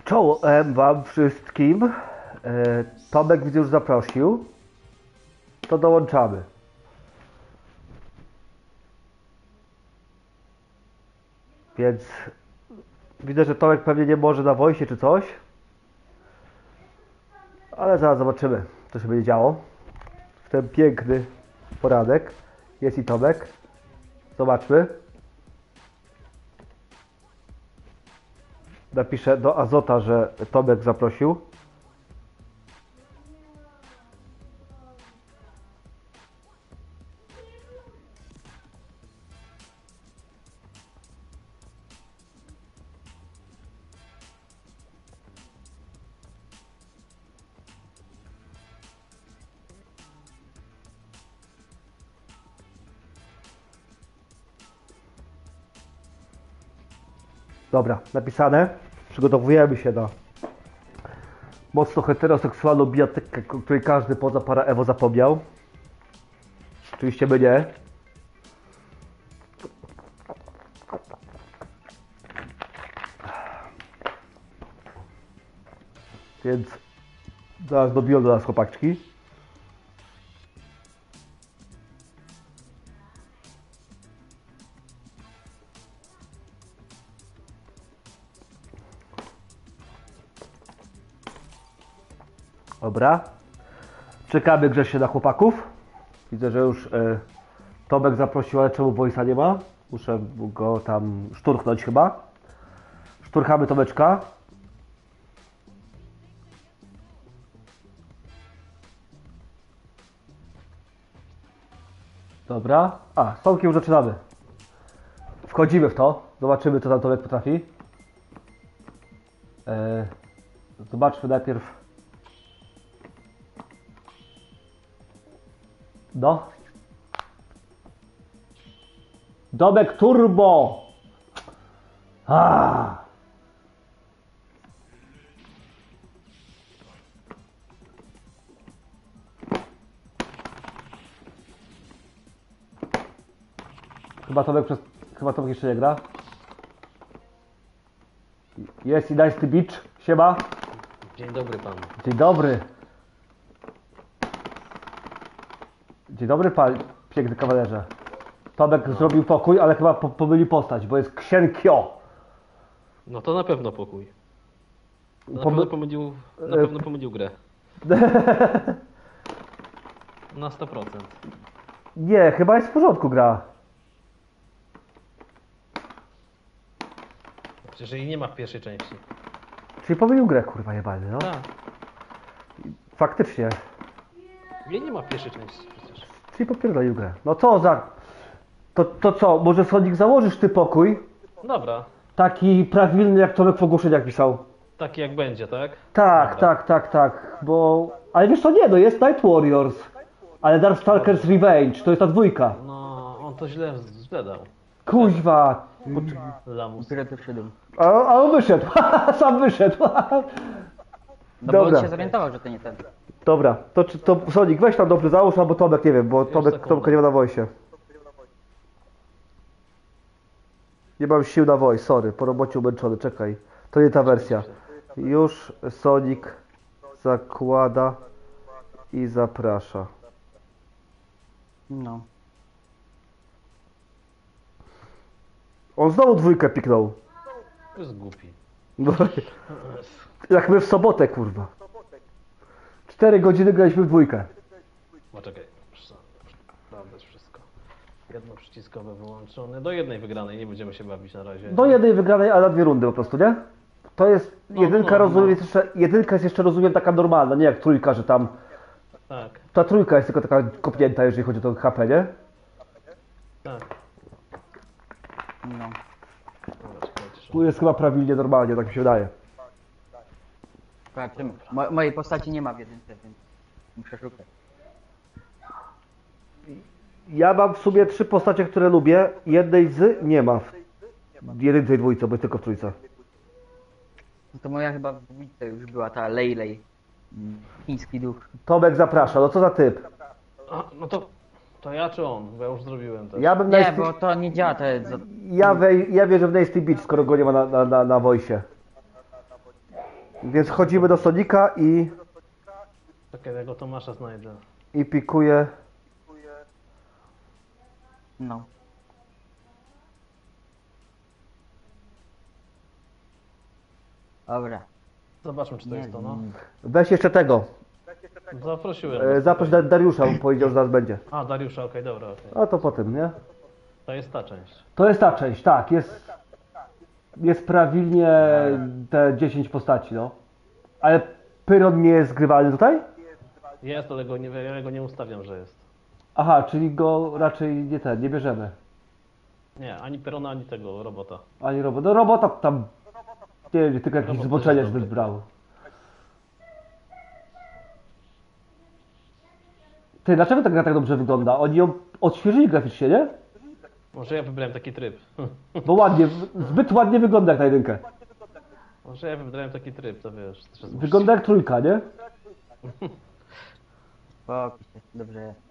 Czołem wam wszystkim. Tomek widzę już zaprosił. To dołączamy. Więc widzę, że Tomek pewnie nie może na Voice czy coś. Ale zaraz zobaczymy, co się będzie działo. W ten piękny poranek. Jest i Tomek. Zobaczmy. Napiszę do Azota, że Tomek zaprosił. Dobra, napisane. Przygotowujemy się na mocno heteroseksualną bijatykę, o której każdy poza para Ewo zapomniał. Oczywiście my nie. Więc zaraz dobiją do nas chłopaczki. Dobra. Czekamy grzecznie na chłopaków. Widzę, że już Tomek zaprosił, ale czemu Voice'a nie ma? Muszę go tam szturchnąć chyba. Szturchamy Tomeczka. Dobra. A, z Tomkiem już zaczynamy. Wchodzimy w to. Zobaczymy, co tam Tomek potrafi. Zobaczmy najpierw. No. Domek turbo. Chyba Tomek jeszcze nie gra. Jest i Nice Beach. Siema. Dzień dobry panu. Dzień dobry. Dzień dobry pan, piękny kawalerze. Tomek zrobił pokój, ale chyba pomylił postać, bo jest Ksienkio. No to na pewno pokój. Na pewno pomylił grę. Na 100%. Nie, chyba jest w porządku gra. Przecież jej nie ma w pierwszej części. Czyli pomylił grę, kurwa jebany, no. Tak. Faktycznie. Jej nie ma w pierwszej części przecież. Czyli popierdolił grę. No co za... To co, może Sonic założysz ty pokój? Dobra. Taki prawilny, jak Tomek w ogłoszeniach pisał. Taki jak będzie, tak? Tak, Dobra. tak, bo... Ale wiesz co, nie, no jest Night Warriors. Ale Darkstalkers Revenge, to jest ta dwójka. No, on to źle dał. Kuźwa. Lamus. Dopiero tu wszedłem. A on wyszedł, sam wyszedł. No bo on Dobra. się zorientował, że to nie ten. Dobra, to Sonic weź tam dobrze załóż, albo Tomek, nie wiem, bo Tomka nie ma na Voice'ie. Nie mam sił na Voice, sorry, po robocie umęczony, czekaj. To nie ta wersja. Już Sonic zakłada i zaprasza. No. On znowu dwójkę piknął. To jest głupi. No, jak my w sobotę, kurwa. 4 godziny graliśmy w dwójkę. Poczekaj. Sprawdzać wszystko. Jedno przyciskowe wyłączone. Do jednej wygranej nie będziemy się bawić na razie. Do jednej wygranej, a na 2 rundy po prostu, nie? To jest jedynka, rozumiem, jest jeszcze, jedynka jest jeszcze, rozumiem, taka normalna, nie jak trójka, że tam... Tak, Ta trójka jest tylko taka kopnięta, jeżeli chodzi o to HP, nie? tak. No. Dobra, czekajcie, że- Tu jest chyba prawilnie, normalnie, tak mi się wydaje. Zobaczymy. Mojej postaci nie ma w jedynce, więc muszę szukać. Ja mam w sumie 3 postacie, które lubię, jednej z nie ma w jedynce i dwójce, bo jest tylko w trójce. No to moja chyba w dwójce już była ta Lej. Chiński duch. Tomek zaprasza, no co za typ? A, no to ja czy on? Bo ja już zrobiłem to. Ja bym Nie, bo to nie działa, to jest... ja wierzę w Nasty Beach, skoro go nie ma na Voice'ie. Więc chodzimy do Sonika Czekaj, tego Tomasza znajdę. i pikuję. No. Dobra. Zobaczmy, czy to jest to, no. Weź jeszcze tego. Zaprosiłem. Zaproś Dariusza, bo powiedział, że zaraz będzie. A, Dariusza, okej, dobra, okej. A to potem, nie? To jest ta część. To jest ta część, tak. Jest prawilnie te 10 postaci, no. Ale Pyron nie jest zgrywalny tutaj? Jest, ale ja go nie ustawiam, że jest. Aha, czyli go raczej nie bierzemy. Nie, ani Perona, ani tego robota. Ani robota. No robota tam, nie wiem, tylko jakieś Robot zboczenie, też żeby dobry. brał. Ty, dlaczego ta gra tak dobrze wygląda? Oni ją odświeżyli graficznie, nie? Może ja wybrałem taki tryb. Bo ładnie, zbyt ładnie wygląda jak na jedynkę. Może ja wybrałem taki tryb, to wiesz. Wygląda jak trójka, nie? Spokój się, dobrze jest.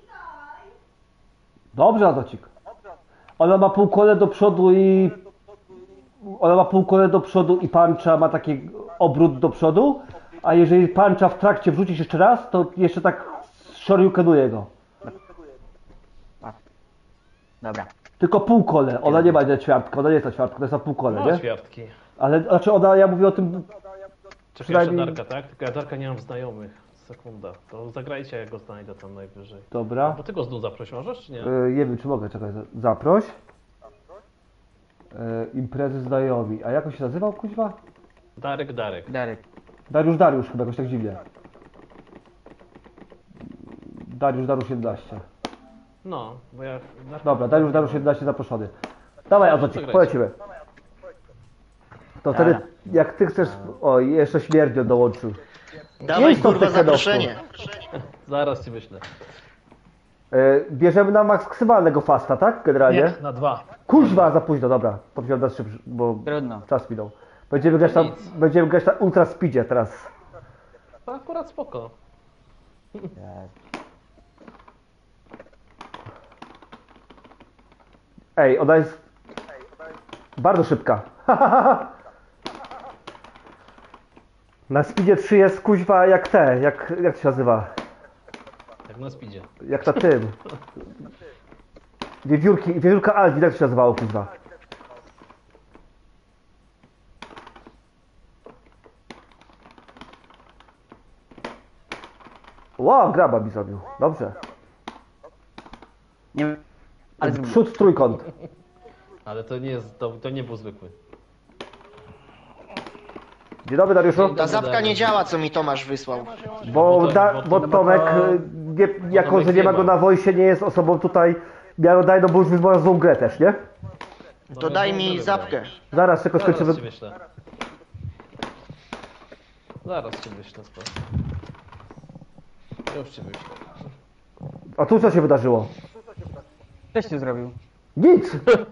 Dobrze, Adocik. Ona ma półkole do przodu i... Ona ma półkole do przodu i pancza ma taki obrót do przodu, a jeżeli pancza w trakcie wrzucisz jeszcze raz, to jeszcze tak shoryukenuje go. Dobra. Tylko półkole, ona nie ma na ćwiartkę, ona nie jest na ćwiartkę, to jest na półkole, No, nie? ćwiartki. Ale, znaczy ona, ja mówię o tym, Czekaj, Przynajmniej- jeszcze Darka, tak? Tylko ja Darka nie mam znajomych. Sekunda. To zagrajcie, jak go znajdę tam najwyżej. dobra. Bo ty go znów zaprosić możesz, czy nie? Nie wiem, czy mogę, czekaj, zaproś. Imprezy znajomi, a jak on się nazywał, kuźwa? Darek. Darek. Dariusz chyba, jakoś tak dziwnie. Dariusz 11. No, bo ja... Dobra, Dariusz 11 zaproszony. Dawaj, Azocik, Zagrajcie. polecimy. To wtedy, jak ty chcesz... O, jeszcze śmierdziel dołączył. Dawaj Jest to kurwa tekenowcu. zaproszenie. Zaraz ci wyślę. Bierzemy na maksymalnego fasta, tak? Generalnie? Nie, na 2. Kuźwa, za późno, dobra. To wziąłem na szybszy, bo Trudno. czas minął. Będziemy grać na ultra speedzie teraz. To akurat spoko. Ej, ona jest bardzo szybka. Na speedzie 3 jest kuźwa jak jak to się nazywa? Jak na speedzie. Jak na tym. Wiewiórka Alvin, jak to się nazywało kuźwa? Wow, graba mi zrobił. Dobrze. Nie. Ale zrób. Przód trójkąt. Ale to nie jest, to nie był zwykły. Dzień dobry, Dariuszu. Ta zapka nie działa, co mi Tomasz wysłał. Bo Tomek, jako że nie ma go na wojsie, nie jest osobą tutaj miarodajną, bo już wybrał złą grę też, nie? To daj mi zapkę. Zaraz tylko skończymy. Zaraz ci wyślę. Zaraz ci wyślę, spoko. Już ci wyślę. A tu co się wydarzyło? Coś ty zrobił. Nic!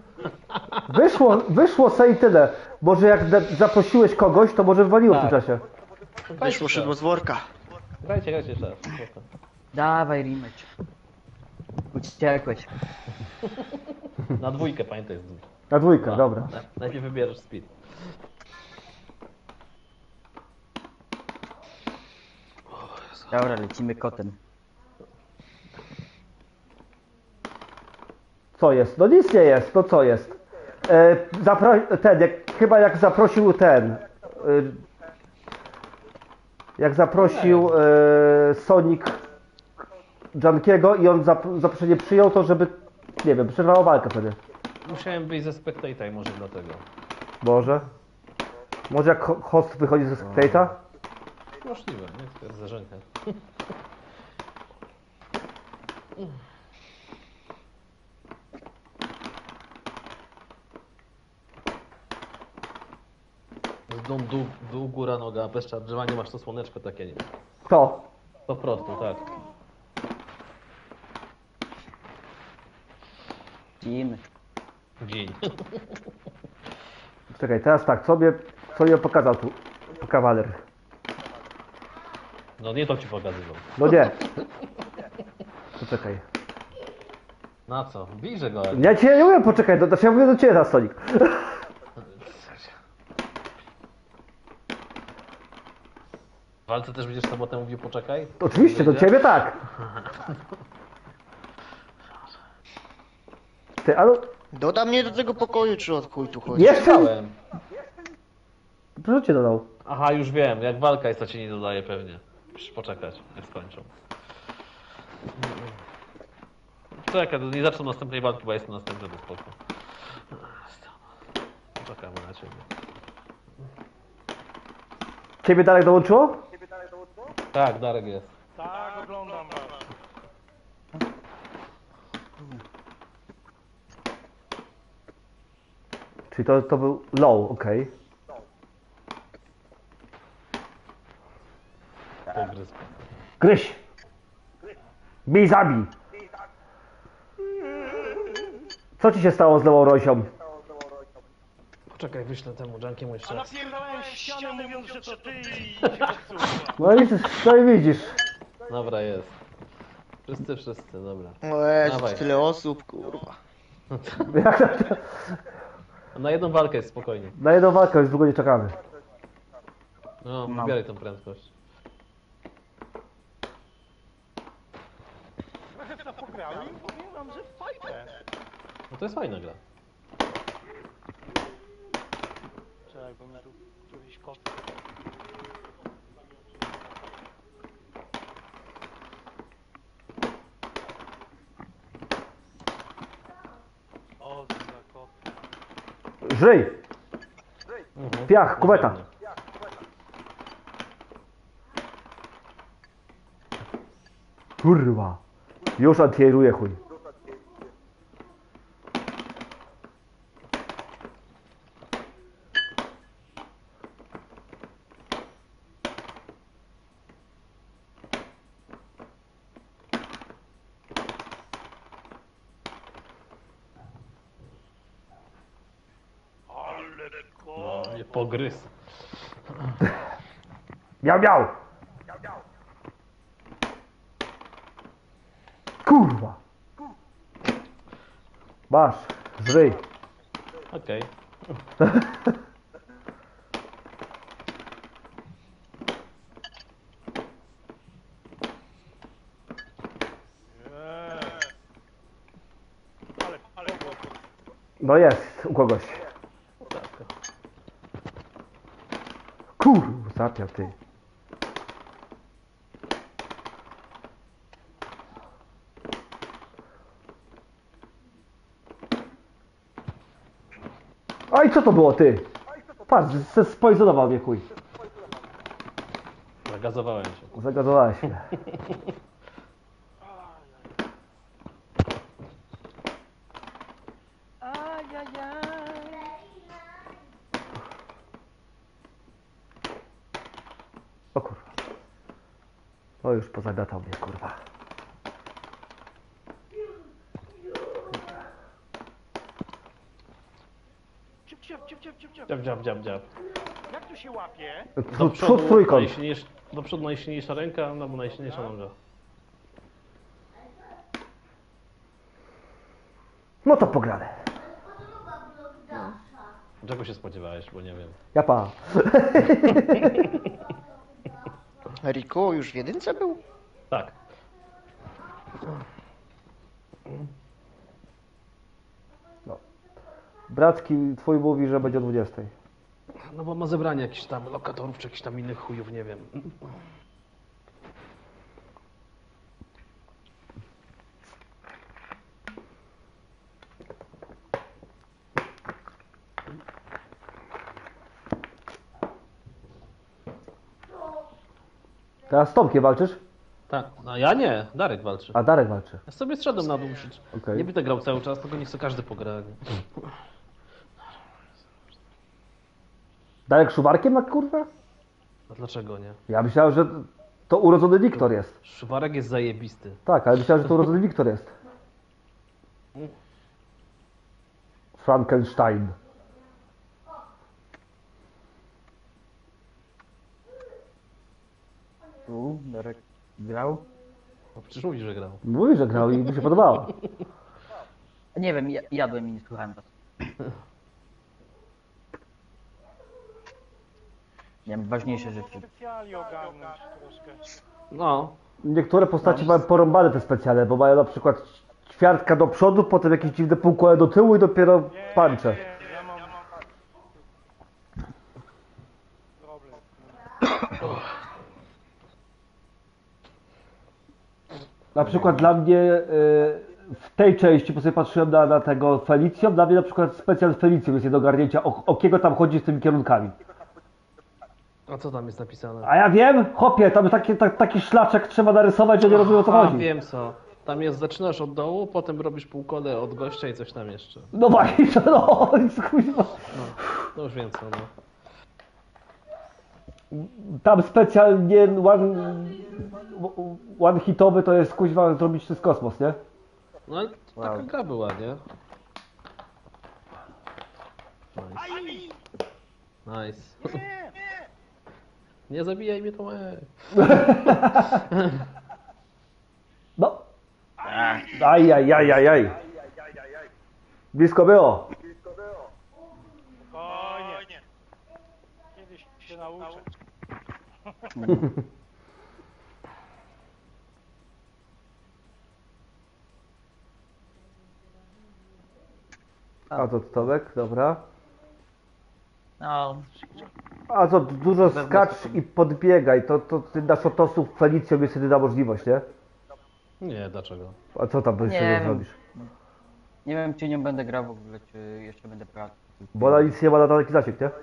Wyszło se i tyle. Może jak zaprosiłeś kogoś, to może wywaliło w tym Tak. czasie. Wyszło szydło z worka. Grajcie jeszcze raz. spoko. Dawaj rematch. Uciekłeś. Na 2, pamiętaj. Na dwójkę, dobra. Najpierw wybierzesz speed. Dobra, lecimy kotem. Co jest? No nic nie jest, no co jest? Chyba jak zaprosił jak zaprosił Sonic Junkiego i on zaproszenie przyjął, to żeby, nie wiem, przerwała walkę wtedy. Musiałem być ze Spectator może dlatego. Może jak host wychodzi ze Spectate'a? Możliwe, nie? Twierdzę, nie. Dół, góra, noga, bez charge'owania masz to słoneczko takie, nie? Kto? Po prostu, tak. Lecimy. Dzień. Czekaj, teraz tak, co mnie pokazał tu kawaler? No nie to ci pokazywał. No nie. Poczekaj. Na co? Bijże go. Ja cię nie mówię, poczekaj, ja mówię do ciebie teraz, Sonic. W walce też będziesz sobotę mówił poczekaj? Oczywiście, do ciebie tak. Ty, ale Doda mnie do tego pokoju, czy od chuj tu chodzi? jeszcze? Chciałem. Proszę cię dodał. Aha, już wiem, jak walka jest, to cię nie dodaje pewnie. Musisz poczekać, jak skończą. Czekaj, nie zaczną następnej walki, bo jestem następny, to spoko. Czekamy na ciebie. Ciebie Darek dołączyło? Tak, Darek jest. Tak, oglądam was. Czyli to był low, okej. Pogryz. Gryź! Bij, zabij! Co ci się stało z lewą rąsią? Poczekaj, wyślę temu Junkiemu jeszcze A raz. napierdalałem ścianę mówiąc, że to ty i się popsuło. No i widzisz. Dobra, jest. Wszyscy, dobra. O Jezu, Dawaj. tyle osób, kurwa. Na jedną walkę jest spokojnie. Na jedną walkę już długo nie czekamy. No, wybieraj tą prędkość. Trochę to pograłem i powiem wam, że fajne. No to jest fajna gra. Czekaj, bo mi tu jakiś kot. O, za kot. Żyj! Mhm. Piach, kubeta. Dokładnie. Kurwa. Już antieruje chuj. Ale kot. No, mnie pogryzł. Miał, miał! Kurwa! Masz, żyj. Okej. Ale kot. No jest, u kogoś. Tak. Kurwa, zapiał ty. Oj, co to było, ty? Patrz, spoizonował mnie chuj. Zagazowałem się. Zagazowałeś mnie. O kurwa. O, już pozagatał mnie, kurwa. Ciup, ciup, ciup, ciup, ciup, ciup. Dziab. Jak tu się łapie? Przód trójkąt. Do przodu najsilniejsza ręka, no bo najsilniejsza noga. No to pograne. Czego się spodziewałeś, bo nie wiem. Ja pa. Rico już w jedynce był? Tak. No. Bracki twój mówi, że będzie o 20. No bo ma zebranie jakichś tam lokatorów, czy jakichś tam innych chujów, nie wiem. Teraz z Tomkiem walczysz? Tak, no ja nie, Darek walczy. A Darek walczy. Ja sobie zszedłem na dół, Okej. nie będę grał cały czas, tylko nie chcę każdy pogra. Nie? Darek szuwarkiem na kurwa? A dlaczego nie? Ja myślałem, że to urodzony Wiktor jest. Szuwarek jest zajebisty. Tak, ale myślałem, że to urodzony Wiktor jest. Frankenstein. Darek grał? No przecież mówisz, że grał. Mówi, że grał i mu się podobało. Nie wiem, jadłem i nie słuchałem was. Nie wiem, ważniejsze rzeczy. Specjalnie ogarnąć troszkę. No, Niektóre postacie mają porąbane te specjale, bo mają na przykład ćwiartka do przodu, potem jakieś dziwne półkole do tyłu i dopiero puncze. Ja mam problem. Na przykład dla mnie w tej części, bo sobie patrzyłem na tego Felicją, dla mnie na przykład specjal z Felicją jest nie do ogarnięcia, o kiego tam chodzi z tymi kierunkami. a co tam jest napisane? A ja wiem, hopie, tam taki szlaczek trzeba narysować, że nie rozumiem o co A, chodzi. wiem co. Tam jest, zaczynasz od dołu, potem robisz półkole od gościa i coś tam jeszcze. No właśnie, no, kuźwa. No już wiem co, no. Tam specjalnie one hitowy to jest kuźwa zrobić przez kosmos, nie? No ale taka gra była, nie? Nice. Nie zabijaj mnie, Tomek. No. Aj. Blisko było. Spokojnie. Kiedyś się nauczę. A to Tomek, dobra. No, A to dużo skacz i podbiegaj, to ty na szotosów Felicją jest jedyna możliwość, nie? Nie, dlaczego? A co tam Nie jeszcze wiem. zrobisz? nie wiem, czy nie będę grał w ogóle, czy jeszcze będę brał. Bo ona nic nie ma na daleki zasięg, nie?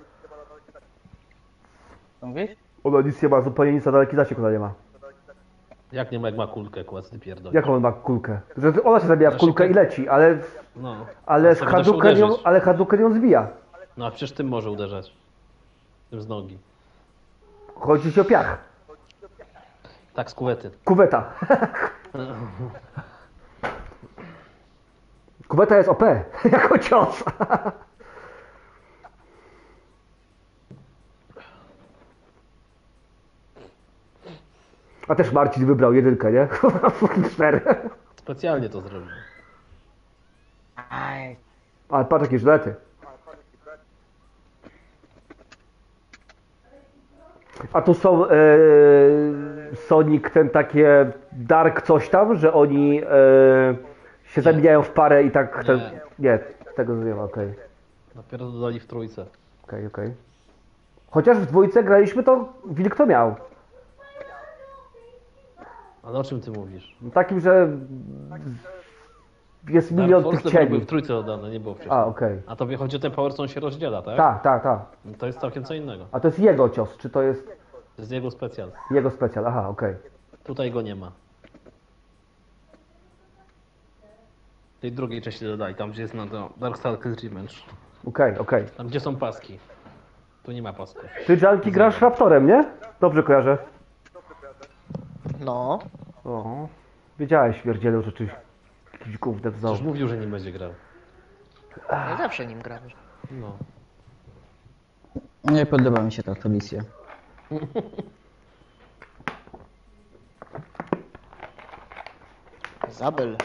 Co mówisz? Ona nic nie ma, zupełnie nic na daleki zasięg ona nie ma. Jak nie ma, jak ma kulkę, kład ty pierdolisz. Jaką on ma kulkę? Że ona się zabija w Znaczy, kulkę i leci, ale No. z Sobie da się Hadouken ją, uderzyć. ale Hadouken ją zbija. No a przecież tym może uderzać. Tym z nogi. Chodzi ci o piach. Tak, z kuwety. Kuweta. Kuweta jest OP, jako cios. A też Marcin wybrał jedynkę, nie? 4. Specjalnie to zrobił. Aj, Ale patrz jakie żlety. A tu są Sonic, ten takie Dark coś tam, że oni się zamieniają w parę i tak... Nie, tego nie ma, okej. Dopiero dodali w trójce. Okej. Chociaż w dwójce graliśmy to Wilk to miał. Ale o czym ty mówisz? Takim, że jest Dark milion Force tych dopiero były cieni. w trójce dodane, nie było wcześniej. A, okej. A tobie chodzi o ten power, co on się rozdziela, tak? Tak. To jest całkiem co innego. A to jest jego cios, czy to jest To jest jego specjal. jego specjal? Aha, okej. Tutaj go nie ma. W tej drugiej części dodali, tam gdzie jest na to Darkstalkers Revenge. Okej. Tam gdzie są paski. Tu nie ma pasków. Ty, Janki, grasz Raptorem, nie? Dobrze kojarzę. No. O, wiedziałeś, śmierdzielu, że czymś jakiś gównem Przecież znowu. mówił, że nie będzie grał. Ja zawsze nim gram. No. nie podoba mi się ta Felicja. Zabel.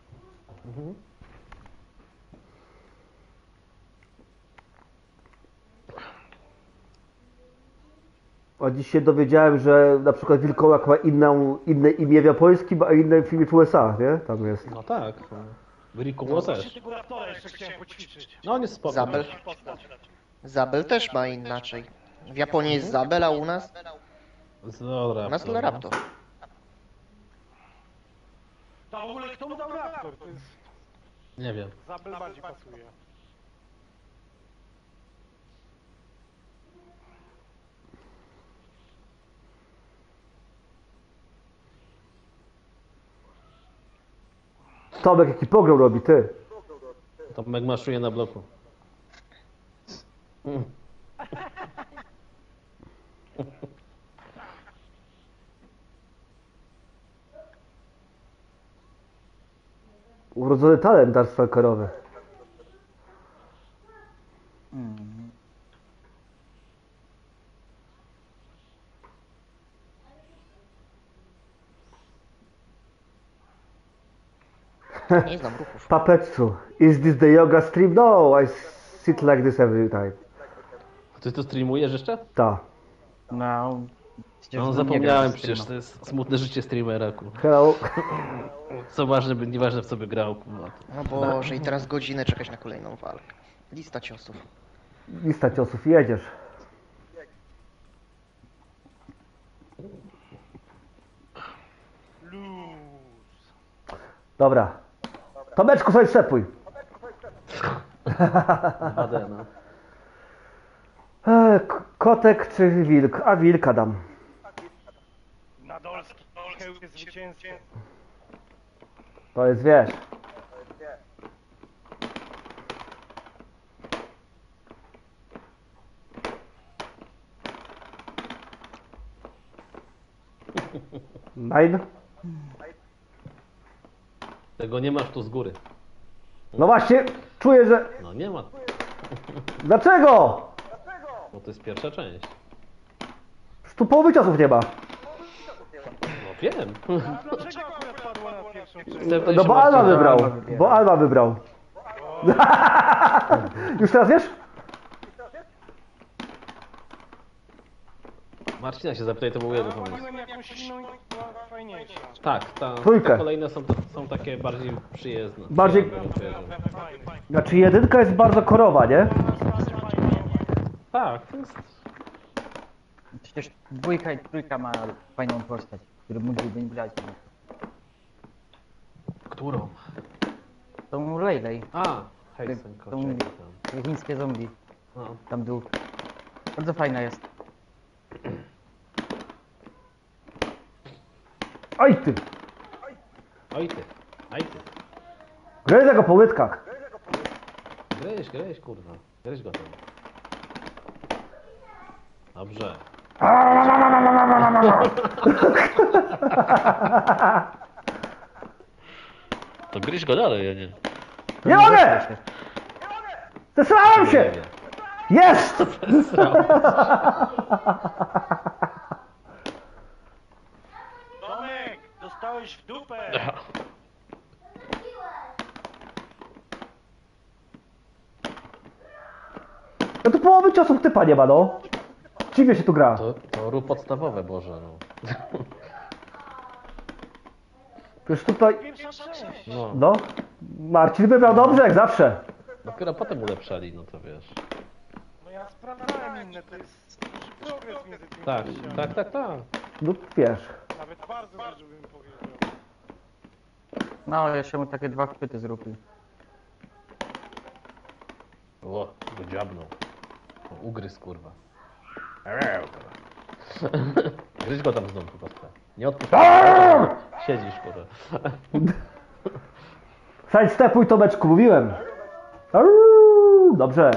A dziś się dowiedziałem, że na przykład Wilkołak ma inne imię w japońskim, a inne w imię w USA, nie? Tam jest. No tak. Rico Właśnie też. tego raptora jeszcze chciałem poćwiczyć. No on jest spoko. Zabel. Zabel też ma inaczej. W Japonii jest Zabel, a u nas? Dobra. U nas Raptor. To w ogóle kto mu dał raptor? To jest... Nie wiem. Zabel bardziej pasuje. Tomek jaki pogrom robi, ty. To Meg maszuje na bloku. Urodzony talent Darkstalkerowy. Nie znam ruchów. Papetsu, is this the yoga stream? No, I sit like this every time. Ty to streamujesz jeszcze? Ta. No, przecież No nie zapomniałem gra w przecież, to streama. jest smutne życie streamera, kurwa. Hello. Co ważne, nieważne w co by grał, kurwa. O Boże, i teraz godzinę czekać na kolejną walkę. Lista ciosów. Lista ciosów, jedziesz. Luz. Dobra. Tomeczku, sobie szepuj. 2D, no. Kotek czy wilk? A wilka dam. Nadolski, Chełk zwycięzcy. To jest, wiesz. Nine? Tego nie masz tu z góry. No właśnie, czuję, że... No nie ma, Dlaczego? bo to jest pierwsza część. Już tu połowy ciosów nie ma. No wiem. A dlaczego akurat padła na pierwszą część? No bo Alma wybrał. Alma wybiera. Bo Alma wybrał. Już teraz wiesz? Marcina się zapytaj, to był jego pomysł. Waliłem jakąś inną i była fajniejsza. Tak, Trójkę. te kolejne są takie bardziej przyjezdne. Bardziej- bym powiedział. Znaczy jedynka jest bardzo korowa, nie? Tak, to jest... Przecież dwójka i trójka ma fajną postać, który mógłby grać. Którą? Tą Leyley, A, Heisenko, Tą- czekaj tam. chińskie zombie, No. tam duch. Bardzo fajna jest. Oj ty! Oj ty, aj ty. Gryzę go po łydkach. Gryź, kurwa. Gryź go tam. Dobrze. To gryź go dalej, ja nie. Nie mogę! Zesrałem się! Jest! Tomek, dostałeś w dupę. No to połowy ciosów typa nie ma, no. Dziwnie się tu gra. To rób podstawowe, Boże, no. Przecież tutaj... Pierwsza część. No, No. Marcin wybrał dobrze, jak zawsze. dopiero potem ulepszali, no to wiesz. No ja sprawdzałem inne, to jest duży progres między tymi Tak, częściami. tak. No wiesz. Nawet bardzo dużo bym powiedział. No, jeszcze mu takie dwa chwyty zróbli. O, go dziabnął. O, ugryzł, kurwa. Gryź go tam znowu po prostu. Nie odpuszczaj. Siedzisz, kurwa. Sidestepuj, Tomeczku, mówiłem. Dobrze.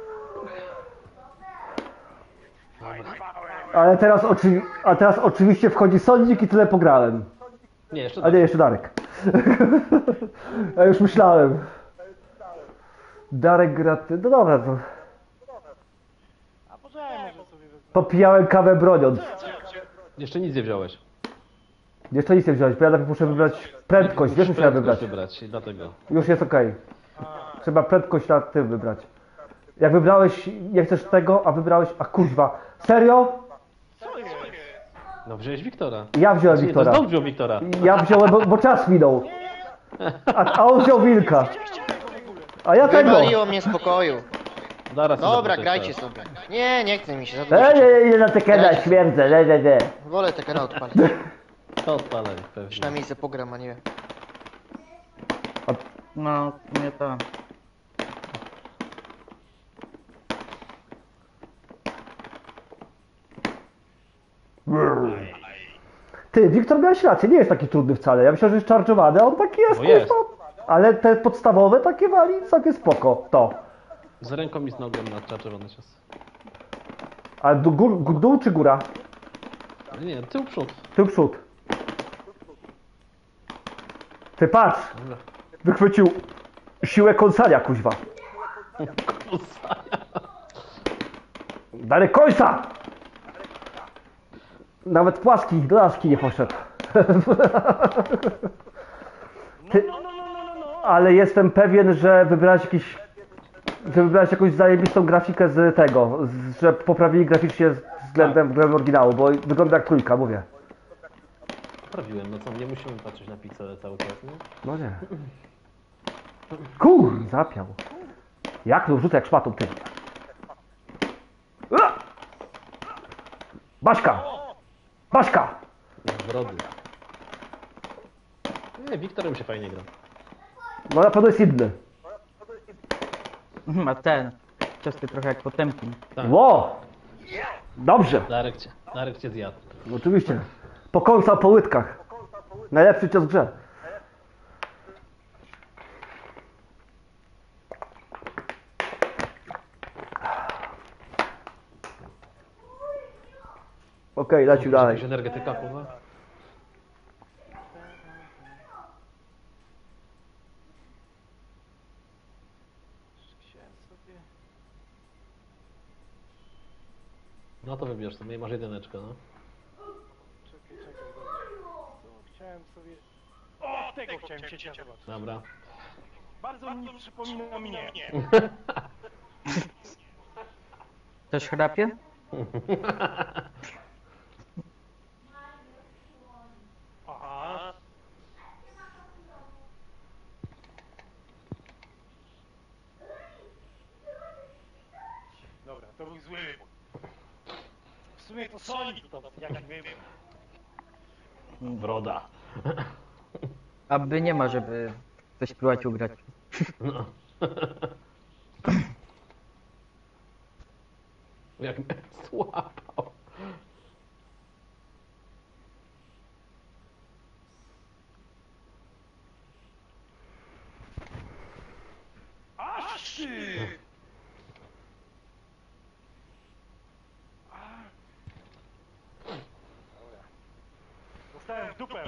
Ale teraz oczywiście wchodzi sądzik i tyle pograłem. Nie, jeszcze A nie, jeszcze Darek. Ja już myślałem. Darek gra... No dobra, to... A poczekaj, może sobie wezmę. Popijałem kawę broniąc. Jeszcze nic nie wziąłeś. Jeszcze nic nie wziąć, bo ja najpierw muszę wybrać prędkość. Wiesz, musiałem wybrać. wybrać, dlatego. Już jest okej. Trzeba prędkość na tym wybrać. Jak wybrałeś, nie chcesz tego, a wybrałeś... A kurwa, serio? Co jest? No wziąłeś Wiktora. Ja wziąłem Nie, to Wiktora. znów wziął Wiktora. Ja wziąłem, bo czas minął. A on wziął wilka. A ja tego. Wywaliło mnie z pokoju. Zaraz Dobra, zobaczę grajcie teraz. sobie. Nie chce mi się za dużo. Idę na tekena, śmierdzę, nie. Wolę Tekena odpalić. To odpalaj, pewnie. Przynajmniej se pogram, a nie... No, nie to. Ty, Wiktor, miałeś rację, nie jest taki trudny wcale. Ja myślę, że jest charge'owany, a on taki jest, No jest. kurwa. Ale te podstawowe takie wali, takie spoko, to. Z ręką i z nogą na czarczewany cios. A dół czy góra? Nie, tył przód. Tył przód. Ty patrz, Dobra. wychwycił siłę kąsania, kuźwa. Dalej końca! Nawet płaski do laski nie poszedł. Ty, ale jestem pewien, że wybrałeś jakąś zajebistą grafikę z tego, że poprawili graficznie względem oryginału, bo wygląda jak trójka, mówię. Prawiłem, no co, nie musimy patrzeć na piksele cały czas, nie? No nie. Kur, zapiał. Jak to rzucę jak szmatą, ty? Ua! Baśka! Baśka! Brody. Nie, Wiktorem się fajnie gra. No na pewno jest inny. A ten. Ciosty trochę jak Potemkin. Tak, Ło! Dobrze, Darek cię zjadł. oczywiście. Pokąsał po łydkach. Najlepszy cios w grze. Okej, lecił dalej. Jakaś energetyka, kurwa? Chciałem sobie... No to wybierz sobie, masz jedyneczkę, no. Czekaj, dobra. Co chciałem sobie... O, tego chciałem się zobaczyć. Dobra. Bardzo mi przypomina mnie. Też chrapie? Aha. Dobra, to był zły wybór. W sumie to Sonic to jaki wybór. Broda. Aby nie ma, żeby ktoś próbować ugrać. No. Jak mnie złapał. Aż ty! Dostałem w dupę.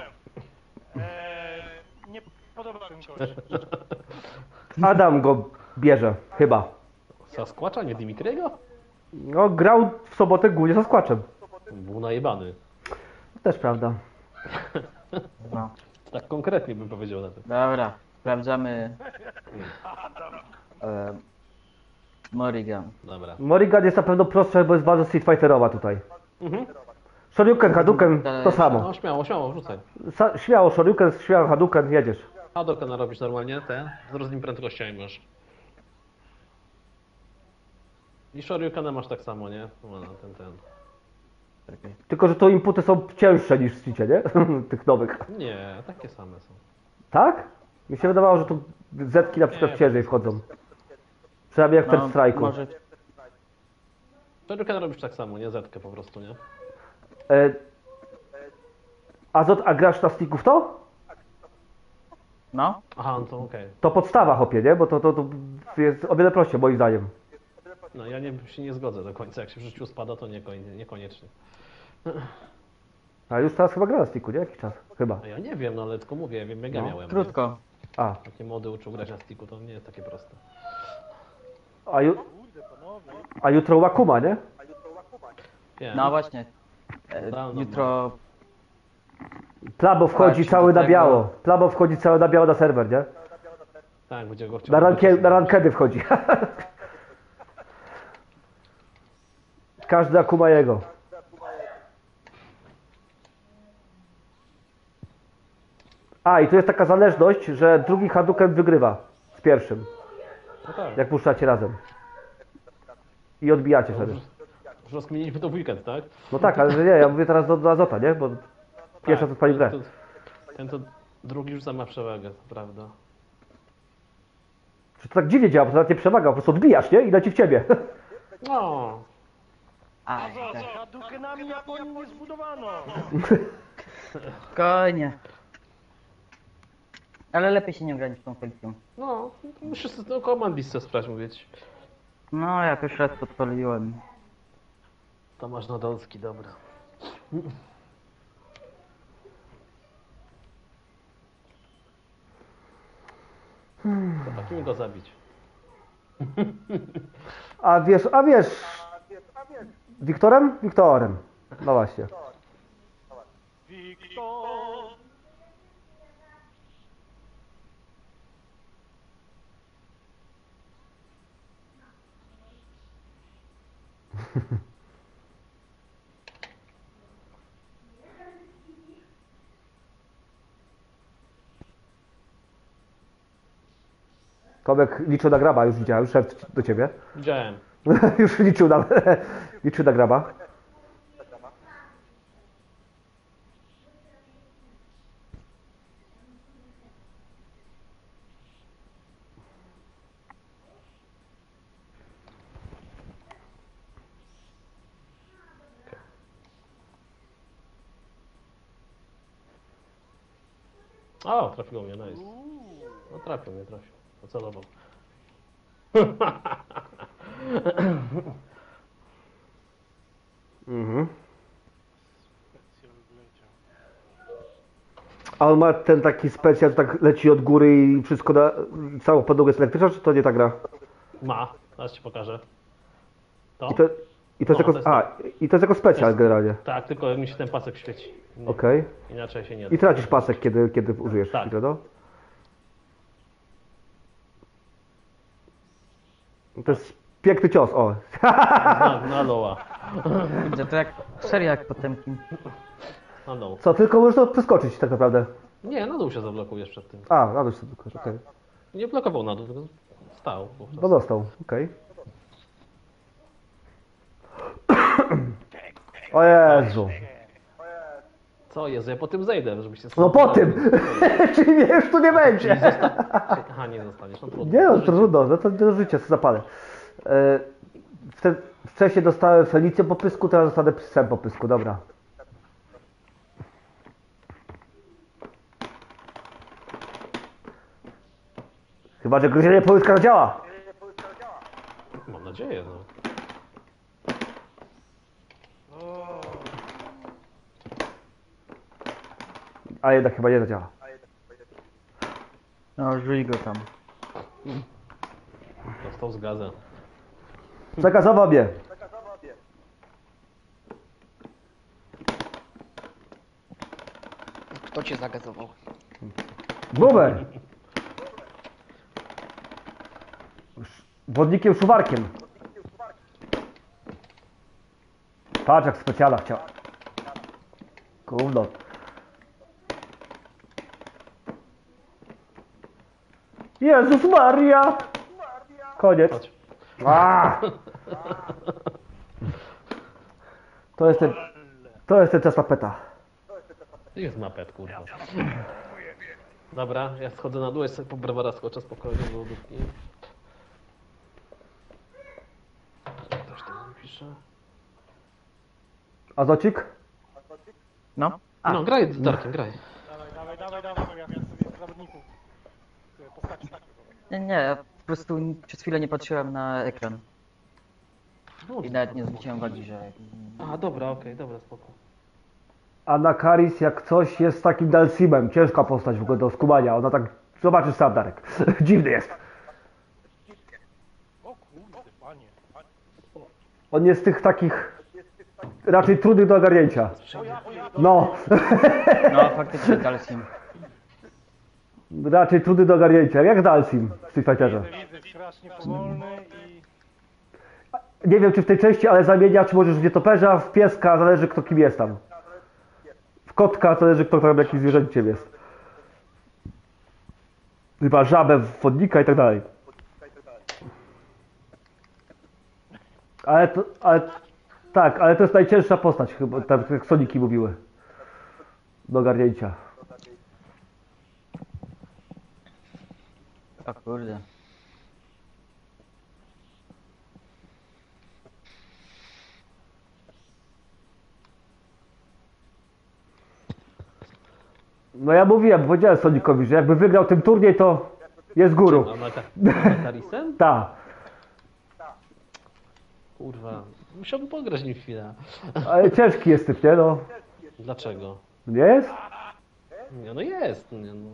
Nie podoba mi się. Adam go bierze, chyba. Sasquatcha, nie Dimitriego? No, grał w sobotę głównie ze Squatchem. Był najebany. Też prawda. No. Tak konkretnie bym powiedział na to. Dobra, sprawdzamy. Morrigan. Dobra. Morrigan jest na pewno prostszy, bo jest bardzo Street Fighterowa tutaj. Shoryuken, Hadouken, to samo. No śmiało, rzucaj. Śmiało, Shoryuken, śmiało, Hadouken, jedziesz. Hadouken robisz normalnie, ten, z różnymi prędkościami masz. I Shoryukena masz tak samo, nie? No, ten. Czekaj. Tylko, że to inputy są cięższe niż w Streetie, nie? Tych nowych. Nie, takie same są. Tak? Mi się wydawało, że tu zetki na przykład Nie. ciężej wchodzą. Przynajmniej jak w Third Strike'u. może... Shoryukena robisz tak samo, nie? Zetkę po prostu, nie? A grasz na sticków to? No? Aha, no to okej. To podstawa, hopie, nie? Bo to jest o wiele prościej, moim zdaniem. No ja się nie zgodzę do końca. Jak się w życiu spada, to niekoniecznie. A już teraz chyba gra na sticku, nie? Jakiś czas. Chyba. No ja nie wiem, no ale tylko mówię, ja wiem jak ja No, miałem. Krótko. A, Takie młody uczył grać na sticku, to nie jest takie proste. Kurde, panowie. a jutro Wakuma, nie? Nie, No właśnie. No, no, Jutro... Plabo wchodzi Tak, cały na tego- biało. Plabo wchodzi cały na biało na serwer, nie? Tak, będzie go chciał. Na rankedy wchodzi. Każdy Akuma jego. A, i tu jest taka zależność, że drugi Hadouken wygrywa z pierwszym, No tak. jak puszczacie razem. I odbijacie wtedy. Już rozkminiliśmy to w weekend, tak? No tak, ale że nie, ja mówię teraz do Azota, nie? Bo pierwsza Tak, to odpali grę. Ten to drugi rzuca ma przewagę, to prawda. Czy to tak dziwnie działa, bo to nawet nie przewaga, po prostu odbijasz, nie? I leci w ciebie. No, Aj, tak. Hadoukenami Japonii nie zbudowano. Spokojnie. Ale lepiej się nie grać w tą funkcją. no, musisz no, command listę sprawdzić, mówić. No, jak już raz podpaliłem. Tomasz Nadolski, dobra. Zobaczymy go zabić. A wiesz... Wiktorem? Wiktorem. No właśnie. Wiktor. Tomek liczył na graba, już widziałem, już szedł do ciebie. Widziałem. Już liczył na graba. O, trafiło mnie, nice. No trafił. Pocelował. Mhm. Specjal wleciał. A on ma ten taki specjal, że tak leci od góry i wszystko na... Całą podłogę jest elektryczna, czy to nie ta gra? Ma, zaraz ci pokażę. To? I to jest No, jako... to jest- i to jest jako specjal jest- generalnie. Tak, tylko mi się ten pasek świeci. Nie, Okej. Inaczej się nie I da. tracisz pasek, kiedy użyjesz Tak. no? To jest piękny cios, o. Na loła. Widzę to jak seria jak Potemkin. Na dół. Co, tylko możesz to przeskoczyć tak naprawdę. Nie, na dół się zablokujesz przed tym. A, na dół się tylko, okej. Nie blokował na dół, tylko stał. wówczas. No dostał, okej. O Jezu. Co Jezu, ja po tym zejdę, żebyście... No po tym! Czyli mnie już tu nie będzie. Aha, nie zostaniesz, no trudno. Nie no, trudno, no to do życia, co zapalę. Wcześniej dostałem Felicję po pysku, teraz dostanę psem po pysku, dobra. Chyba, że gryzienie po łyskach działa. Mam nadzieję, no. A jednak chyba nie zadziała. No, żyj go tam. Dostał z gazem. Zagazował mnie. Kto cię zagazował? Boomer. Wodnikiem szuwarkiem. Patrz jak specjala chciał. Gówno. Jezus Maria! Koniec. Chodź. A! To jest ten czas tapeta. Jest mapet, kurwa. Dobra, ja schodzę na dół, ja sobie po browara skoczę spokojnie do lodówki. Ktoś tam mi pisze. Azocik? No. No, graj z Darkiem, graj. Dawaj, ja sobie zawodników. Postaci. Nie, ja po prostu przez chwilę nie patrzyłem na ekran. No, I nawet nie zwróciłem uwagi, że... A, dobra, okej, dobra, spoko. Anakaris jak coś jest takim Dalsimem. Ciężka postać w ogóle do skumania. Ona tak... Zobaczysz sam, Darek. Dziwny jest. O kurde, panie. On jest z tych takich... Raczej trudnych do ogarnięcia. No. No, faktycznie Dalsim. Raczej trudny do ogarnięcia. Jak Dalsim w Street Fighterze. Widzę, strasznie powolny i... Nie wiem czy w tej części, ale zamienia czy możesz w nietoperza, w pieska, zależy kto kim jest tam. W kotka, zależy kto tam jakim zwierzęciem jest. Chyba żabę, wodnika i tak dalej. Ale to jest najcięższa postać chyba, tak jak Soniki mówiły. Do ogarnięcia. O kurde. No ja mówiłem, powiedziałem Sonikowi, że jakby wygrał ten turniej, to jest guru. A Makarisem? Ta. Kurwa, musiałbym pograć nim chwilę. Ale ciężki jest typ, nie no. Dlaczego? Nie jest? Nie, no jest, nie, no.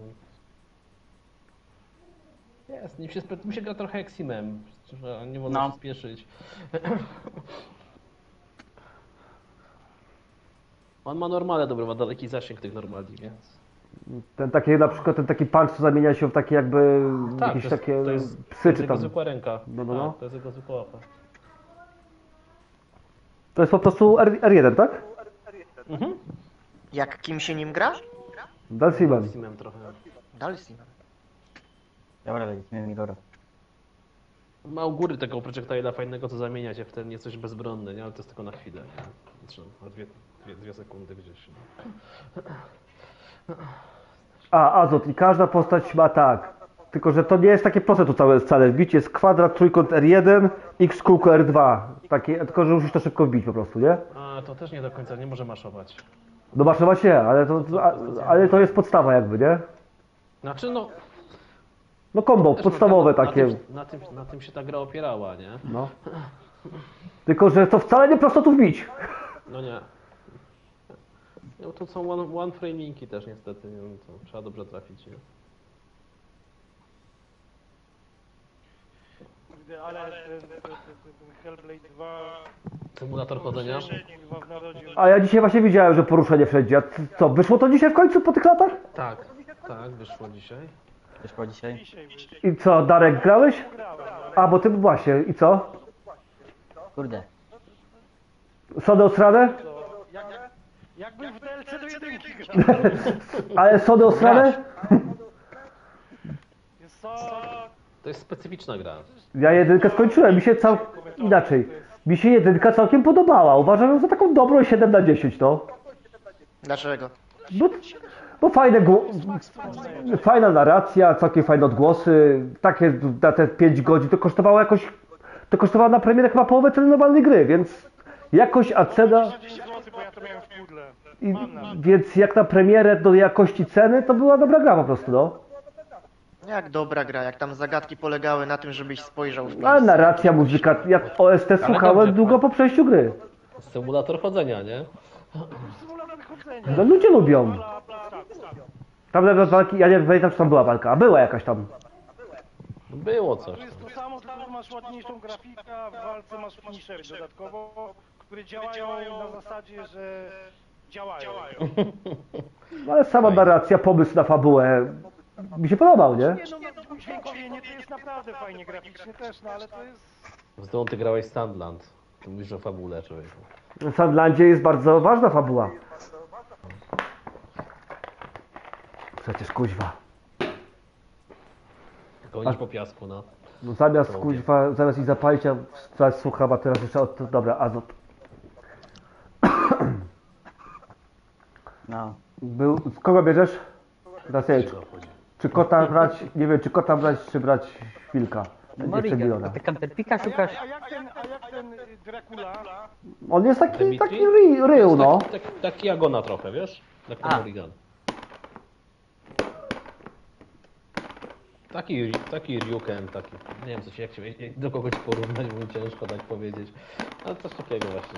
Jest, mi się gra trochę Eximem, że nie wolno No. się spieszyć. On ma normale, dobra, ma daleki zasięg tych normali, więc... Ten taki na przykład ten taki punch, co zamienia się w takie jakby jakieś takie psy czy jego tam. zwykła ręka. No. Tak, to jest jego zwykła łapa. To jest po prostu R1, tak? Mhm. Jak kim się nim gra? Dalsimem. Eximem trochę. Dalsim. Dobra, lecimy Mirora. Ma u góry tego projectile'a fajnego, co zamienia cię w ten coś bezbronny, nie? Ale to jest tylko na chwilę. Znaczy, na dwie sekundy gdzieś. Azot i każda postać ma tak. Tylko, że to nie jest takie proste to całe wcale. Wbić jest kwadrat, trójkąt R1, x kółko R2. Takie, tylko, że musisz to szybko wbić po prostu, nie? A, to też nie do końca, nie może maszować. No maszywa się, ale to jest podstawa jakby, nie? Znaczy, no... No combo, też podstawowe na takie. na tym się ta gra opierała, nie? No. Tylko, że to wcale nie prosto tu wbić. No nie. No to są one framingi też niestety, nie? No to trzeba dobrze trafić, nie? Kurde, ale ten Hellblade 2... Symulator chodzenia? Kurwa, w narodzie. A ja dzisiaj właśnie widziałem, że poruszenie wszędzie. A co, wyszło to dzisiaj w końcu po tych latach? Tak, tak, wyszło dzisiaj. Wyszło dzisiaj? Dzisiaj I co, Darek, grałeś? grałem. A, bo ty właśnie, i co? Kurde. Sody osrane? Jakbym w DLC do jedynki grał. Ale sody osrane? Jest co? To jest specyficzna gra. Ja jedynkę skończyłem, mi się inaczej. Mi się jedynka całkiem podobała. Uważam ją za taką dobrą 7 na 10, no. Dlaczego? Bo fajna narracja, całkiem fajne odgłosy. Takie na te 5 godzin to kosztowało jakoś... To kosztowało na premierę chyba połowę ceny normalnej gry, więc... Jakoś, a cena... 10 zł, bo ja to miałem w pudle. I, Mam nawet. więc jak na premierę do jakości ceny, to była dobra gra po prostu, no. Jak dobra gra, jak tam zagadki polegały na tym, żebyś spojrzał w Ale miejsce. narracja, muzyka, ja OST słuchałem dobrze, długo po przejściu gry. Symulator chodzenia, nie? Symulator chodzenia. No ludzie lubią. Bla, bla, tak. Tam nawet walki, ja nie pamiętam czy tam była walka, a była jakaś tam. Było coś. To jest to samo, tylko masz ładniejszą grafikę, a w walce masz finishery dodatkowo, które działają na zasadzie, że działają. No, ale sama narracja, pomysł na fabułę mi się podobał, nie? Nie no, dźwiękowienie to jest naprawdę fajnie graficznie też, no ale to jest... Zresztą ty grałeś Sandland. Tu mówisz o fabule, człowieku. W Sandlandzie jest bardzo ważna fabuła. Przecież kuźwa. Gonić po piasku, no. No zamiast kuźwa, zamiast ich zapalić, ja teraz słucham, a teraz jeszcze dobra, azot. No. Z kogo bierzesz? Teraz nie wiem, Co chodzi? czy kota brać, nie wiem, czy kota brać, czy brać wilka. Nie Morrigan, a przemieniona. ty Camperpika szukasz? A jak ten Dracula? On jest taki Dimitri? rył, no. Taki Agona trochę, wiesz? Jak A. ten Morrigan. Taki Ryuken, taki. Nie wiem, co się, do kogoś porównać, bo mi ciężko tak powiedzieć. Ale coś takiego właśnie.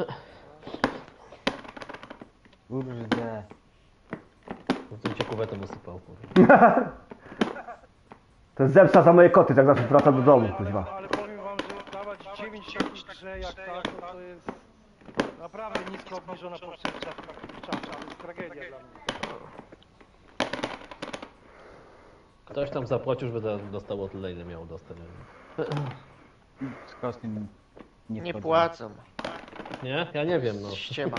Kurde. W tym cię kuwetem usypał. Kurwa. To jest zemsta za moje koty, tak zawsze wracam do domu, kuźwa. Ale powiem wam, że dawać 9 sekund grze jak tak, to jest naprawdę nisko obniżona poprzeczka w czasie. To jest tragedia dla mnie. Ktoś tam zapłacił, żeby dostał o tyle, ile miał dostać. Z kosztem Nie wchodzę. płacą. Nie? Ja nie wiem, no. Ściema.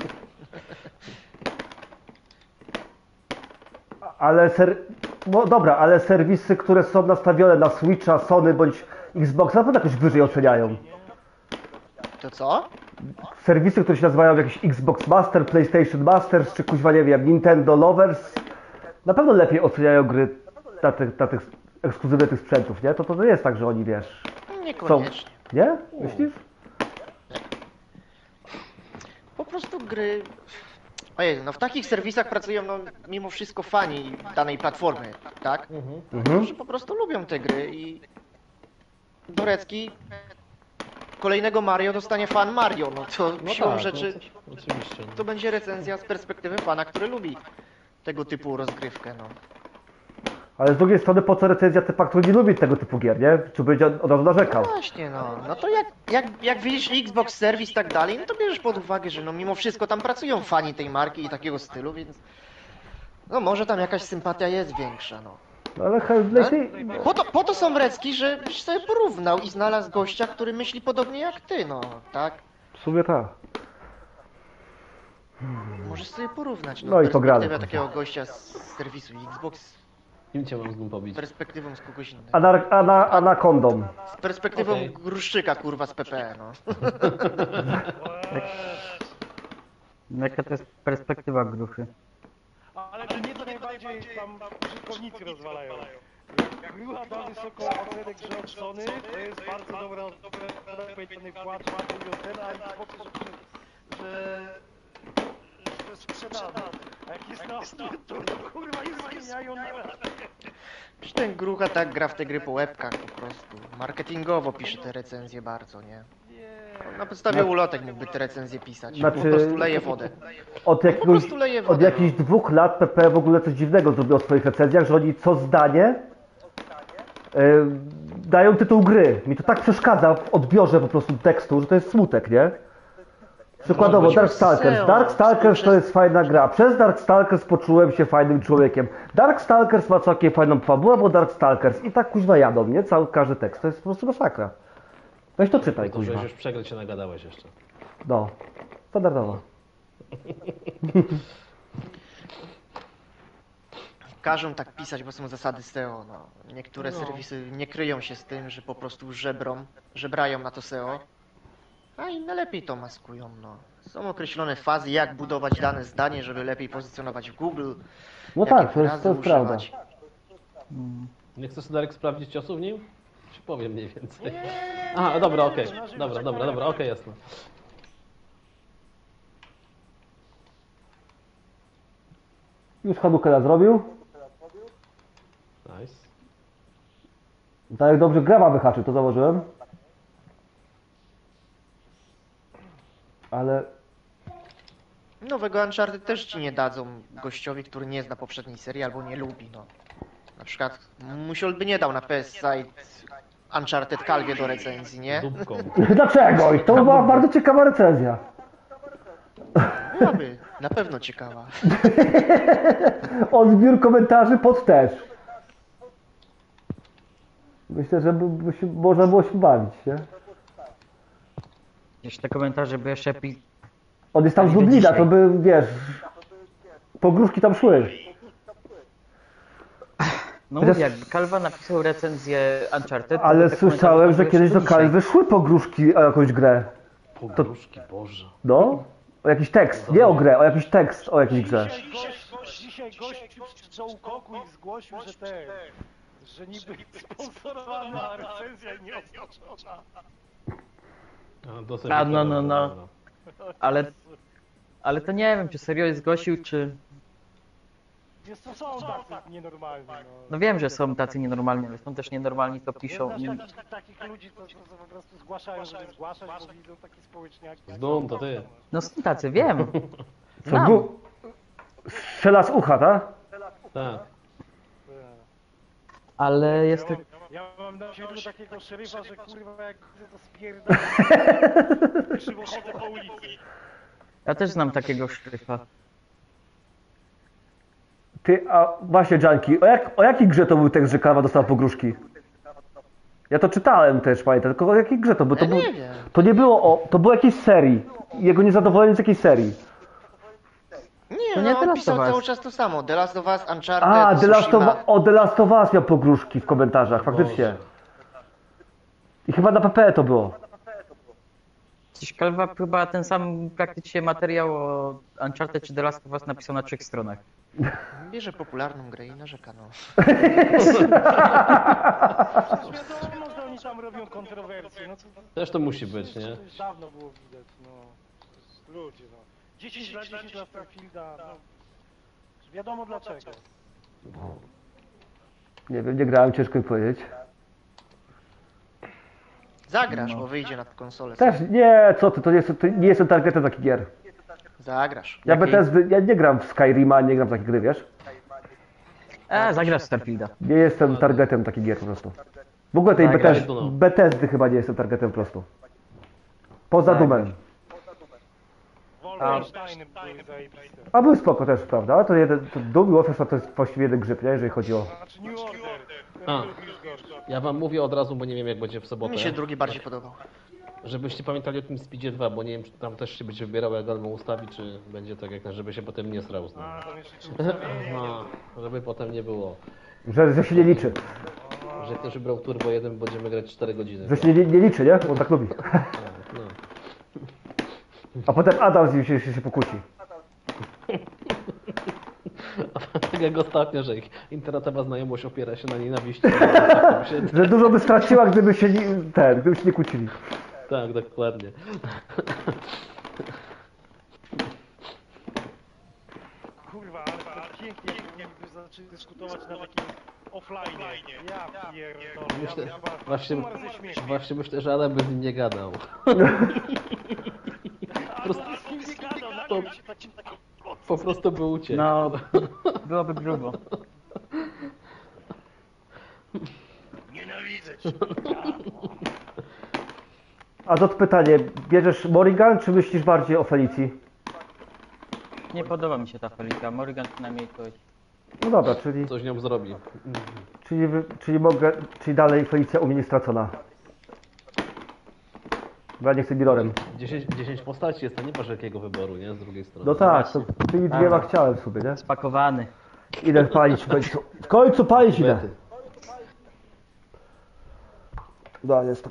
Ale no dobra, ale serwisy, które są nastawione na Switcha, Sony bądź Xboxa, na pewno jakoś wyżej oceniają. To co? Serwisy, które się nazywają jakiś Xbox Master, PlayStation Masters, czy kuźwa nie wiem, Nintendo Lovers, na pewno lepiej oceniają gry na tych ekskluzywnych tych sprzętów, nie? To nie jest tak, że oni, wiesz, Niekoniecznie. nie? Myślisz? Po prostu gry... Ojej, no w takich serwisach pracują no mimo wszystko fani danej platformy, tak? Którzy po prostu lubią te gry i... Dorecki kolejnego Mario dostanie fan Mario, no to siłą rzeczy No, oczywiście. to będzie recenzja z perspektywy fana, który lubi tego typu rozgrywkę, no. Ale z drugiej strony, po co recenzja typa, który nie lubi tego typu gier, nie? Czy będzie od razu narzekał? Właśnie, no. No to jak widzisz Xbox Service i tak dalej, no to bierzesz pod uwagę, że no mimo wszystko tam pracują fani tej marki i takiego stylu, więc... No może tam jakaś sympatia jest większa, no. No ale Hellblade... Po to są recki, żebyś sobie porównał i znalazł gościa, który myśli podobnie jak ty, no, tak? W sumie tak. Możesz sobie porównać, No i pograne, perspektywę kurwa. takiego gościa z serwisu Xbox Kim cię mam z nim Z pobić? perspektywą z kogoś innego. Anakondą. Z perspektywą Okej. gruszczyka, kurwa, z PPE, no. Jaka to jest perspektywa gruchy? Ale to nie to najbardziej tam użytkownicy rozwalają. Jak grucha da wysoką ocenę grze od Sony, to jest bardzo dobra odpowiedź płacz, ocena i po to, że sprzedano. A jak jest na to kurwa nie zmieniają na Przecież ten grucha tak gra w te gry po łebkach po prostu. Marketingowo pisze te recenzje bardzo, nie? Na podstawie ulotek mógłby te recenzje pisać. Znaczy- Po prostu leje wodę. Od prostu leje wodę, od jakichś no. 2 lat PP w ogóle coś dziwnego zrobił w swoich recenzjach, że oni co zdanie dają tytuł gry. Mi to tak przeszkadza w odbiorze po prostu tekstu, że to jest smutek, nie? Przykładowo Może być Darkstalkers. SEO. Darkstalkers to jest fajna gra. Przez Darkstalkers poczułem się fajnym człowiekiem. Darkstalkers ma całkiem fajną fabułę, bo Darkstalkers. I tak kuźwa jadą, nie? Każdy tekst. To jest po prostu masakra. Weź to czytaj, To, że kuźwa. już przegrać się nagadałeś jeszcze. No. Standardowo. Każą tak pisać, bo są zasady SEO, no. Niektóre No. serwisy nie kryją się z tym, że po prostu żebrają na to SEO. A inne lepiej to maskują, no. Są określone fazy, jak budować dane zdanie, żeby lepiej pozycjonować w Google. No jakie tak, to jest wyrazy prawda. używać. Nie chcesz Darek sprawdzić ciosu w nim? Ci powiem mniej więcej. Aha, dobra, okej. Dobra, okej, jasne. Już Hadukela zrobił. Nice. Tak jak dobrze gra ma wyhaczył, to założyłem. Ale Nowego Uncharted też ci nie dadzą gościowi, który nie zna poprzedniej serii albo nie lubi, no. Na przykład Musiol by nie dał na PS Site Uncharted Calwie do recenzji, nie? Dupką. dlaczego? I to była bardzo ciekawa recenzja. Byłaby na pewno ciekawa. Odbiór komentarzy pod też. Myślę, że można było się bawić, nie? Gdzieś te komentarze by jeszcze On jest tam z Niby Lublina, dzisiaj. to by, wiesz, pogróżki tam szły. No Chociaż- mówię, jakby Kalwa napisał recenzję Uncharted, to Ale te słyszałem, komentarze że były kiedyś do jeszcze dzisiaj. Kalwy szły pogróżki o jakąś grę. Pogróżki, Boże. No? O jakiś tekst, nie o grę, o jakiś tekst o jakiejś grze. Dzisiaj gość przy Jołkoku i zgłosił, że niby sponsorowana recenzja i nie oznaczona. Dosyć A, no, ciekawe, no. Ale to nie wiem, czy serio zgłosił, czy... Jest to są tacy nienormalni, no. No wiem, że są tacy nienormalni, ale są też nienormalni, to piszą... Znasz takich ludzi, to po prostu zgłaszają, żeby zgłaszać, bo widzą takie społeczniaki. Z dum, to ty. No są tacy, wiem. Co, Znam. strzela z ucha, tak? Tak. Ale jest to... Ja mam na siebie takiego szeryfa, że kurwa jak widzę to spierdam. Krzywo chodzę po ulicy. Ja też znam takiego szryfa. Ty, a właśnie Janki, o jakiej grze to był tekst, że Kalwa dostała pogróżki? Ja to czytałem też, pamiętam, tylko o jakiej grze to było? Ja nie wiem. To nie było to było jakiejś serii. Jego niezadowolenie z jakiejś serii. Nie, To no nie The on Last pisał of Us. cały czas to samo. The Last of Us, Uncharted, A, Tsushima. The Last of Us miał pogróżki w komentarzach, faktycznie. Boże. I chyba na PP to było. Coś Kalwa chyba ten sam praktycznie materiał o Uncharted czy The Last of Us napisał na 3 stronach. Bierze popularną grę i narzeka, no. Przecież wiadomo, że oni tam robią kontrowersje. No to Też to musi być, nie? to już dawno było widać, no. Przecież ludzie, no. 10 lat Starfielda, no. Wiadomo dlaczego. Nie wiem, nie grałem, ciężko mi powiedzieć. Zagrasz, bo wyjdzie na konsolę. Też, nie, co ty, to nie jestem targetem takich gier. Zagrasz. Ja nie gram w Skyrima, nie gram w takie gry, wiesz? Zagrasz w Starfielda. Nie jestem targetem takich gier po prostu. W ogóle tej Tak, Bethesdy chyba nie jestem targetem po prostu. Poza Tak. Doomem. Wolfensteinem były zajebiste. A był spoko też, prawda? Ale to Doom i Wolfenstein to jest właściwie jeden grzyb, nie? Jeżeli chodzi o... Znaczy New Order. A. Ten drugi już gorszy. Ja wam mówię od razu, bo nie wiem jak będzie w sobotę. Mi się drugi bardziej podobał. Żebyście pamiętali o tym Speedzie 2, bo nie wiem czy tam też się będzie wybierało jak album ustawi, czy będzie tak jak na, żeby się potem nie srał z nim. A, tam jeszcze ci ustawienie. No, żeby potem nie było. Że się nie liczy. Że ktoś wybrał Turbo 1, będziemy grać 4 godziny. Że się nie liczy, nie? On tak lubi. No. A potem Adam z nim się pokłóci. Tak jak ostatnio, że ich internetowa znajomość opiera się na nienawiści. Że dużo by straciła, gdyby się nie kłócili. Tak, dokładnie. Kurwa, ale to pięknie, jakby zaczęli dyskutować na takim offline. Ja pierdolę, Myślę, ja chyba właśnie, umarł ze śmiechu. właśnie myślę, że Adam by z nim nie gadał. Albo z kim nie gadał, nagle się taki Po prostu by uciekł. No, byłoby grubo. nienawidzę cię. A to pytanie, bierzesz Morrigan, czy myślisz bardziej o Felicji? Nie podoba mi się ta Felika. Morrigan przynajmniej coś. No dobra, czyli, Coś z nią zrobi. czyli dalej Felicja u mnie nie stracona. Bo ja nie chcę mirrorem. 10 postaci jest, to nie masz jakiego wyboru, nie? Z drugiej strony. No tak, to tymi dwiema chciałem sobie, nie? Spakowany. Idę palić w końcu. W końcu palić idę. Bety. Da, jest to.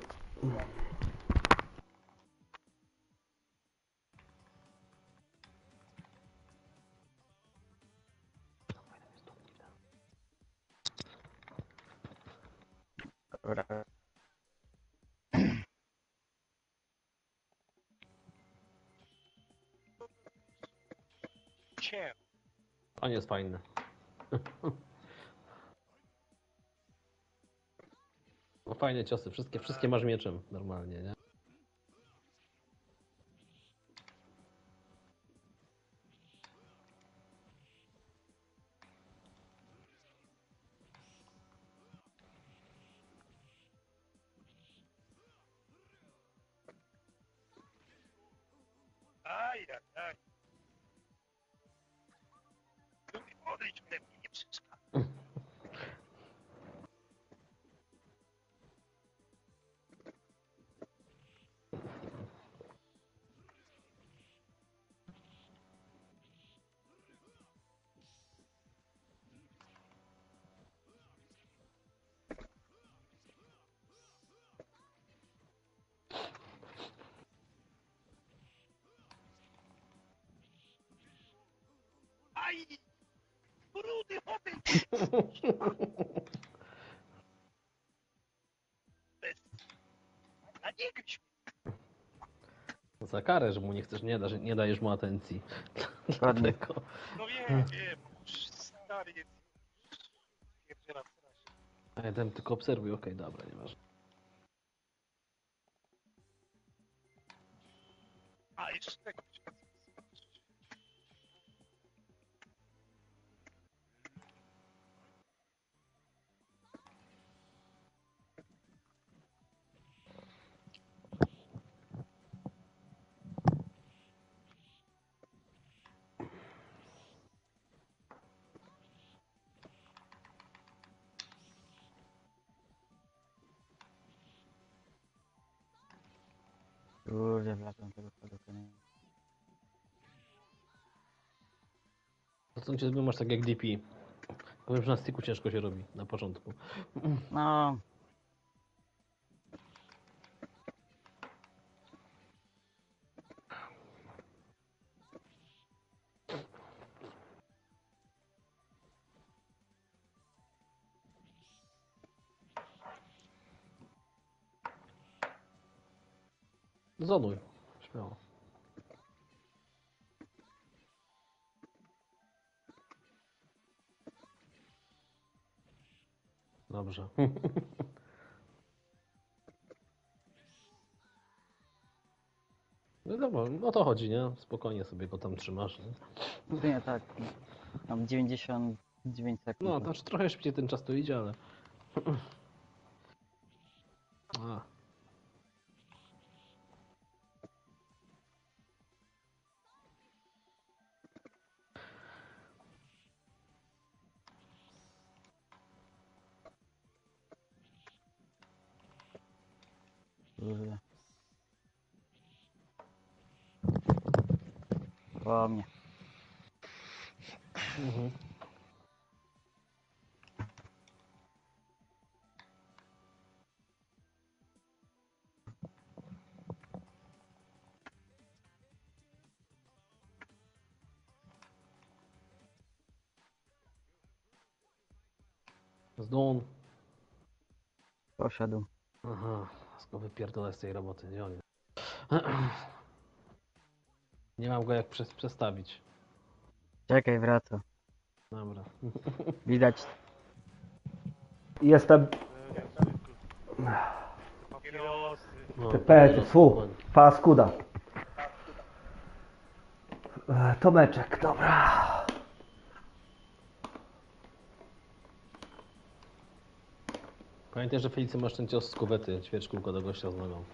Dobra. Cię. On jest fajny. No fajne ciosy, wszystkie masz mieczem normalnie, nie? Aj. Odejdź ode mnie, nie przeszkadzaj. Aj! Rudy, odejdź! A nie gryź mnie. Za karę, że mu nie chcesz, nie dajesz mu atencji. Dokładnie. Dlatego. No wiem, stary jest. Pierdziela strasznie. A ja tam tylko obserwuję, okej, dobra, nieważne. A, jeszcze tego. Kurde, wlazłem tego palucha, nie? To co cię masz tak jak DP. Powiem, że na sticku ciężko się robi na początku. No, Zonuj. Śmiało. Dobrze. No dobra, o to chodzi, nie? Spokojnie sobie go tam trzymasz. Nie? w sumie tak. Mam 99 sekund. No, znaczy trochę szybciej ten czas to idzie, ale... A. Kurde. Po mnie. Zdun. Poszedł. Aha, go wypierdolę z tej roboty, gdzie on jest? Nie mam go jak przestawić. Czekaj, wraca. Dobra. Widać. Jestem... Papierosy. No, Pet, fu, paskuda. Tomeczek, dobra. Pamiętaj, że Felicy masz ten cios z kuwety, ćwierć kółko do gościa z nogą.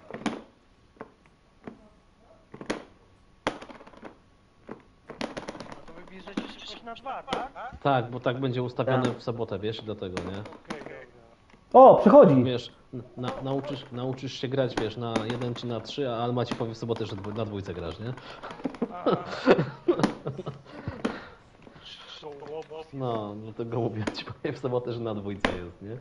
To wy bierzecie 6-2, tak? Tak, bo tak będzie ustawione w sobotę, wiesz, i dlatego, nie? Okej, dobra. O, przychodzi. Wiesz, nauczysz się grać, wiesz, na 1 czy na 3, a Alma ci powie w sobotę, że na dwójce grasz, nie? Są łobos. No, dlatego mówię ci powiem w sobotę, że na dwójce jest, nie?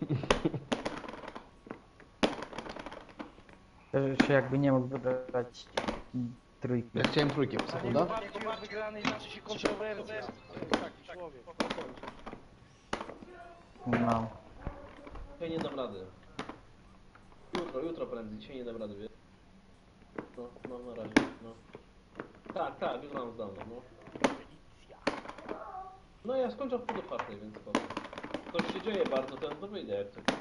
To się jakby nie mógł wybrać trójki. Ja chciałem trójki, sekunda. Bardziej już wygrany i liczy się kontrowersja. To jest taki człowiek. No. Dzisiaj nie dam rady. Jutro prędzej, dzisiaj nie dam rady, wiesz? No, na razie, no. Tak, jutro mam zdalną, no. No ja skończę w pół do czwartej, więc spoko. Coś się dzieje bardzo, to wyjdzie jak coś.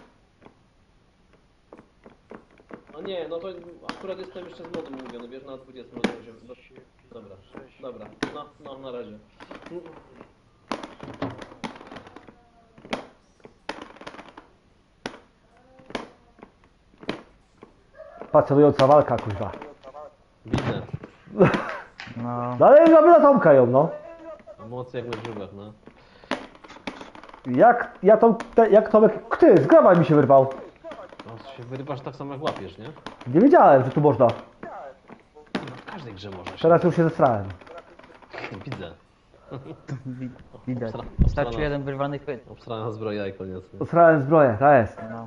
No nie, no to akurat jestem jeszcze z modem mówiony, wiesz, na 20 Dobra, no, na razie. Pasjonująca walka, kuźwa. Widzę. No. No ale na Tomka ją, no. Emocje jak na grzybach, no. Jak Tomek... Ty, z graba mi się wyrwał. No się wyrywasz tak samo jak łapiesz, nie? Nie wiedziałem, że tu można. No, w każdej grze można się. Teraz już się zestrałem. Widzę. Widać. Obstra- Wystarczy obstrana- jeden wyrwany chwyt. Obstrana zbroja i koniec. Nie? Zestrałem zbroję, to jest. No.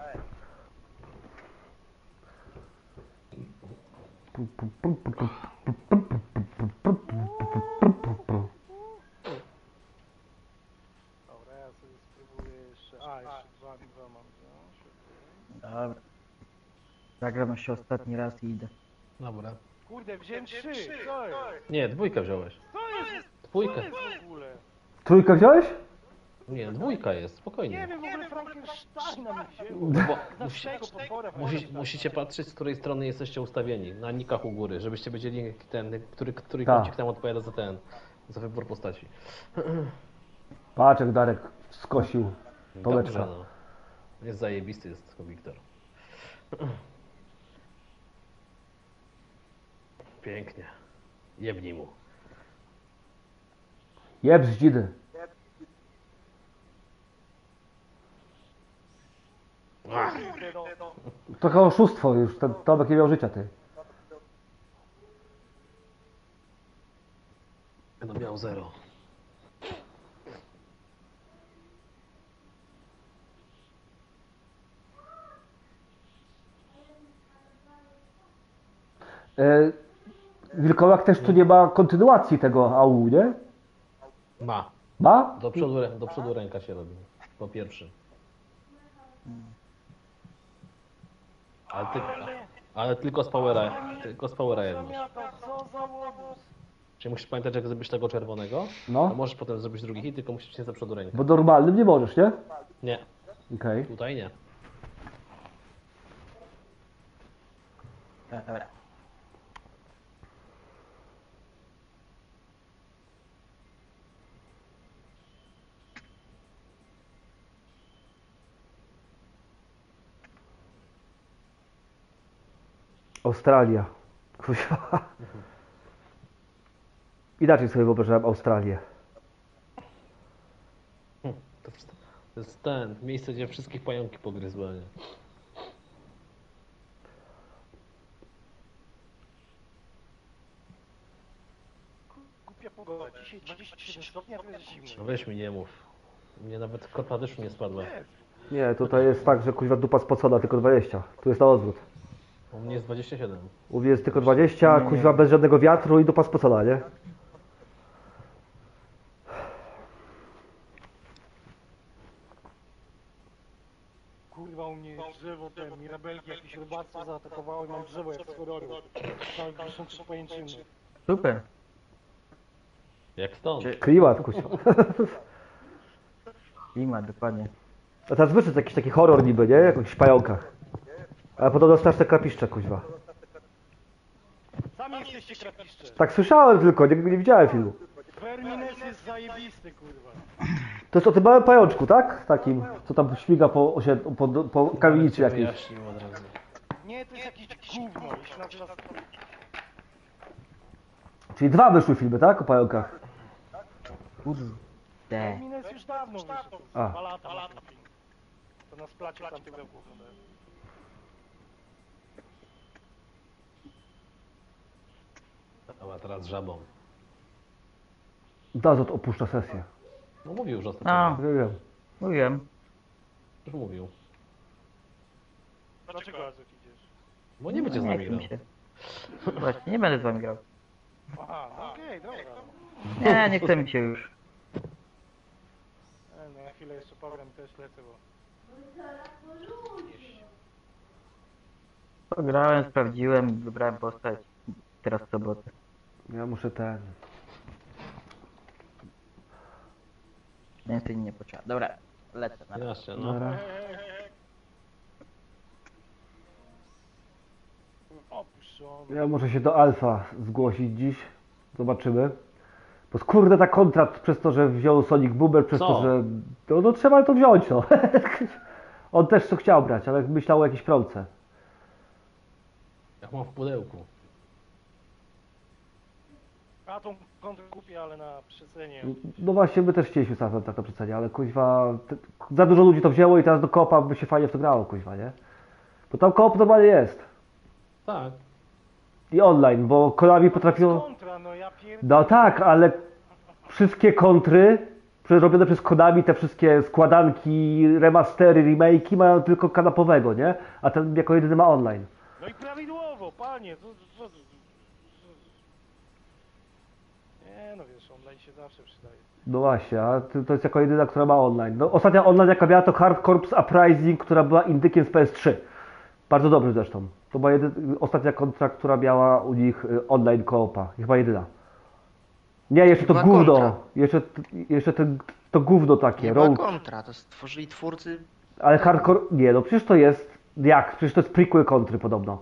Dobra, ja sobie spróbuję jeszcze. Jeszcze dwa mam wziąć. Dobra. Zagram się ostatni raz i idę. Dobra. Kurde, wziąłem 3. Co jest? Nie, dwójkę wziąłeś. Co jest? Dwójkę. Co jest w ogóle? Trójkę wziąłeś? Nie, dwójka jest, Nie spokojnie. wiem, w ogóle Frankensteina mi wzięło. No bo Naszego potwora musicie patrzeć, z której strony jesteście ustawieni. Na nikach u góry, żebyście wiedzieli, który Tak. kącik tam odpowiada za wybór postaci. Patrz jak Darek skosił Dobrze, Tomeczka. no. Jest zajebisty, jest to Wiktor. Pięknie. Jebnij mu. Jeb z dzidy. Ach, Kurde, no. Trochę oszustwo już, ten Tomek nie miał życia, ty. no miał 0. Wilkołak też tu nie ma kontynuacji tego AU, nie? Ma. Ma? Do przodu ręka się robi. Po pierwszy. Ale tylko z powera. Tylko z powera jak masz. Zamiata, co za łobuz. Czyli musisz pamiętać, jak zrobisz tego czerwonego. No. A możesz potem zrobić drugi hit, tylko musisz się za przodu rękę. Bo normalnym nie możesz, nie? Nie, Okej. tutaj nie. Dobra. Australia. Kuźwa. Inaczej sobie wyobrażałem Australię. To jest ten, miejsce, gdzie wszystkich pająki pogryzły, nie? Głupia pogoda. Dzisiaj 27 stopni, a to jest zimno. No weź mi nie mów. Mnie nawet kropla deszczu nie spadła. Nie, tutaj jest tak, że kuźwa dupa spocona, tylko 20. Tu jest na odwrót. U mnie jest 27. U mnie jest tylko 20, a kuźwa bez żadnego wiatru i dupa spocona, nie? kurwa u mnie drzewo, te mirabelki, jakieś robactwo zaatakowały, mam drzewo jak z horroru. Cały wiszący pajęczyny. Super. Jak stąd? Klimat, kuźwa. Klimat, dokładnie. A teraz wyszedł jakiś taki horror niby, nie? Jakichś pająkach. Ale podobno straszne krapiszcze, kuźwa. Sami jesteście krapiszcze. Tak słyszałem tylko, nie widziałem filmu. Vermines jest zajebisty, kurwa. To jest o tym małym pajączku, tak? Takim, co tam śmiga po kamienicy jakiejś. Wyjaśnił od razu. Nie, to jest jakieś gówno, i się nazywa... Czyli 2 wyszły filmy, tak? O pająkach. Kurde. Vermines już dawno wyszedł. A. 2 lata. To na splacie w tamtym roku. A teraz żabą. Dazot opuszcza sesję. No mówił już A, ostatnio. Nie wiem. mówiłem. Już mówił. Dlaczego Azek idziesz? Bo nie będzie z Nie nami chce mi grał. się. Właśnie, nie będę z wami grał. Aha, no okej, dobra. Nie, nie chce mi się już. No na chwilę jeszcze pogram, też lecę, bo... Pograłem, sprawdziłem, wybrałem postać. Teraz w sobotę. Ja muszę ten... Więcej nie potrzeba. Dobra, lecę na to. 11, no. Nara. Opuszczony. Ja muszę się do Alfa zgłosić dziś. Zobaczymy. Bo kurde ta kontrakt przez to, że wziął Sonic Boomer, przez Co? to, że... No trzeba to wziąć, no. On też co chciał brać, ale myślał o jakiejś promce. Jak mam w pudełku. A tą kontrę kupię, ale na przecenie. No właśnie, my też chcieliśmy sam tak na przecenie, ale kuźwa... Za dużo ludzi to wzięło i teraz do koopa by się fajnie w to grało, kuźwa, nie? Bo tam koop normalnie jest. Tak. I online, bo Konami potrafiło... Kontra, no ja No tak, ale wszystkie kontry robione przez Konami, te wszystkie składanki, remastery, remake'i mają tylko kanapowego, nie? A ten jako jedyny ma online. No i prawidłowo, panie, co... Nie no wiesz, online się zawsze przydaje. No właśnie, a to jest jako jedyna, która ma online. No, ostatnia online jaka miała to Hard Corps Uprising, która była indykiem z PS3. Bardzo dobry zresztą. To była ostatnia kontra, która miała u nich online koopa. Chyba jedyna. Nie, jeszcze to Była gówno. kontra. Jeszcze to gówno takie. Nie była Rogue. kontra, to stworzyli twórcy... Ale hardcore... Nie, no przecież to jest... Jak? Przecież to jest prequel kontry podobno.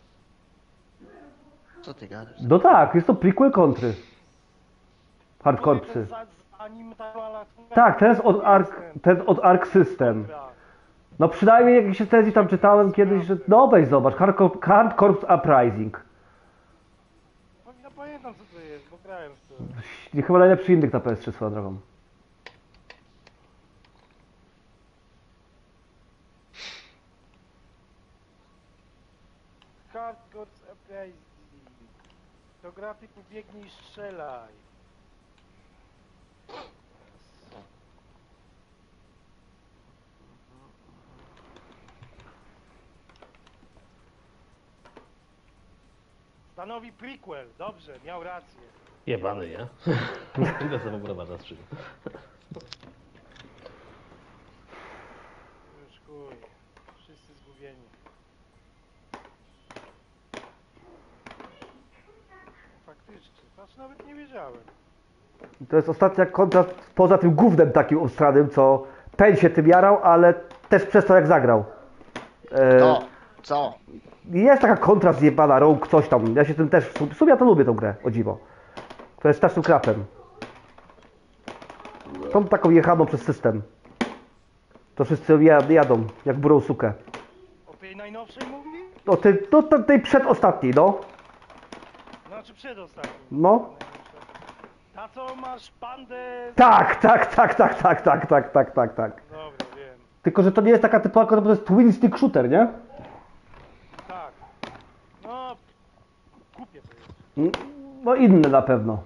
Co ty gadasz? No tak, jest to prequel kontry. Hard Corpsy. Zanim ta mala... Tak, ten od Arc System. No przynajmniej jakieś recenzji tam czytałem kiedyś, że... No weź zobacz, Hard Corps Uprising. Ja pamiętam co to jest, bo grałem w to. Nie, chyba najlepszy indyk na PS3 swoją drogą. Hardcore Uprising. To gra typu biegnij i strzelaj. Stanowi prequel, dobrze, miał rację. Jebany, nie? Idę sobie poprowadza skrzynię. Już chuj, wszyscy zgubieni. Faktycznie, patrz, nawet nie wiedziałem. To jest ostatnia kontra poza tym gównem takim obstranym, co Pen się tym jarał, ale też przez to jak zagrał. To, co? Jest taka kontra zjebana, Rogue, coś tam. Ja się tym też... W sumie ja to lubię tą grę, o dziwo. To jest strasznym krapem. Tą taką jechaną przez system. To wszyscy jadą, jak burą sukę. O tej najnowszej mówi? Tej przedostatniej, no. Znaczy przedostatniej. No. Ta co masz pandę... Tak. Dobra, wiem. Tylko, że to nie jest taka typowa kontra, bo to jest twin stick shooter, nie? Tak. No, kupię to jest. No inne na pewno.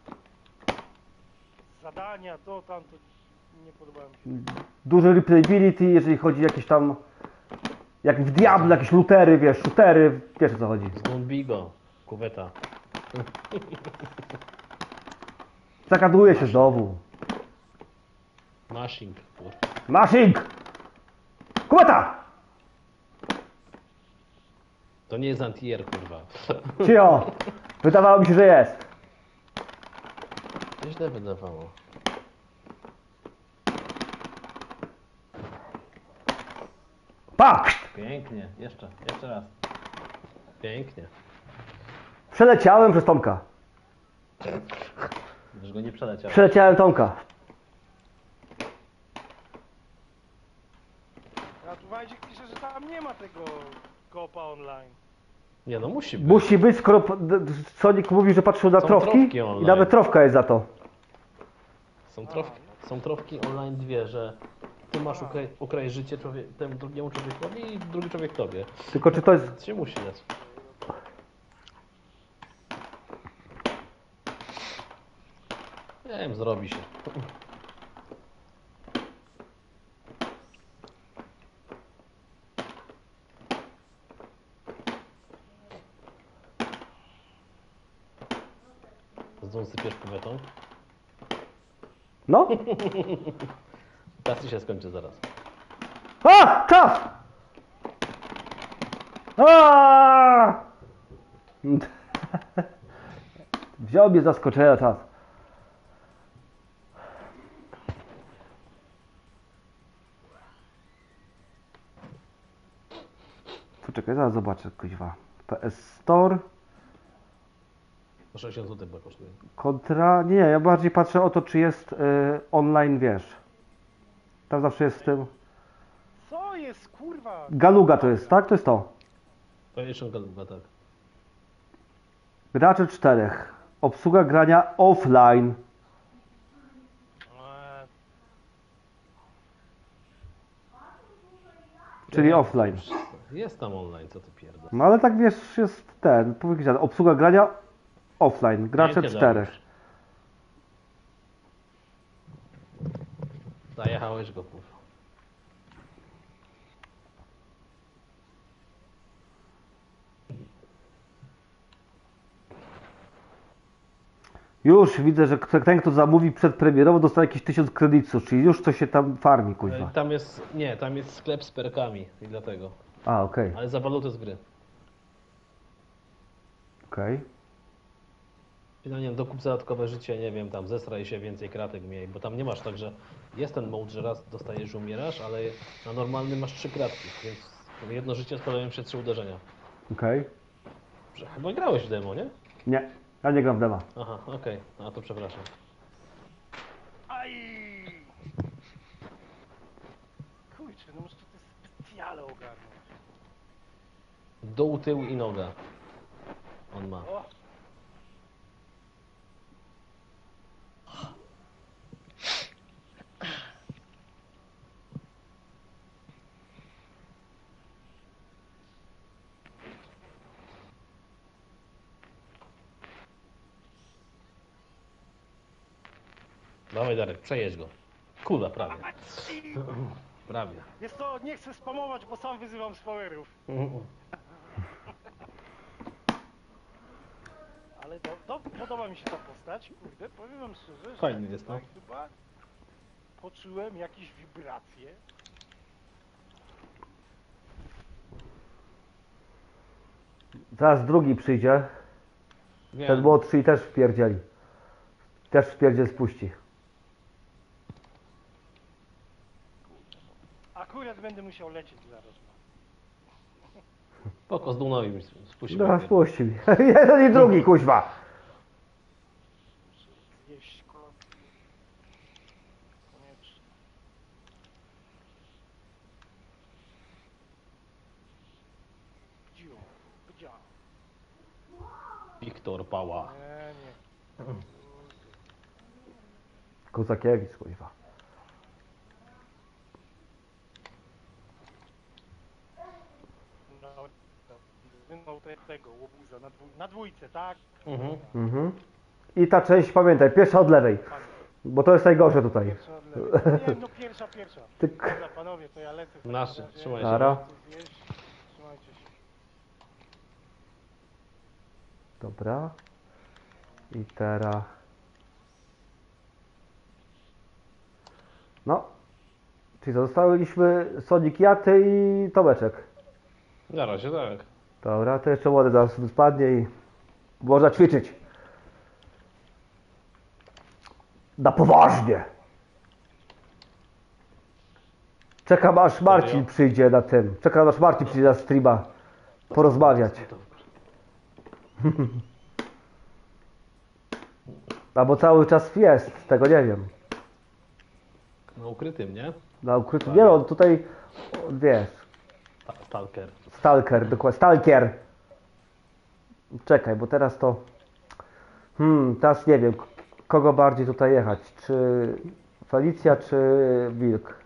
Zadania, to, tamto, nie podobało mi się. Duży replayability, jeżeli chodzi jakieś tam... Jak w Diablo, jakieś lootery, wiesz, shootery, wiesz o co chodzi. Zgon Bigo. Kuweta. Zakaduje się znowu. Mashing. Mashing! Kubata! To nie jest anti-air, kurwa. Cio! Wydawało mi się, że jest. Nieźle wydawało. Pak! Pięknie, jeszcze raz. Pięknie. Przeleciałem przez Tomka. Już go nie przeleciał. Przeleciałem Tomka. A tu Wajdziek pisze, że tam nie ma tego kopa online. Nie no, musi być. Musi być, skoro Sonic mówi, że patrzył na Są trofki trofki i online. nawet trofka jest za to. Są trofki online dwie, że ty masz ukraść życie temu drugiemu człowiekowi i drugi człowiek tobie. Tylko czy to jest... To się musi dać. Nie wiem, zrobi się. Zdą sypiesz powiatą? No? Czas się skończy zaraz. A! Czas! A! Wziął mnie z zaskoczenia czas. Poczekaj, zaraz zobaczę, kuźwa. PS Store Po 60 zł chyba kosztuje. kontra... Nie, ja bardziej patrzę o to, czy jest online, wiesz. Tam zawsze jest w tym... Co jest, kurwa? Galuga to jest, tak? To jest to. To jeszcze chyba tak. Gracze 4. Obsługa grania offline. Eee, Czyli offline. Jest tam online, co ty pierdol. No ale tak wiesz, jest ten, powiedziane, obsługa grania offline, gracze Nie 4. Dariusz. Zajechałeś go, kurwa. Już widzę, że ten, kto zamówi przedpremierowo, dostanie jakieś 1000 kredytów, czyli już coś się tam farmi, kuźwa. Tam jest, nie, tam jest sklep z perkami i dlatego. A, okej, Ale za walutę z gry. okej. I no nie wiem, dokup za dodatkowe życie, nie wiem, tam zesraj się, więcej kratek miej, bo tam nie masz tak, że jest ten mode, że raz dostajesz, umierasz, ale na normalnym masz 3 kratki, więc jedno życie składają się 3 uderzenia. Okej. Chyba grałeś w demo, nie? Nie, ja nie gram w dema. Aha, okej, a to przepraszam. aj! Kurczę, no muszę to specjalnie ogarnąć. Dół, tył i noga. On ma. O! Dawaj Darek, przejedź go. Kula, prawie. Prawie. Jest to, nie chcę spamować, bo sam wyzywam spoilerów. Ale podoba mi się ta postać, kurde, powiem wam szczerze, że Fajny jest, no. chyba poczułem jakieś wibracje. Zaraz drugi przyjdzie, ten Wiem. młodszy i też wpierdzieli. Też wpierdziel spuści. Akurat będę musiał lecieć zaraz. Spoko, z Dunowi mi spuścił. No, spuści mi. Jeden i drugi, kuźwa. Zjeść kolację. Koniecznie. Gdzie? Wiktor Pała. Nie. Kozakiewicz, kuźwa. No, tego łobuza na dwójce, tak? Mhm. I ta część, pamiętaj, pierwsza od lewej. Bo to jest najgorsze tutaj. Pierwsza od lewej. Nie, no pierwsza. Tyk. Dobra, panowie, to ja lecę. w takim Nasze, razie. trzymaj się. Nara. Co zjeść? Trzymajcie się. Dobra. I teraz... No. Czyli zostałyśmy Sonic, ja, ty i Tomeczek. Na razie tak. Dobra, to jeszcze wodę zaraz spadnie i można ćwiczyć. Na poważnie. Czekam aż Marcin przyjdzie na tym. Czekam aż Marcin przyjdzie na streama. Porozmawiać. Albo cały czas jest, tego nie wiem. Na ukrytym, nie? Na ukrytym. Nie no, tutaj wiesz. Stalker. Stalker, dokładnie. Stalker! Czekaj, bo teraz to... teraz nie wiem, kogo bardziej tutaj jechać. Czy Felicja, czy Wilk?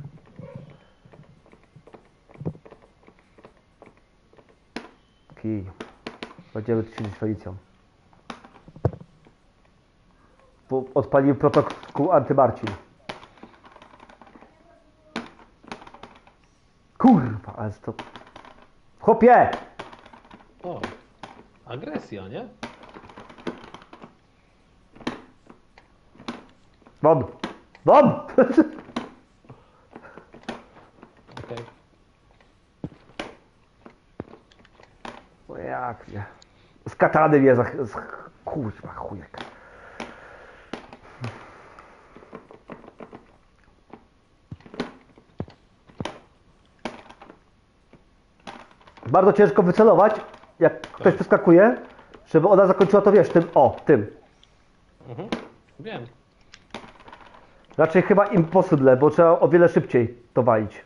Kij. Będziemy ćwiczyć z Felicją. Bo odpalił protokół antymarcin. Kurwa, ale to... Chłopie! O, agresja, nie? Won! Won! Okej. No jak nie? Z katany mnie kurwa chujek. Bardzo ciężko wycelować, jak ktoś przeskakuje, żeby ona zakończyła to, wiesz, tym. Wiem. Raczej chyba impossible, bo trzeba o wiele szybciej to walić.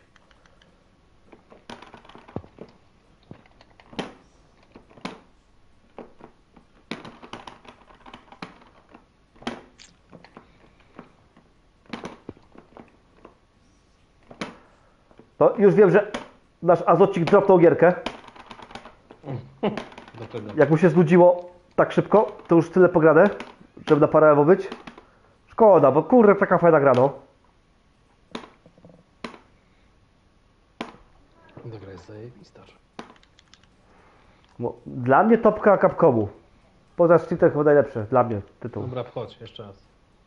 No już wiem, że nasz Azocik dropnął gierkę. Dlaczego? Jak mu się znudziło tak szybko, to już tyle pograne, żeby na parę być. Szkoda, bo kurde, taka fajna gra, no. Ta gra jest zajebista. Bo dla mnie topka Capcomu. Poza Streetem chyba najlepsze, dla mnie tytuł. Dobra, wchodź, jeszcze raz.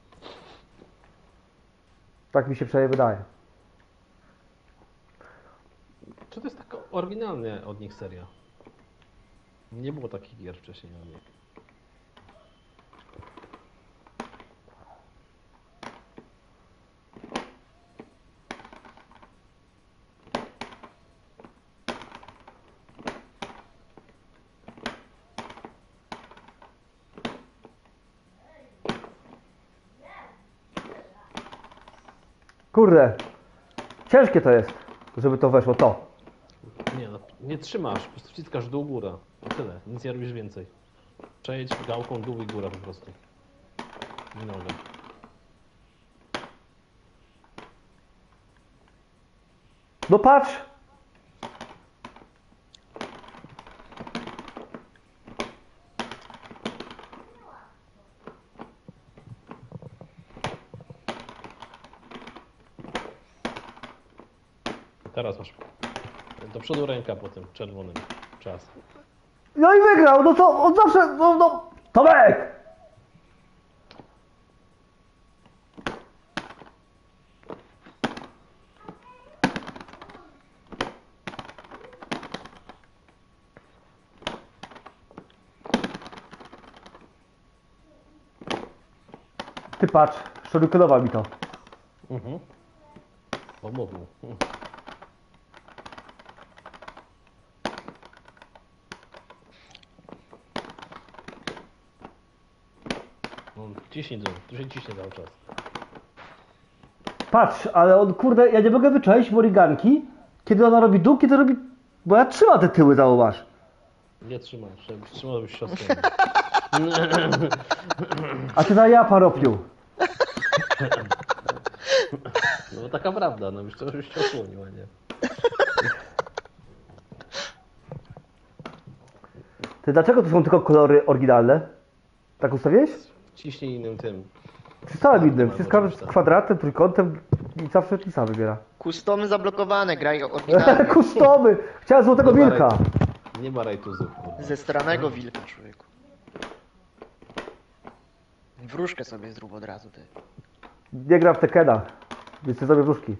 Tak mi się przynajmniej wydaje. Czy to jest taka oryginalnie od nich seria? Nie było takich gier wcześniej od nich. Kurde, ciężkie to jest, żeby to weszło, to. Nie no, nie trzymasz, po prostu wciskasz dół, góra. I tyle, nic nie robisz więcej. Przejdź gałką dół i góra po prostu. I noga. No patrz! Teraz masz do przodu ręka po tym czerwonym. Czas. No i wygrał, no to on zawsze, no, Tomek! Ty patrz, szurykanował mi to. Pomogł. No, ciśnij dół, tu się ciśnie cały czas. Patrz, ale on, kurde, ja nie mogę wyczaić Moriganki, kiedy ona robi dół, kiedy robi... Bo ja trzymam te tyły, zauważ. Nie trzymaj, żebyś trzymał byś siostrę. A ty na japa robił. No taka prawda, no byś to żebyś się osłonił, a nie. Ty, dlaczego to są tylko kolory oryginalne? Tak ustawiłeś? Ciśnij innym tym. Przy całym innym. No, Wciskamy może z tak. kwadratem, trójkątem i zawsze pisa wybiera. Kustomy zablokowane, graj oryginalnie. Kustomy! Chciałem złotego wilka. Nie ma rajtuzów. kurwa. Ze stranego wilka, człowieku. Wróżkę sobie zrób od razu, ty. Nie gram w Tekena, więc chcę sobie wróżki.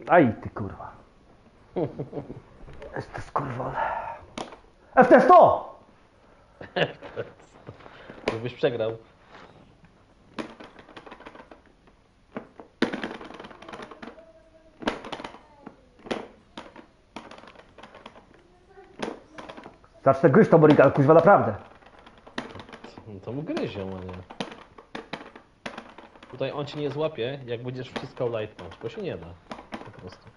Aj, ty kurwa. Jesteś kurwa. FT100! Żebyś przegrał. Zacznę gryźć tą Morrigan, kuźwa, naprawdę. No to mu gryzią, a nie. Tutaj on ci nie złapie, jak będziesz wciskał light punch, bo się nie da. Po prostu.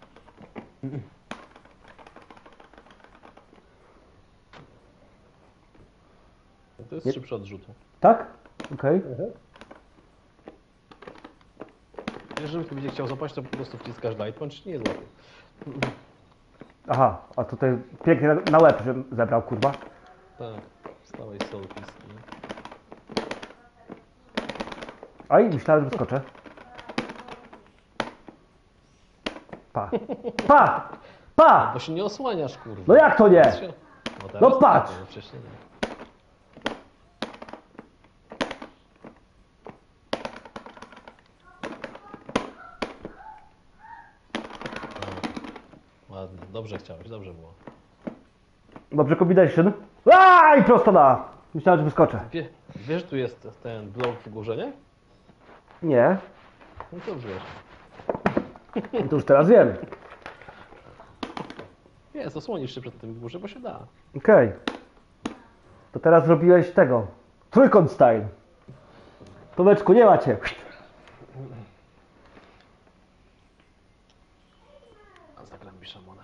To jest szybszy od rzutu. Tak? Okej. Jeżeli ktoś będzie chciał złapać, to po prostu wciskasz light punch i nie złapie. Aha, a tutaj pięknie na łeb, że zebrał, kurwa. Tak, stałeś soul fist, nie? Aj, myślałem, że skoczę. Pa! Pa! Pa! Bo się nie osłaniasz, kurwa. No jak to nie? Teraz się- teraz No tak, patrz! ale wcześniej nie. No, ładnie, dobrze chciałeś, dobrze było. Dobrze, combination. Aj, prosto na! Myślałem, że wyskoczę. Wiesz, tu jest ten blok w górze, nie? Nie, No to wiesz. to już teraz wiem. Jest, osłonisz się przed tym w górze, bo się da. Okej. To teraz zrobiłeś tego. Trójkąt style. Tomeczku, nie macie. A zagram mi szamona.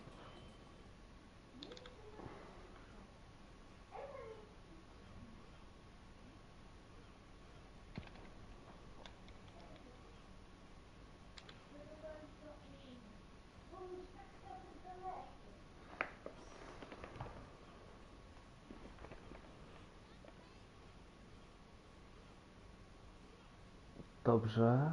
Dobrze.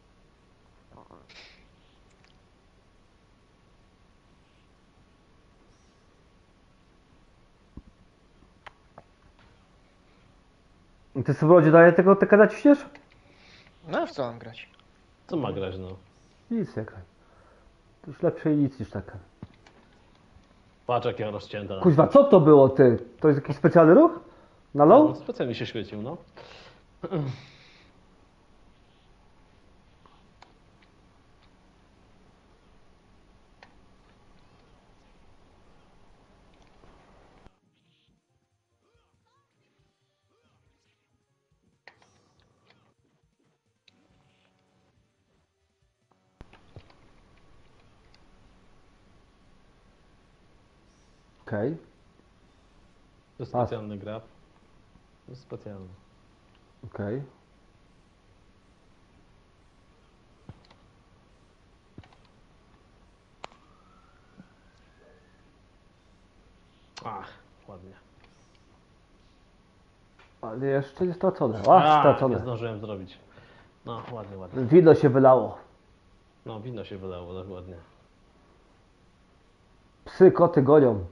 I ty sobie w lodzie daje tego TK naciśniesz? No w co mam grać? Co ma grać, no? Nic nie graj. To już lepsze nic niż taka. Patrz, jak ja rozcięta. Kuźwa, co to było ty? To jest jakiś specjalny ruch? Na No, low? specjalnie się świecił, no. Okej. To jest specjalny grab. To jest specjalny. Okej. Ach, ładnie. Ale jeszcze nie stracone. Nie Stracone. zdążyłem zrobić. No, ładnie, ładnie. Wino się wylało. No, wino się wydało, dokładnie. Psy, koty gonią.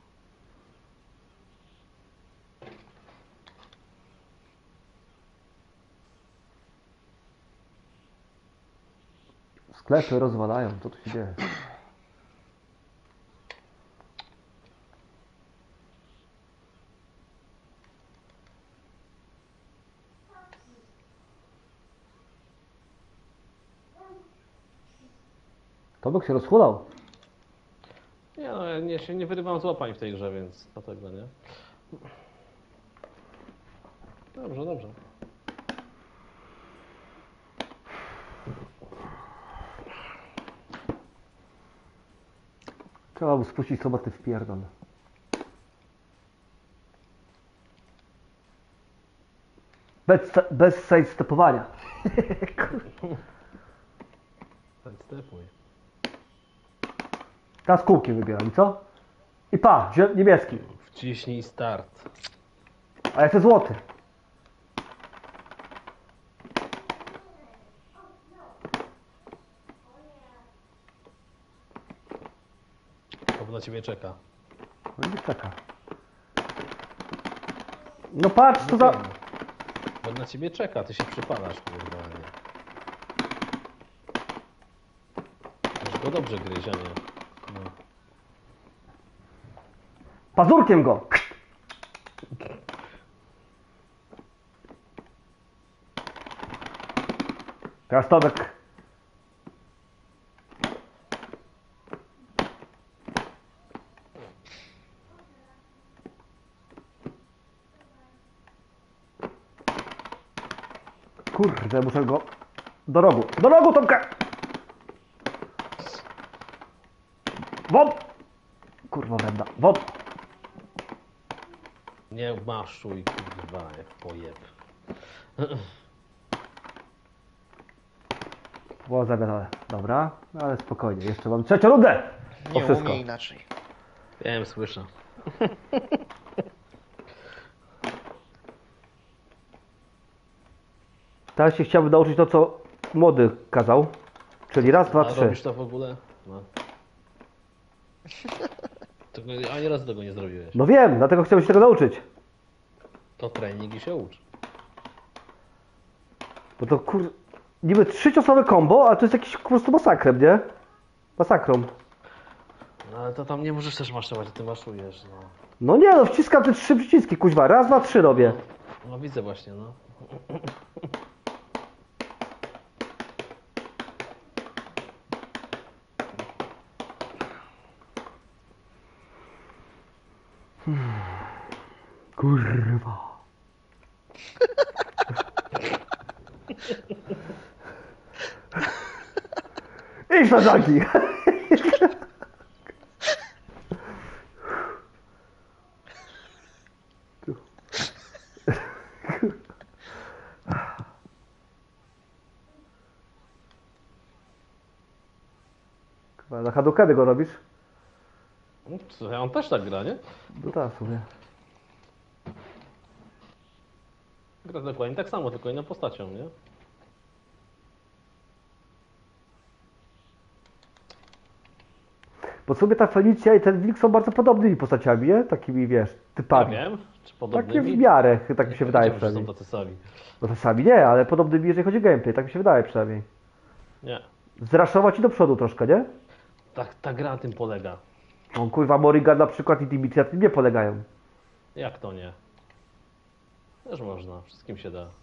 Sklepy rozwalają. Co tu się dzieje? Tomek się rozchulał. Nie, no, ja się nie wyrywam z łapań w tej grze, więc dlatego, nie? Dobrze, dobrze. Trzeba mu spuścić soboty w pierdol. Bez sidestepowania. Stepuj. Teraz kółkiem wybieram, co? I pa, niebieski. Wciśnij start. A ja chcę złoty. To na ciebie czeka. No i czeka. No patrz, co za... Bo na ciebie czeka, ty się przypalasz, kurwa, nie. Go dobrze gryź, a nie. No. Pazurkiem go! Teraz Tomek. Kurde, muszę go... Do rogu! Do rogu, Tomka! Wod! Kurwa węda. Wod! Nie maszuj, kurwa, jak pojeb. Było zagadane. Dobra, ale spokojnie. Jeszcze mam trzecią rundę! O Nie wszystko. umie inaczej. Wiem, słyszę. Teraz się chciałbym nauczyć to, co młody kazał. Czyli raz, dwa, A trzy. robisz to w ogóle? No. Tylko ani razu tego nie zrobiłeś. No wiem, dlatego chciałbym się tego nauczyć. To trening i się ucz. Bo to kur... Niby trzycziosowe combo, a to jest jakiś po prostu masakrem, nie? Masakrą. No, ale to tam nie możesz też maszować, ty maszujesz, no. No nie, no wciskam te trzy przyciski, kuźwa. Raz, dwa, trzy robię. No widzę właśnie, no. Kurwa. Idź na żagi. Kurwa, na Hadokeny go robisz? Słuchaj, on też tak gra, nie? No tak, w sumie. Gra dokładnie tak samo, tylko inną postacią, nie? Bo w sumie ta Felicja i ten Wilk są bardzo podobnymi postaciami, nie? Takimi, wiesz, Ja typami. wiem, czy Takie podobnymi? w miarę, tak mi się wydaje Wiedziałem, że są przynajmniej. tacy sami. No to sami nie, ale podobnymi, jeżeli chodzi o gameplay, tak mi się wydaje przynajmniej. Nie. Zraszować i do przodu troszkę, nie? Ta gra na tym polega. No kurwa, Morrigan na przykład i Dimitri na tym nie polegają. Jak to nie? Też można, wszystkim się da.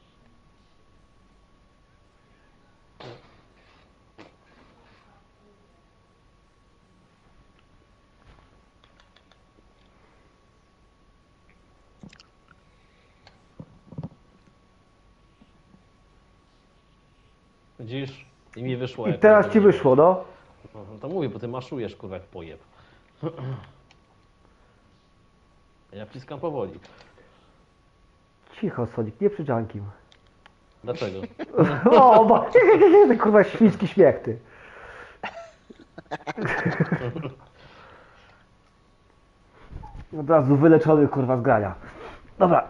Widzisz? I mi wyszło. I jak teraz nie ci mówiłeś. wyszło, no. No to mówię, bo ty maszujesz, kurwa, jak pojeb. Ja wciskam powoli. Cicho, Sonic, nie przy Junkim. Dlaczego? O, bo... Ten kurwa świński śmiech, ty. Od razu wyleczony, kurwa, z grania. Dobra.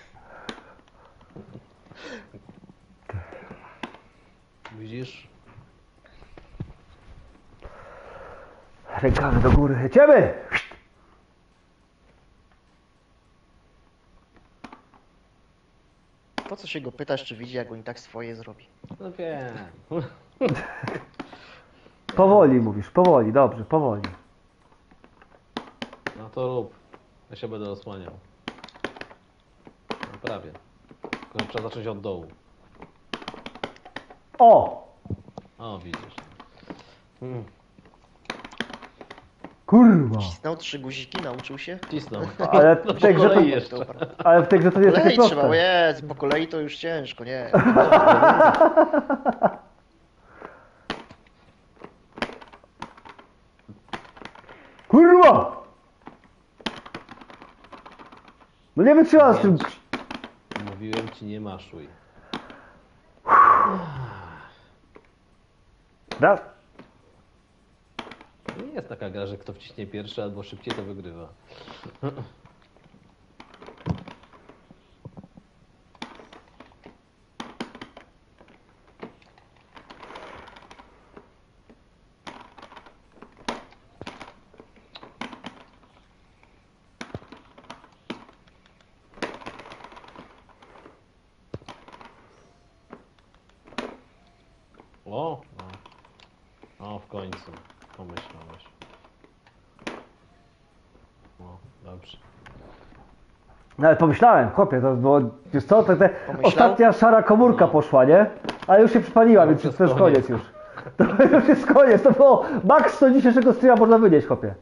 Widzisz? Rękawy do góry, jedziemy! Po co się go pytasz, czy widzi, jak on i tak swoje zrobi? No wiem. Powoli mówisz, powoli, dobrze, powoli. No to rób. Ja się będę osłaniał. No prawie. Tylko trzeba zacząć od dołu. O! O, widzisz. Kurwa! Cisnął 3 guziki, nauczył się? Cisnął. Ale No, w tej grze to, kolei jeszcze. ale w tej grze to nie Po jest takie kolei trzeba, o proste. Jezu, po kolei to już ciężko, nie? Kurwa! No nie wytrzymam z tym. Mówiłem ci, nie maszuj. Raz. To nie jest taka gra, że kto wciśnie pierwszy albo szybciej, to wygrywa. O, no. O, końcu pomyślałeś. No, dobrze. No ale pomyślałem, chłopie, to było, wiesz co, Pomyślał? ostatnia szara komórka poszła, nie? Ale już się przypaliła, więc już to jest jest koniec już. To już jest koniec, to było maks do dzisiejszego streama można wynieść, chłopie.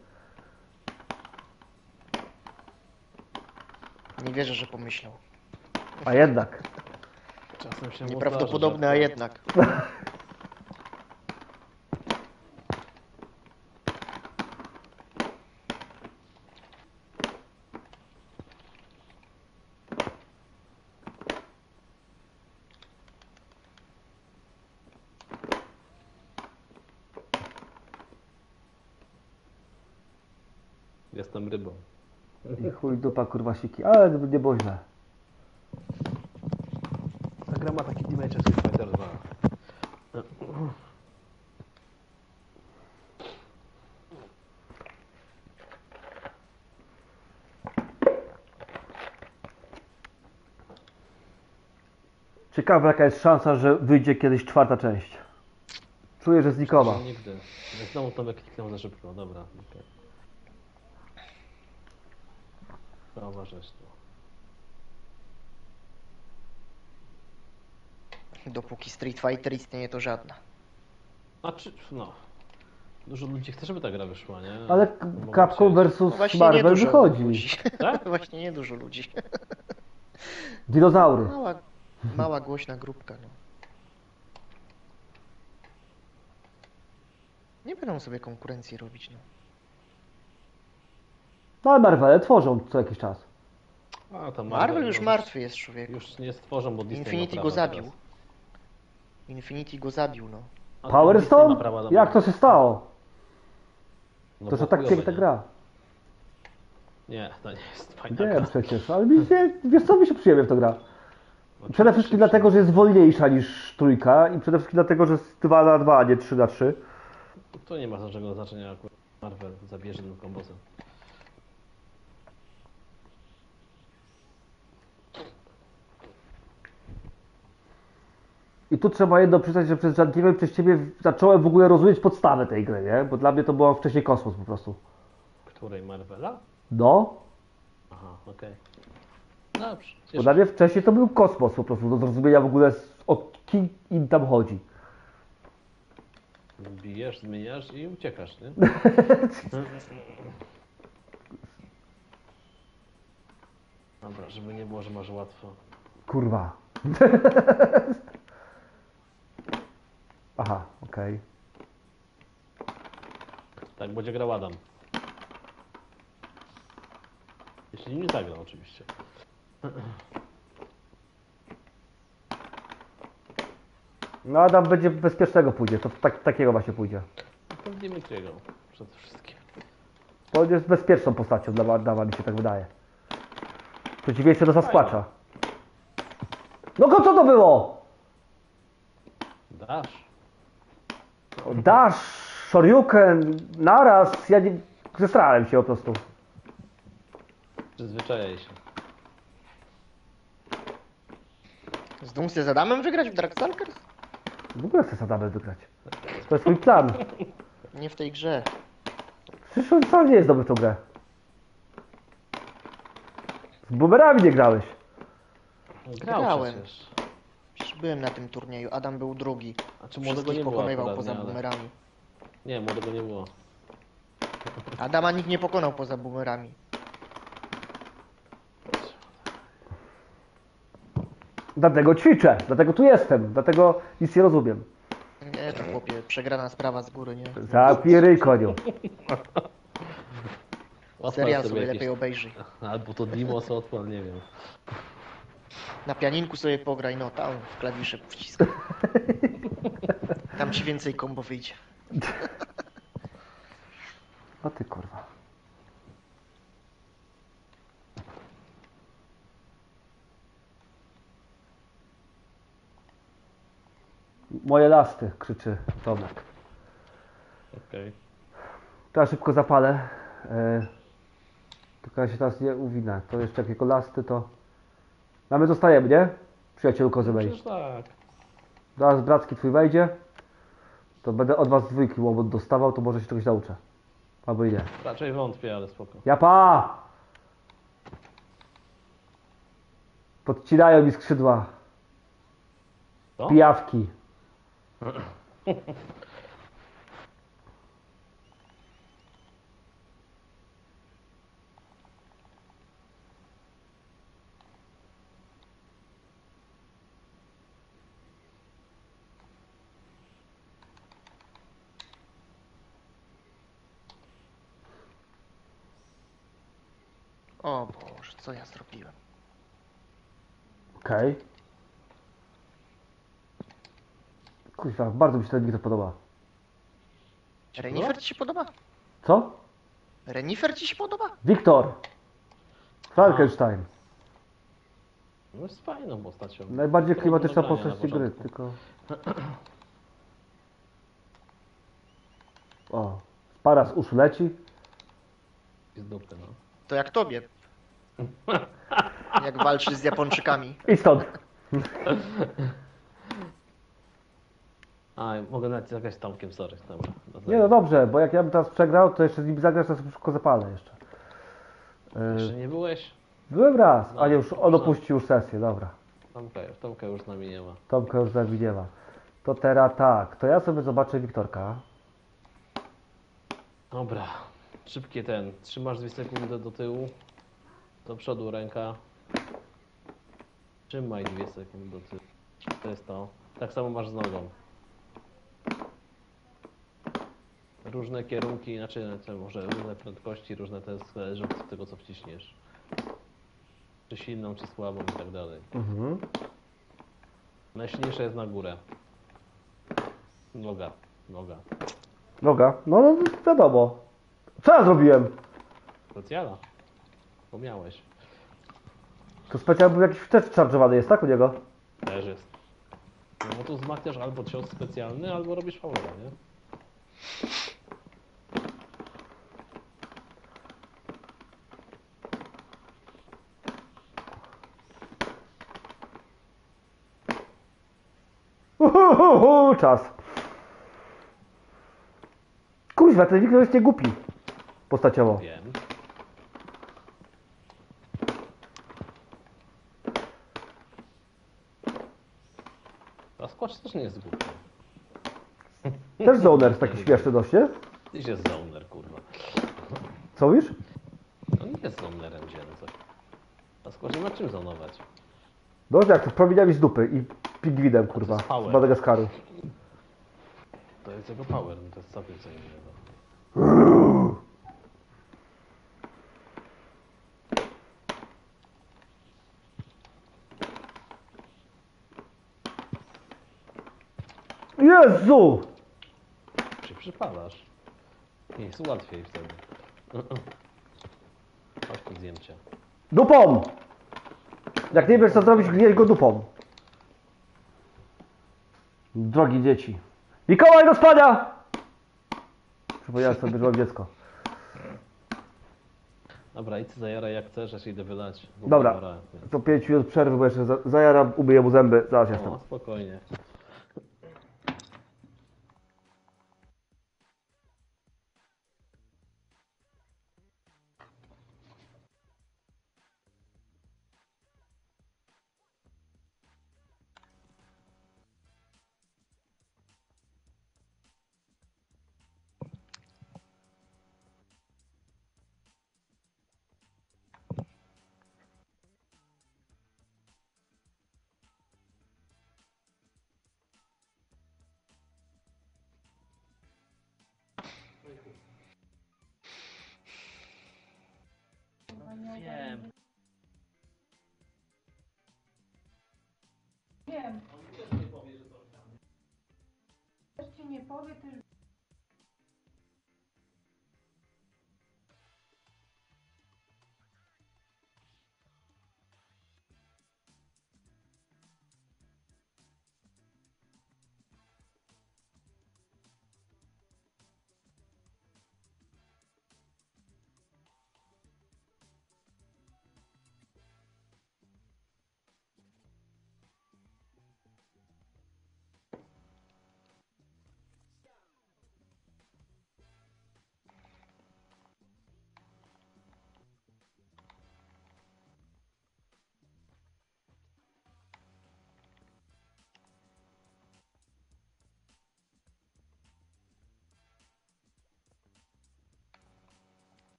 Nie wierzę, że pomyślał. A jednak. Czasem się mu Nieprawdopodobne, zdarzy, a że- jednak. Jestem rybą. I chuj dupa kurwa siki, ale nie było źle. Ta gra ma taki damage jak Street Fighter 2. Ciekawe jaka jest szansa, że wyjdzie kiedyś czwarta część. Czuję, że znikoma. Nigdy. Znowu Tomek kliknął za szybko, dobra. Okay. Prawa rzecz to. Dopóki Street Fighter istnieje, to żadna. A czy, no. Dużo ludzi chce, żeby ta gra wyszła, nie? Ale Mogą Capcom chcieć. vs Właśnie Marvel niedużo wychodzi. ludzi. Tak? Właśnie niedużo ludzi. Dinozaury. Mała głośna grupka, no. Nie będą sobie konkurencji robić, no. No ale Marvele tworzą co jakiś czas. A, tam Marvel już no, martwy jest, człowieku. Już nie stworzą, bo Disney Infinity ma go prawa zabił. teraz. Infinity go zabił, no. A Power Disney ma Stone? prawa do- Jak to się stało? No To bo że tak chujowe, piękna nie? gra. Nie, to nie jest fajna Wiem gra. przecież, ale wiesz co, mi się przyjemnie w to gra. No, Przede wszystkim dlatego, że jest wolniejsza niż trójka i przede wszystkim dlatego, że jest 2-2, a nie 3-3. To nie ma żadnego znaczenia, akurat Marvel zabierze tym kombosem. I tu trzeba jedno przyznać, że przez Jantiego i przez ciebie zacząłem w ogóle rozumieć podstawę tej gry, nie? Bo dla mnie to było wcześniej kosmos po prostu. Której Marvela? No, Aha, okej. Dobrze. bo dla mnie wcześniej to był kosmos po prostu, do zrozumienia w ogóle o kim im tam chodzi. Bijesz, zmieniasz i uciekasz, nie? Dobra, żeby nie było, że masz łatwo. Kurwa. Aha, okej. Tak będzie grał Adam. Jeśli nie zagra oczywiście. No Adam będzie bezpiecznego pójdzie, to takiego właśnie pójdzie. To Dimitriego przede wszystkim. To on jest bezpieczną postacią dla Adama, mi się tak wydaje. W przeciwieństwie do Sasquatcha. No co to było? Dasz. Dash, Shoryuken, naraz, ja nie... Zestrałem się po prostu. Przyzwyczajaj się. Znów się z Adamem wygrać w Darkstalkers? W ogóle chcę z Adamem wygrać. To jest mój plan. Nie w tej grze. Przecież on wcale nie jest dobry w tą grę. Z boomerami nie grałeś. Grał Grałem. przecież. Przecież byłem na tym turnieju, Adam był drugi. A czy młodego Wszystkich nie było pokonywał akurat, poza nie, ale... boomerami. Nie, młodego nie było. Adama nikt nie pokonał poza boomerami. Dlatego ćwiczę, dlatego tu jestem, dlatego nic nie rozumiem. Nie, to chłopie, przegrana sprawa z góry, nie? Zapij ryj, koniu. Odpal Serial sobie jakiś- lepiej obejrzyj. Albo to Dimos odpal, nie wiem. Na pianinku sobie pograj, no tam w klawisze wciskaj. Tam ci więcej kombo wyjdzie. O ty kurwa. Moje lasty, krzyczy Tomek. Okej. Teraz szybko zapalę. Tylko ja się teraz nie uwinę. To jeszcze jakiego lasty to... No my zostajemy, nie? Przyjacielu Kozymej. Przecież tak. Zaraz Bracki twój wejdzie. To będę od was dwójki łomot dostawał, to może się czegoś nauczę. Albo i nie. Raczej wątpię, ale spoko. Japa! Podcinają mi skrzydła. Co? Pijawki. O Boże, co ja zrobiłem? Okej. Kurwa, bardzo mi się ten Wiktor podoba. Renifer ci się podoba? Co? Renifer ci się podoba? Wiktor! Frankenstein. No jest fajną postacią. Najbardziej Trudno klimatyczna do grania postać na tej gry, początku. tylko... O, para z uszu leci. I z dupy, no. To jak tobie. Jak walczysz z Japończykami. I stąd. A, mogę nawet zagrać z Tomkiem, sorry. Dobra. Nie no dobrze, bo jak ja bym teraz przegrał, to jeszcze z nim zagrasz, to sobie szybko zapalę jeszcze. Jeszcze nie byłeś? Byłem raz, No, a nie już, on opuścił już sesję, dobra. Tomka już z nami nie ma. Tomka już zawidiewa. To teraz tak, to ja sobie zobaczę Wiktorka. Dobra. Szybkie ten. Trzymasz 2 sekundy do tyłu. Do przodu ręka. Trzymaj 2 sekundy do tyłu. To jest to. Tak samo masz z nogą. Różne kierunki, znaczy może różne prędkości, różne te zależy od tego co wciśniesz. Czy silną, czy słabą i tak dalej. Mhm. Najsilniejsze jest na górę. Noga. Noga, no wiadomo. Co ja zrobiłem? Specjala. Pomiałeś. To specjalnie był jakiś wstecz charge'owany jest, tak u niego? Też jest. No bo tu wzmacniasz albo cios specjalny, albo robisz powera, nie? Czas. Kuźwa, ten Wiktor jest nie głupi. Postaciowo. Wiem. A Squatch też nie jest głupi. Też zoner taki śmieszny dość, nie? Tyś jest zoner, kurwa. Co mówisz? On nie jest zonerem dzielny. A Squatch nie ma czym zonować. No jak to promieniami z dupy i pingwinem, kurwa, jest power. z Madagaskaru. To jest jego power, no to jest całkiem co innego. Jezu! Się przypalasz. Nie jest łatwiej wtedy. Chodź tu zjem cię. Dupą! Jak nie wiesz co zrobić, gnieź go dupą. Drogi dzieci. Mikołaj do spania! Przypomniałem sobie, że mam dziecko. Dobra, idź zajaraj jak chcesz, ja się idę wylać. Bo Dobra. mam porę, więc- To 5 minut przerwy, bo jeszcze zajaram, umyję mu zęby. Zaraz jestem. O, spokojnie. Wiem. Wiem. Też ci nie powie, ty już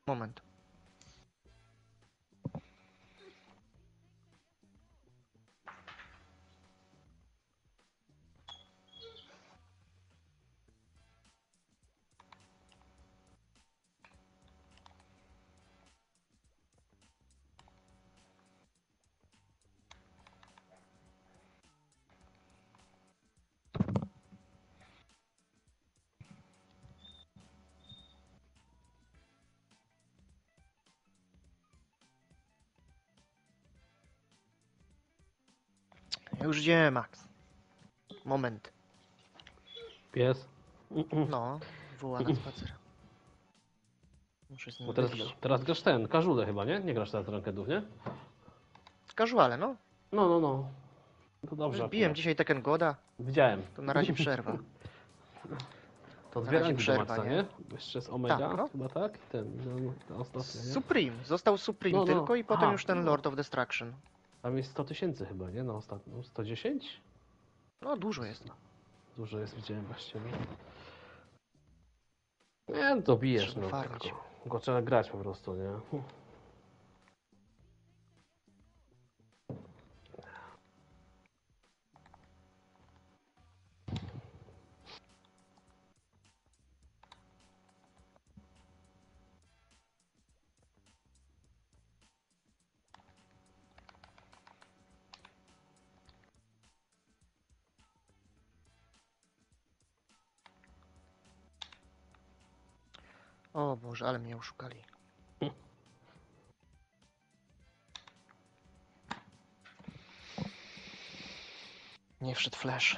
Moment. Już gdzie, Max? Moment. Pies. No, woła na spacer. Muszę z nim Bo teraz, wyjść. teraz grasz ten, Każulę chyba, nie? Nie grasz teraz rankedów, nie? Casuale, no. No. To dobrze. Biłem akurat. dzisiaj Tekken Goda, Widziałem. to na razie przerwa. To Na dwie razie ranki do przerwa, Maxa, nie? nie? Jeszcze z Omega, Tak, no. chyba tak? I ten, ta ostatnia, nie? Supreme, został Supreme No, no. tylko i potem Aha. już ten Lord of Destruction. Tam jest 100 000 chyba, nie? Na ostatnią. 110? No, dużo jest. Dużo jest, widziałem właśnie. No. Nie, no to bijesz, Trzeba no. farmić. Tylko go trzeba grać po prostu, nie? O Boże, ale mnie oszukali. Nie wszedł flash.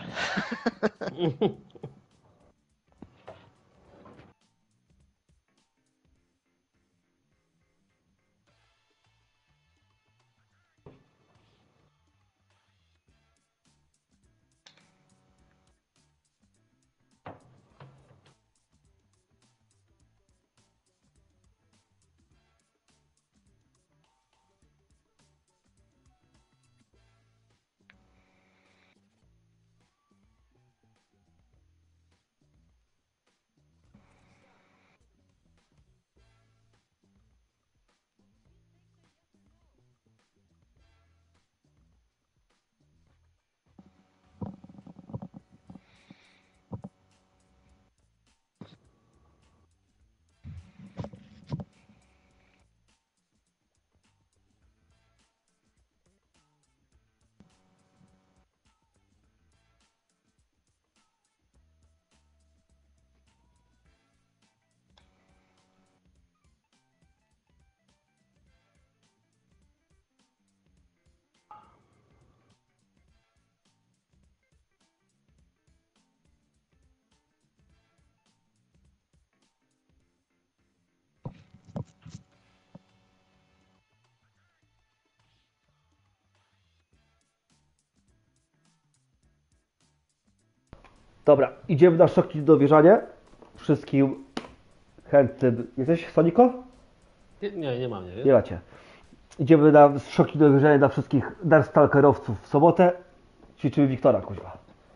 Dobra, idziemy na szoki dowierzanie. Wszystkim chętnym. Jesteś Soniko? Nie mam, nie wiem. Nie macie. Idziemy na szoki dowierzanie dla wszystkich Darkstalkerowców w sobotę. Ćwiczymy Wiktora, kuźwa.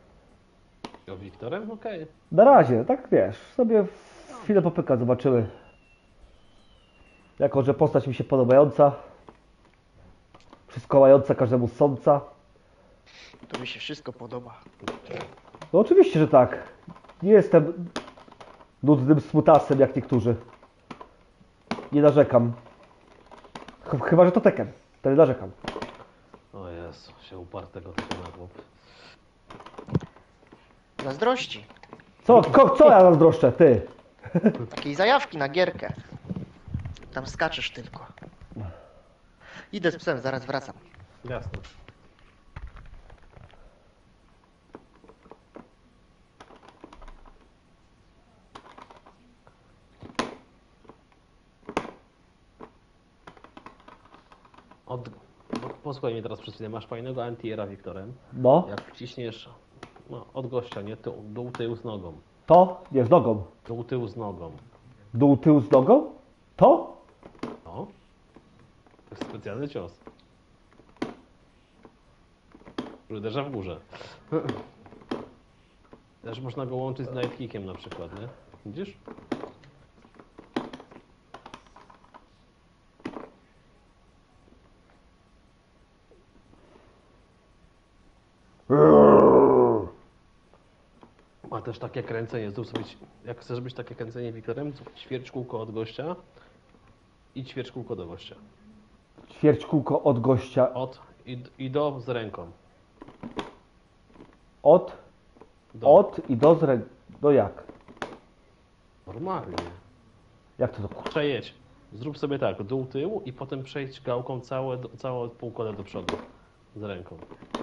O, Wiktorem? Okej. Na razie, tak wiesz, sobie chwilę popyka, zobaczymy. Jako, że postać mi się podobająca. Wszystko mająca każdemu sądca. To mi się wszystko podoba. No oczywiście, że tak. Nie jestem nudnym smutasem jak niektórzy. Nie narzekam. Chyba, że to Tekken. Wtedy narzekam. O Jezu, się upartego tego na głowy. Zazdrości. Co ja zazdroszczę, ty? Takiej zajawki na gierkę. Tam skaczesz tylko. Idę z psem, zaraz wracam. Jasne. Posłuchaj mnie teraz przez chwilę. Masz fajnego anti-era Wiktorem. No, Jak wciśniesz od gościa, nie? Dół, tył z nogą. to? Nie, z nogą. Dół, tył z nogą. Dół, tył z nogą? To? No. To jest specjalny cios. Który uderza w górze. Też można go łączyć z night kickiem na przykład, nie? Widzisz? też takie kręcenie, zrób sobie, jak chcesz zrobić takie kręcenie Wiktorem, zrób ćwierć kółko od gościa i ćwierć kółko do gościa. Ćwierć kółko od gościa. Od i do z ręką. Od i do do jak? Normalnie. Jak to Przejedź. Zrób sobie tak, dół, tył i potem przejdź gałką całe półkole do przodu z ręką.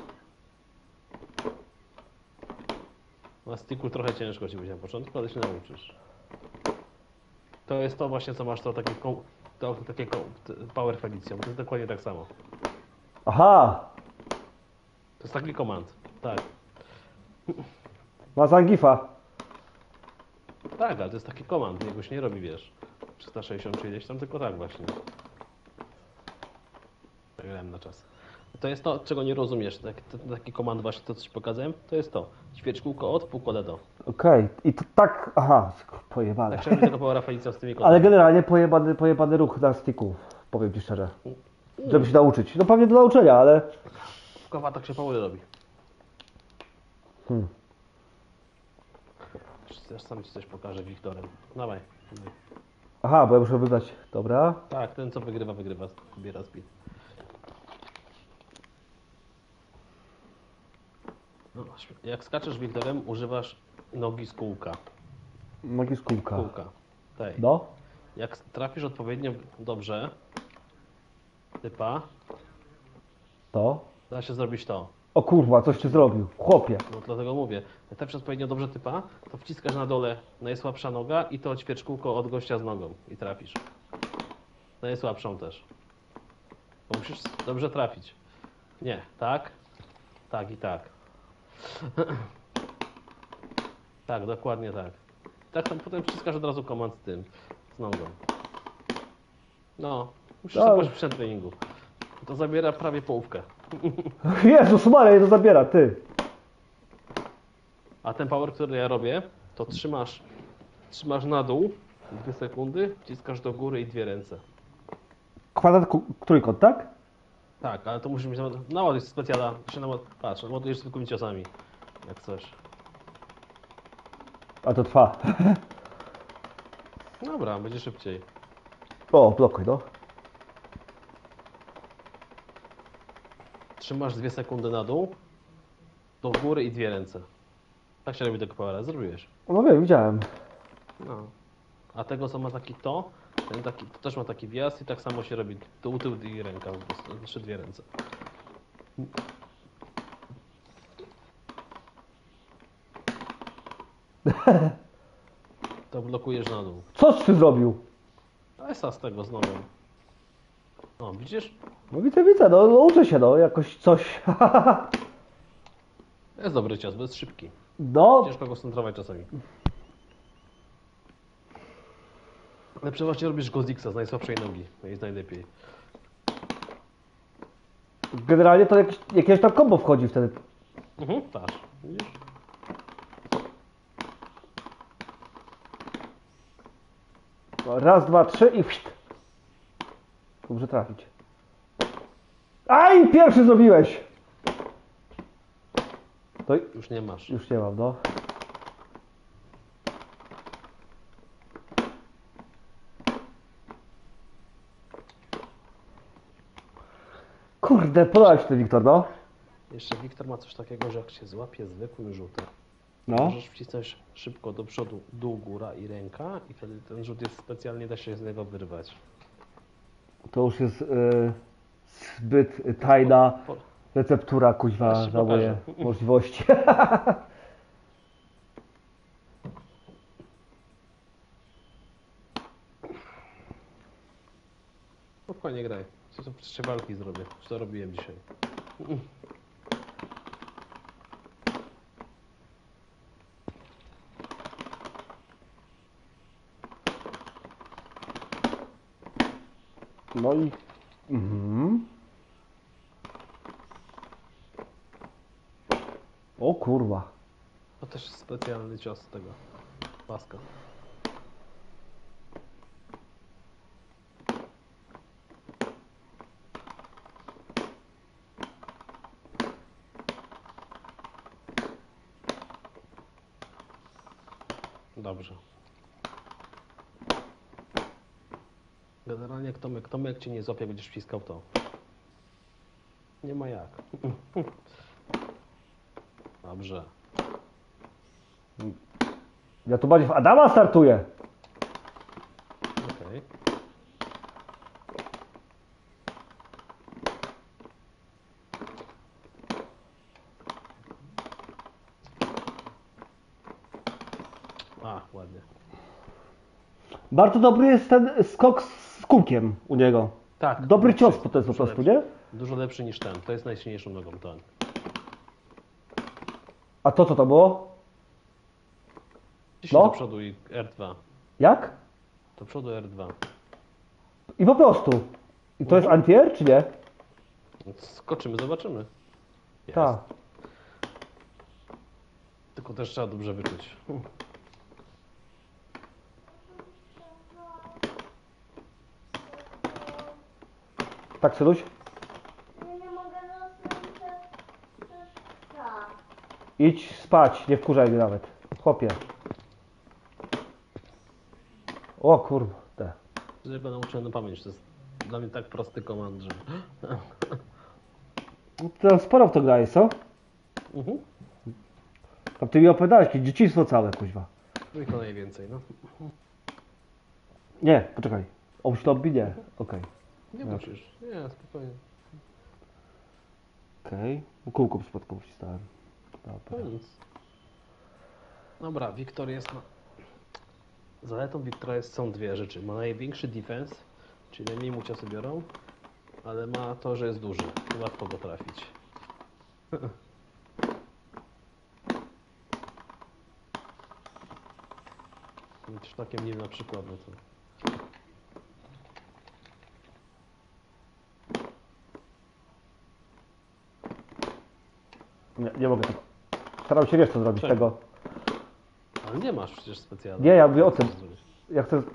Na sticku trochę ciężko ci będzie na początku, ale się nauczysz. To jest to właśnie, co masz to takie Power Felicją. To jest dokładnie tak samo. Aha! To jest taki komand. Tak. Ma Zangifa. Tak, ale to jest taki komand. Jego się nie robi, wiesz. 360 czy gdzieś tam, tylko tak właśnie. Grałem na czas. To jest to, czego nie rozumiesz. Taki komand właśnie, to co ci pokazałem, to jest to. Ćwierć kółko od, półkole do. Okej. I to tak... Aha, pojebane. Tak chciałem tego Powera Felicia z tymi Ale komandami. generalnie pojebany ruch na sticku, powiem ci szczerze. Żeby się nauczyć. No pewnie do nauczenia, ale... Kowa tak się powoli robi. Też sam ci coś pokażę Wiktorem. Dawaj. Aha, bo ja muszę wybrać. Dobra. Tak, ten co wygrywa, zbiera speed. No, jak skaczesz Wiktorem, używasz nogi z kółka. Nogi z kółka. Kółka. Tej. No. Jak trafisz odpowiednio dobrze, typa, To. da się zrobić to. O kurwa, coś ty zrobił. Chłopie. No dlatego mówię, jak trafisz odpowiednio dobrze typa, to wciskasz na dole najsłabsza noga i to ćwierć kółko od gościa z nogą i trafisz. Najsłabszą też. Bo musisz dobrze trafić. Nie, tak, tak i tak. Tak, dokładnie tak. Tak tam potem wciskasz od razu komand z tym, z nogą. No, musisz No. zobaczyć przed treningu. To zabiera prawie połówkę. Jezus Maria, to zabiera, ty. A ten power, który ja robię, to trzymasz na dół 2 sekundy, wciskasz do góry i 2 ręce. Kwadrat, trójkąt, tak? Tak, ale to musisz mieć nawód jest specjala, patrz, ładujesz zwykłymi ciosami, jak coś. A to trwa. Dobra, będzie szybciej. O, blokuj, no. Trzymasz 2 sekundy na dół, do góry i 2 ręce. Tak się robi tego powera, zrobiłeś. No wiem, widziałem. No. A tego co ma taki to też ma taki wjazd i tak samo się robi dół, tył i ręka, znaczy 2 ręce. To blokujesz na dół. Coś ty zrobił? Esa z tego znowu. O, widzisz? No widzę, no uczę się, no, jakoś coś. Jest dobry cios, bo jest szybki. No, Ciężko go skontrować czasami. Ale przeważnie robisz go z X z najsłabszej nogi. To jest najlepiej. generalnie to jakieś tam kombo wchodzi wtedy. Patrz. Widzisz? No, raz, dwa, trzy i pszt. Dobrze trafić. Aj, pierwszy zrobiłeś! To Już nie masz. już nie mam, no. Kurde, podałeś ty, Wiktor, no. Jeszcze Wiktor ma coś takiego, że jak się złapie zwykłym rzutem, No. możesz wcisnąć szybko do przodu dół, góra i ręka i wtedy ten rzut jest specjalnie, da się z niego wyrwać. To już jest zbyt tajna Po- receptura, kuźwa, Zaraz ci za moje pokażę. możliwości. Spokojnie graj. Co to przecież walki zrobię. Już to robiłem dzisiaj. No i... Mhm. O kurwa. To też jest specjalny cios z tego paska. Dobrze. Generalnie jak Tomek cię nie złapie, będziesz wciskał to. Nie ma jak. Dobrze. Ja tu bardziej w Adama startuję. Okej. A, ładnie. Bardzo dobry jest ten skok z kółkiem u niego. Tak. Dobry lepszy cios jest, to jest po dużo prostu, lepszy. nie? Dużo lepszy niż ten. To jest najsilniejszą nogą, ten. A to co to było? Ciśnij No. do przodu i R2. Jak? Do przodu R2. I po prostu. I to jest antier, czy nie? Skoczymy, zobaczymy. Jest. Tak. Tylko też trzeba dobrze wyczuć. Tak, Seluś? Ja nie mogę zasnąć tak. Idź spać, nie wkurzaj mnie nawet. Chłopie. O kurde. Ja go nauczyłem na pamięć. To jest dla mnie tak prosty komand, że... To sporo w to grałeś, co? Mhm. A ty mi opowiadałeś, jakieś dzieciństwo całe, kuźwa. Tylko najwięcej, no. Nie, poczekaj. O ślubie nie. Okej. Nie musisz. Nie, spokojnie. Okej. Kółko przypadkowo wcisnąłem. No Dobra. nic. Dobra, Wiktor jest na... Zaletą Wiktora są dwie rzeczy. Ma największy defense, czyli najmniej mu ciosy biorą, ale ma to, że jest duży. Łatwo go trafić. Być takim nim na przykład, no to... Nie mogę tego. Staram się, wiesz co zrobić Czego? tego. Ale nie masz przecież specjalnie. Nie, ja mówię o Co tym. chcesz zrobić? Ja chcę...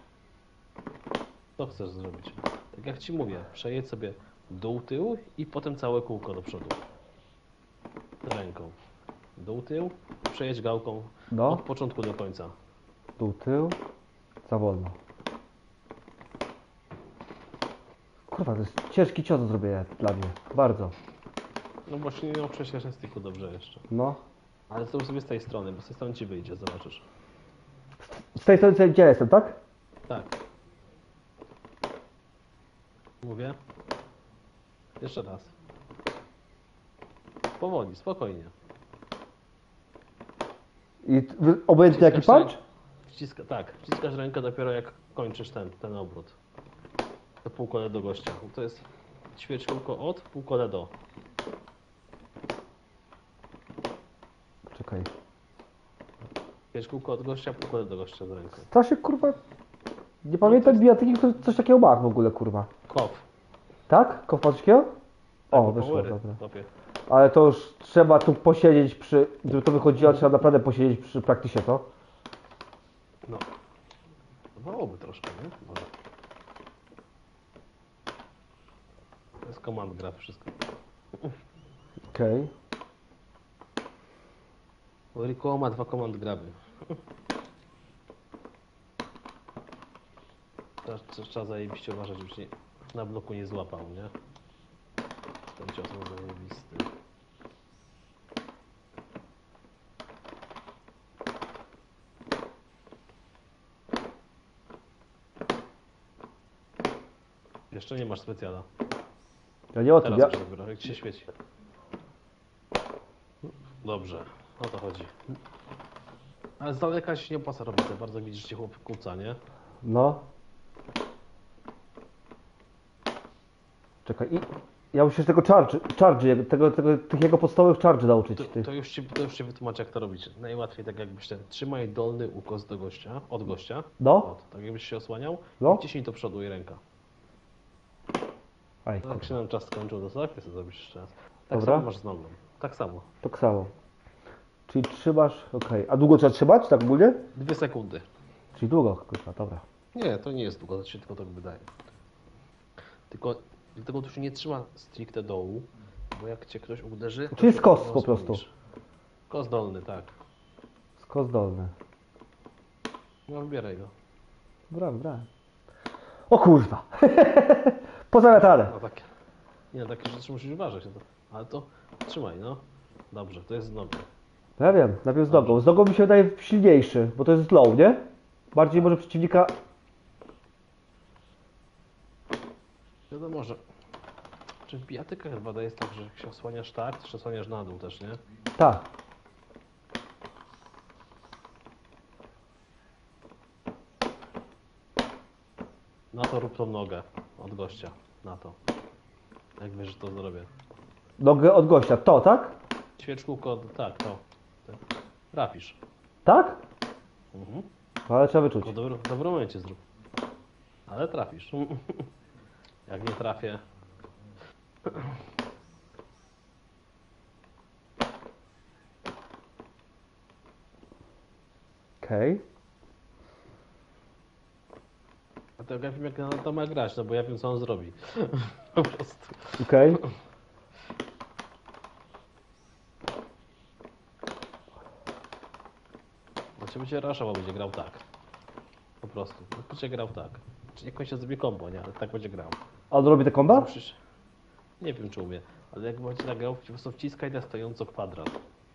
Co chcesz zrobić? Tak jak ci mówię, przejedź sobie dół, tył i potem całe kółko do przodu. Ręką. Dół, tył, przejedź gałką No. od początku do końca. Tu, tył. Za wolno. Kurwa, to jest ciężki cios do zrobienia dla mnie. Bardzo. No właśnie nie nauczyłeś się styku dobrze jeszcze. No. Ale to sobie z tej strony, bo z tej strony ci wyjdzie, zobaczysz. Z tej strony gdzie jestem, tak? Tak. Mówię. Jeszcze raz. Powoli, spokojnie. I obojętnie jaki Wciskasz punch? Tak, wciskasz rękę dopiero jak kończysz ten obrót. To półkole do gościa. To jest ćwierć kółko od, półkole do. Czekaj. Ćwierć kółko od gościa, półkole do gościa z ręką. Strasznie kurwa... Nie pamiętam bijatyki, kto coś takiego ma w ogóle, kurwa. Kow. Tak? Kowalskiego? O, Tak, wyszło, powery, dobra. topie. Ale to już trzeba tu posiedzieć przy... Żeby to wychodziło, trzeba naprawdę posiedzieć przy praktysie, to? No. Dawałoby troszkę, nie? Może. To jest command grab wszystko. Okej. Bo Rico ma 2 command graby. Trzeba zajebiście uważać, żeby się na bloku nie złapał, nie? Ten cios był zajebisty. Jeszcze nie masz specjala. Ja nie o tym, Teraz ja... już dopiero, jak ci się świeci. Dobrze, o to chodzi. Ale z daleka się nie opłaca robić, za bardzo widzisz, się chłop kłóca, nie? No. Czekaj, i... Ja muszę się tego charge, tych jego podstawowych charge nauczyć. To już ci wytłumaczę, jak to robić. Najłatwiej tak jakbyś trzymaj dolny ukos do gościa, od gościa. No. Tak jakbyś się osłaniał. No. I wciśnij to przodu i ręka. Aj, No, jak się nam czas skończył, to tak, sobie zrobisz jeszcze raz. Tak Dobra. samo masz z nogą. Tak samo. tak samo. Czyli trzymasz, okej. A długo trzeba trzymać, tak ogólnie? 2 sekundy. Czyli długo, kurwa, dobra. Nie, to nie jest długo, to się tylko tak wydaje. Tylko dlatego tu się nie trzyma stricte dołu, bo jak cię ktoś uderzy... to Czyli się skos nie po prostu. osłonisz. Skos dolny, tak. Skos dolny. No odbieraj go. Brałem. O kurwa. Pozamiatane. No takie. Nie, takie rzeczy musisz uważać na to. Ale to trzymaj, no. Dobrze, to jest dobre. Ja wiem, najpierw z nogą. Z nogą mi się wydaje silniejszy, bo to jest low, nie? Bardziej może przeciwnika... Wiadomo, że... Czy w bijatyka chyba jest tak, że jak się osłaniasz tak, to się osłaniasz na dół też, nie? Tak. Na to rób tą nogę od gościa. Na to. Jak wiesz, że to zrobię. Nogę od gościa. To, tak? Świeczkówko, tak, to. Trafisz. Tak? Mhm. Ale trzeba wyczuć. W dobrym momencie zrób. Ale trafisz. Jak nie trafię... Okej. A to ja wiem, jak na to ma grać, no bo ja wiem, co on zrobi. Po prostu. Okej. Znaczy będzie raszował, będzie grał tak. Po prostu. Będzie grał tak. Czy nie kończy sobie kombo, nie? Ale tak będzie grał. A on robi te komba? Przecież... Nie wiem, czy umie. Ale jak będzie tak grał, po prostu wciskaj na stojąco kwadrat.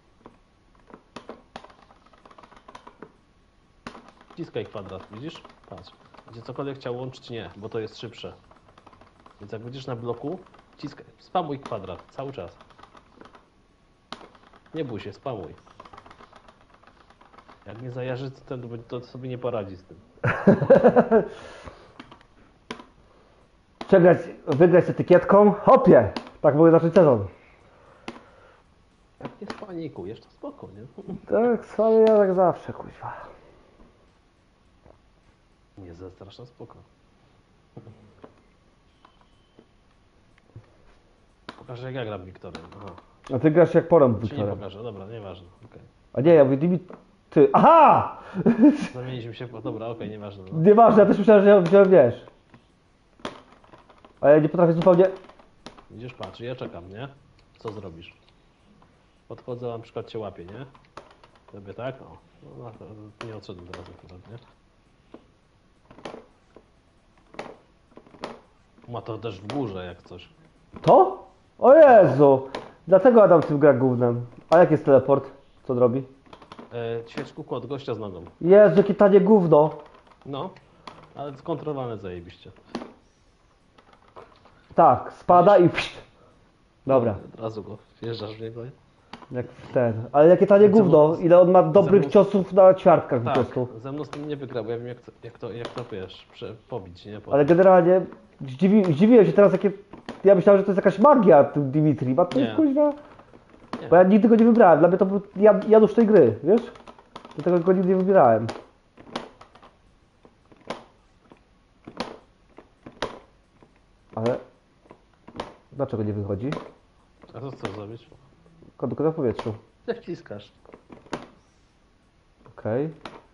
Wciskaj kwadrat, widzisz? Patrz. Będzie cokolwiek chciał łączyć, nie, bo to jest szybsze. Więc jak będziesz na bloku, wciskaj, spamuj kwadrat, cały czas. Nie bój się, spamuj. Jak nie zajarzy, to sobie nie poradzi z tym. Przegrać, wygrać z etykietką? Hopie! Tak mogę zacząć sezon. Jak nie spanikujesz, to spoko, nie? Tak, słaby ja tak zawsze, kuźwa. Nie zastrasz, to spoko. Pokażę, jak ja gram Wiktorem. Aha. A ty grasz jak porą Ci nie Wiktorem. pokażę, dobra, nieważne. Okay. A nie, ja mówię, ty. Aha! Zamieniliśmy się, dobra, okej, nieważne. No. Nieważne, ja też myślałem, że ja wziąłem, wiesz. A ja nie potrafię zupełnie... Widzisz, patrz, ja czekam, nie? Co zrobisz? Podchodzę, na przykład cię łapię, nie? Robię tak, o. No, to nie odszedłem teraz akurat, nie? Ma to też w górze, jak coś. To? O Jezu! Dlatego Adam tym gra gównem. A jak jest teleport? Co on robi? Świeczkówko od gościa z nogą. Jezu, jakie tanie gówno. No, ale skontrolowane zajebiście. Tak, spada i pszt. Dobra, Od razu go wjeżdżasz w niego. jak ten. Ale jakie tanie gówno. Ile on ma dobrych ciosów na ćwiartkach po Tak, prostu. ze mną z tym nie wygrał, bo ja wiem jak to wiesz, pobić, nie? Ale generalnie zdziwiłem się teraz, jakie... Ja myślałem, że to jest jakaś magia, ten Dimitri. A to jest Nie. kuźwa... Nie. Bo ja nigdy go nie wybrałem. Dla mnie to był Janusz tej gry, wiesz? Dlatego go nigdy nie wybierałem. Ale... Dlaczego nie wychodzi? A to co zrobić? Tylko w powietrzu. Jak wciskasz. Okej.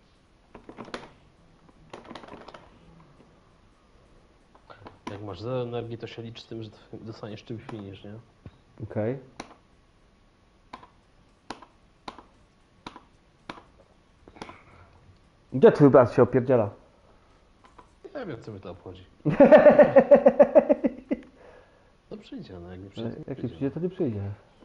Jak masz zero energii, to się licz z tym, że dostaniesz czym finisz, nie? Okej. Gdzie twój brat się opierdziela? Ja wiem, co mnie to obchodzi. No przyjdzie, no jak nie przyjdzie, to Jak nie przyjdzie. przyjdzie, to nie przyjdzie.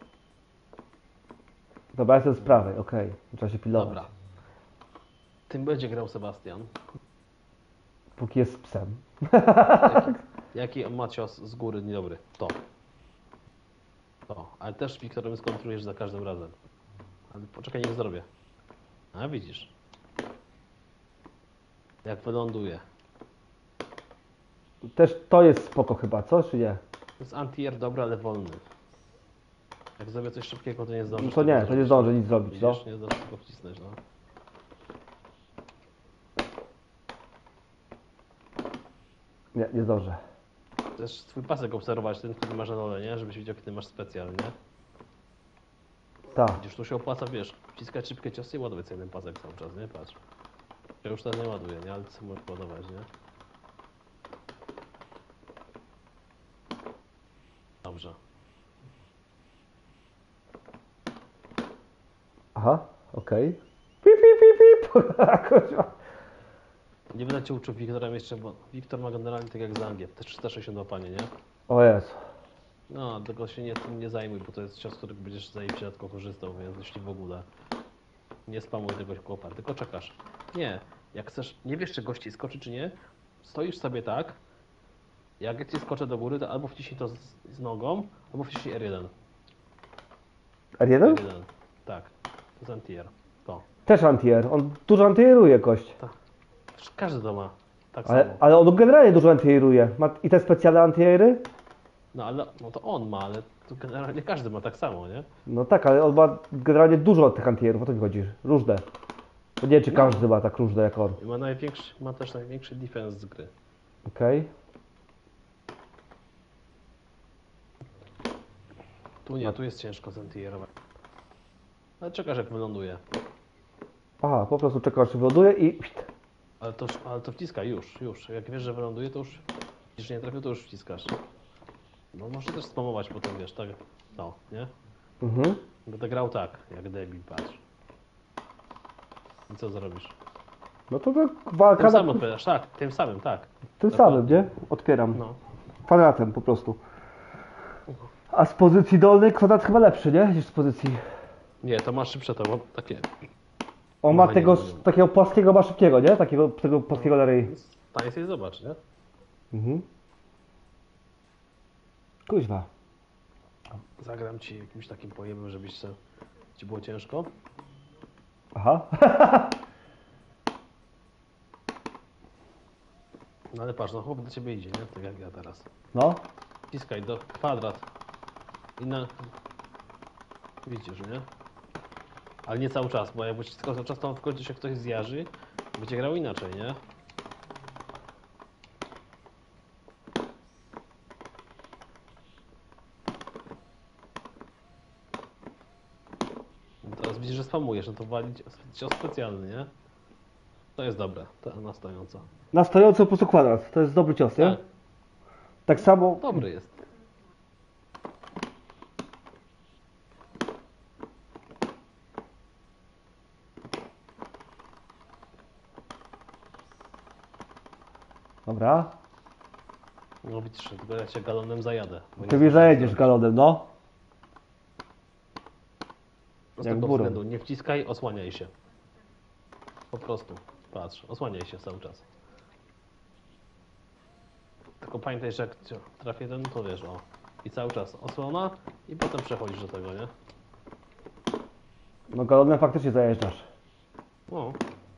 Dobra, jestem z prawej, okej. Trzeba się pilnować. Dobra. Tym będzie grał Sebastian. Póki jest psem. Jaki on ma cios z góry niedobry? To. To. Ale też Wiktorem skontrolujesz za każdym razem. Ale poczekaj, niech zrobię. A widzisz. Jak wyląduje. Też to jest spoko chyba, co? Czy nie? To jest anti-air dobry, ale wolny. Jak zrobię coś szybkiego, to nie No zdążysz. to tego nie, to nie zrobić. zdążę nic zrobić, no. Widzisz, nie zdążysz tego wcisnąć, no. Nie zdążę. Też twój pasek obserwować, ten, który masz na dole, nie? Żebyś wiedział, kiedy masz specjal, nie? Tak. Widzisz, tu się opłaca, wiesz, wciskać szybkie ciosy i ładować sobie ten pasek cały czas, nie? Patrz. Ja już teraz nie ładuję, nie? Ale ty sobie możesz ładować, nie? Dobrze. Aha, okej. Pip, pip, pip, pip. Kurwa. Nie będę cię uczył Wiktorem jeszcze, bo Wiktor ma generalnie tak jak z Angiem, te 360 łapanie, nie? O jest. No, tego się nie zajmuj, bo to jest czas, który będziesz zajebiście rzadko korzystał, więc jeśli w ogóle nie spamuj tego chłopa, tylko czekasz. Nie, jak chcesz, nie wiesz czy gości skoczy czy nie, stoisz sobie tak, jak ci skoczę do góry, to albo wciśnij to z nogą, albo wciśnij R1. R1? R1, tak, to jest anti-air, to. Też anti-air. On dużo anti-airuje kość. Każdy to ma, tak Ale, samo. ale on generalnie dużo anti-airuje. Ma i te specjalne anti-airy? No ale no to on ma, ale to generalnie każdy ma tak samo, nie? No tak, ale on ma generalnie dużo tych anti-airów, o to mi chodzi. Różne. To nie wiem, czy każdy ma tak różne jak on. I ma też największy defense z gry. Okej. Tu nie, tu jest ciężko z anti-aerować. Ale czekasz jak wyląduje. Aha, po prostu czekasz, aż wyląduje i... Ale to wciska już. Jak wiesz, że wyląduje, to już... Jeśli nie trafił, to już wciskasz. No może też spamować potem, wiesz, tak... No, nie? Mhm. Będę grał tak, jak debil, patrz. I co zrobisz? No to tak walka Tym na... samym odpowiadasz, tak, tym samym, tak. Tym samym, nie? Otwieram. No. Kwadratem po prostu. A z pozycji dolnej kwadrat chyba lepszy, nie? Niż z pozycji... Nie, to masz szybsze to, bo takie... On ma No, tego, nie, nie. takiego płaskiego, ma szybkiego, nie? Tego płaskiego na ryj. Stanie sobie zobacz, nie? Mhm. Kuźwa. Zagram ci jakimś takim pojemem, żebyś se... Ci było ciężko. Aha. No ale patrz, no chłop do ciebie idzie, nie? Tak jak ja teraz. No. Wciskaj do kwadrat. I na... Widzisz, nie? Ale nie cały czas, bo jakby wciskał cały czas, to w końcu się ktoś zjarzy, będzie grał inaczej, nie? No teraz widzisz, że spamujesz, no to walić cios specjalny, nie? To jest dobre, to na stojąco. Na stojąco po prostu kwadrat. To jest dobry cios, nie? Tak, Tak samo... dobry jest. Dobra. No widzisz, tylko ja cię galonem zajadę. bo nie Ty mi zdążysz zajedziesz zrobić. galonem, no. Z Jak tego burą. względu nie wciskaj, osłaniaj się. Po prostu, patrz, osłaniaj się cały czas. Tylko pamiętaj, że jak trafię ten, to wiesz, o. I cały czas osłona i potem przechodzisz do tego, nie? No galonem faktycznie zajeżdżasz. O.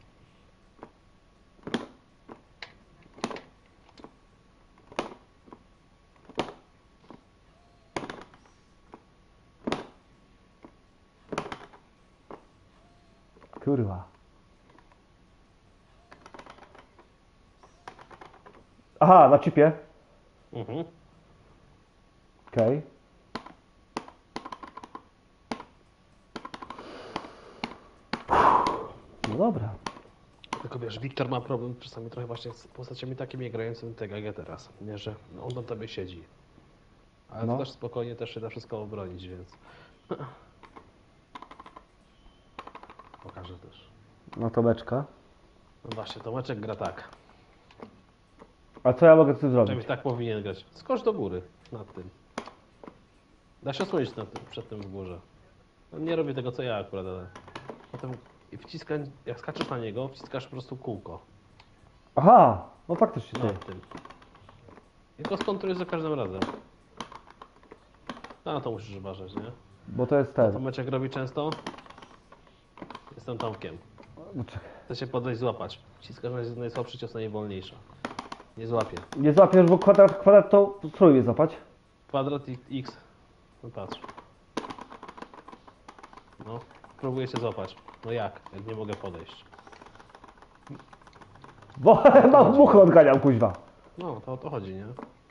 Kurwa. Aha, na chipie. Mhm. Okej. No dobra. Tylko wiesz, Wiktor ma problem czasami trochę właśnie z postaciami takimi grającymi tak jak ja teraz. Nie, że on na tobie siedzi. Ale No. to też spokojnie też się da wszystko obronić, więc... Pokażę też. No to beczka. No właśnie, Tomeczek gra tak. A co ja mogę z tym Czymś zrobić? tak powinien grać. Skocz do góry nad tym. Da się osłonić przed tym w górze. No, nie robię tego co ja akurat, ale potem jak skaczesz na niego, wciskasz po prostu kółko Aha, no faktycznie ty. nad tym. I go skontrolujesz za każdym razem. No, na to musisz uważać, nie? Bo to jest To ten. Meczek robi często. Jestem Tomkiem. Chcę się podejść, złapać. Wciskasz na najsłabszy cios, najwolniejsza. Nie złapie. Nie złapiesz, bo kwadrat to spróbuj mnie złapać. Kwadrat i X. No patrz. No, próbuję cię złapać. No jak? Jak nie mogę podejść. Bo mam muchę odganiam, kuźwa. No, to o to chodzi, nie?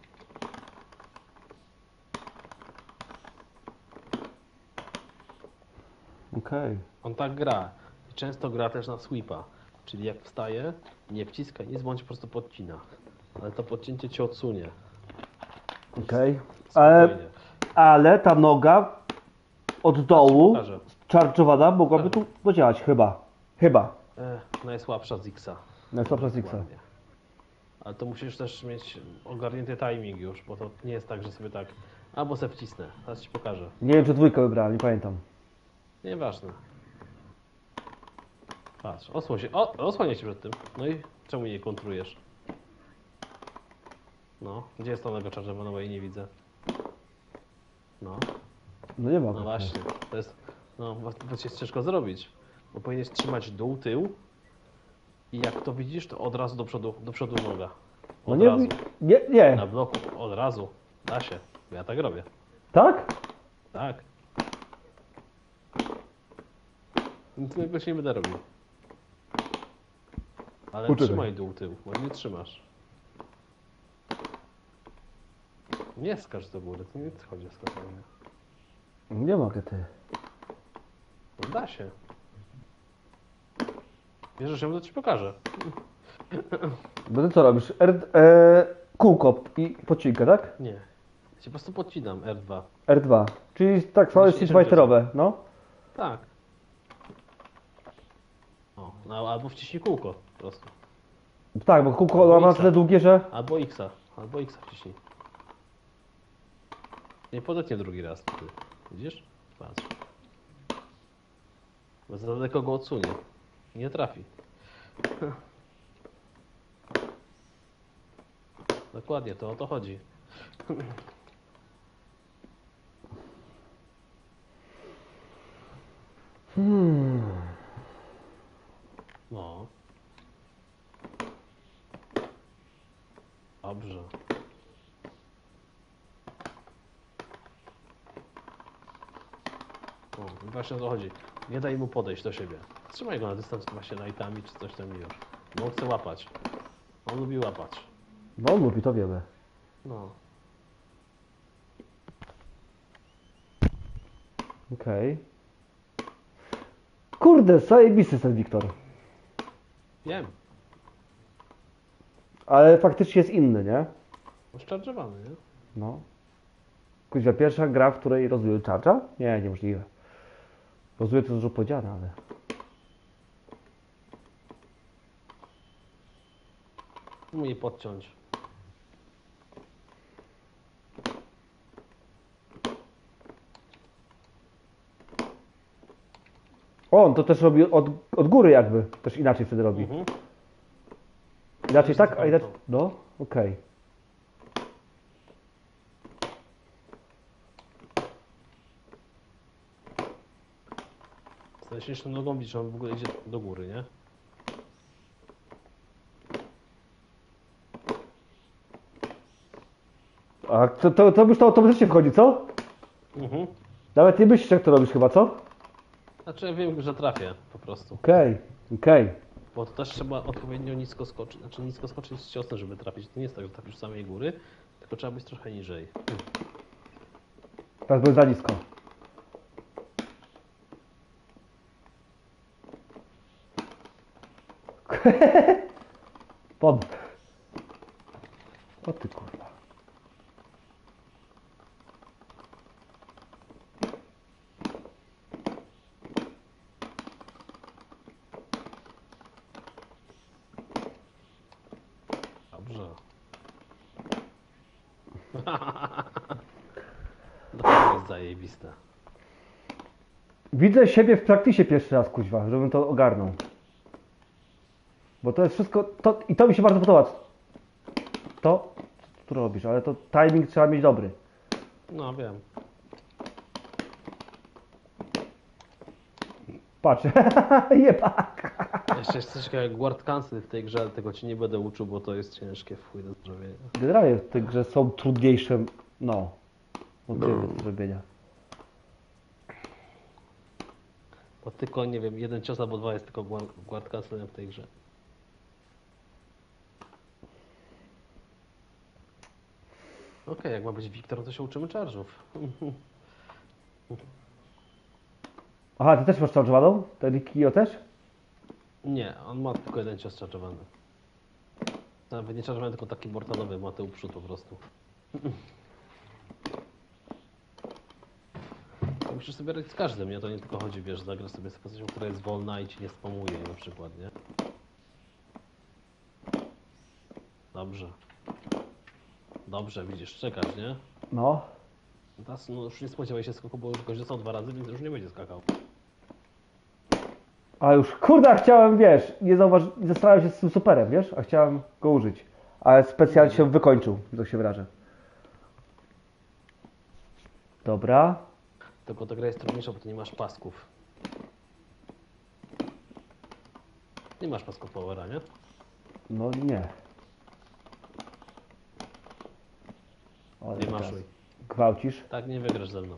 Okej. On tak gra. I często gra też na sweepa. Czyli jak wstaje, nie wciskaj nic, bądź po prostu podcina. Ale to podcięcie cię odsunie. Okej. Spokojnie. Ale ta noga od dołu, Pokażę. charge'owana, mogłaby tu podziałać chyba. Chyba. Najsłabsza z Xa. Najsłabsza Sixa. Dokładnie. Ale to musisz też mieć ogarnięty timing już, bo to nie jest tak, że sobie tak, albo se wcisnę, teraz ci pokażę. Nie wiem, czy dwójkę wybrałem, nie pamiętam. Nieważne. Patrz, osłonię się przed tym. No i czemu nie kontrujesz? No, gdzie jest ta noga czarna, bo jej nie widzę. No, No nie mogę. no właśnie, to jest, no, to jest ciężko zrobić, bo powinieneś trzymać dół, tył i jak to widzisz, to od razu do przodu noga. No Od nie, razu, nie. na bloku, od razu, da się, bo ja tak robię, Tak? tak. Nic innego się nie będę robił. Ale Poczekaj. trzymaj dół, tył, bo nie trzymasz. Nie skacz do góry, to nie chodzi o skakanie. Nie mogę, ty. No da się. Bierzesz ją, to ci pokażę. Bo ty co robisz? Kółko i podcinkę, tak? Nie. Ja ci po prostu podcinam R2. R2. Czyli tak zwane Jeśli Street Fighterowe, no? Tak. O, no, albo wciśnij kółko po prostu. Tak, bo kółko ma tyle długie, że... Albo X-a. Albo X-a wciśnij. Nie podetnie drugi raz. Ty. Widzisz? Patrz. Bo za daleko go odsunie. Nie trafi. Dokładnie, to o to chodzi. No. Dobrze. O, i właśnie o to chodzi. Nie daj mu podejść do siebie. Trzymaj go na dystans właśnie lightami czy coś tam już. Bo on chce łapać. On lubi łapać. No on lubi, to wiemy. No. Okej. Kurde, zajebisty ten Wiktor. Wiem. Ale faktycznie jest inny, nie? Oszczarżowany, nie? No. Kuźwa, pierwsza gra, w której rozumiem charge'a? Nie, niemożliwe. Rozumiem, to dużo powiedziane, ale... Umie podciąć. O, on to też robi od góry jakby. Też inaczej wtedy robi. Mhm. Inaczej tak, a Zdecydowanie inaczej... to. No, okej. Z najsilniejszą nogą widzisz, on w ogóle idzie do góry, nie? A to już to automatycznie wchodzi, co? Mhm. Nawet nie myślisz, jak to robisz chyba, co? Znaczy ja wiem, że trafię po prostu. Okej. Bo to też trzeba odpowiednio nisko skoczyć. Znaczy nisko skoczyć jest ciosne, żeby trafić. To nie jest tak, że trafisz z samej góry, tylko trzeba być trochę niżej. Teraz byłem za nisko. Pod. O ty kurwa. Dobrze. To jest zajebiste. Widzę siebie w praktyce pierwszy raz, kuźwa, żebym to ogarnął. Bo to jest wszystko, i to mi się bardzo podoba. To, co tu robisz, ale to timing trzeba mieć dobry. No wiem. Patrz, jebak. Jeszcze jest coś takiego jak guard cancel w tej grze, ale tego ci nie będę uczył, bo to jest ciężkie w chuj do zrobienia. Generalnie w tej grze są trudniejsze, no, motywy do zrobienia. Bo tylko, nie wiem, jeden cios albo dwa jest tylko guard cancelem w tej grze. Okej, jak ma być Wiktor, to się uczymy charge'ów. Aha, ty też masz charge'owaną? Ten Kio też? Nie, on ma tylko jeden cios charge'owany. Nawet nie charge'owany, tylko taki mortalowy, ma tył przód po prostu. Musisz sobie radzić z każdym, nie? To nie tylko chodzi, wiesz, zagrasz sobie z postacią, która jest wolna i ci nie spamuje na przykład, nie? Dobrze. Dobrze, widzisz, czekasz, nie? No. Teraz no, już nie spodziewaj się skoku, bo już gość dostał 2 razy, więc już nie będzie skakał. A już, kurde, chciałem, wiesz, nie zastanawiam się z tym superem, wiesz, a chciałem go użyć. Ale specjalnie się wykończył, to się wyrażę. Dobra. Tylko ta gra jest trudniejsza, bo ty nie masz pasków. Nie masz pasków powera, nie? No nie. Ale Nie teraz maszuj. gwałcisz. Tak nie wygrasz ze mną.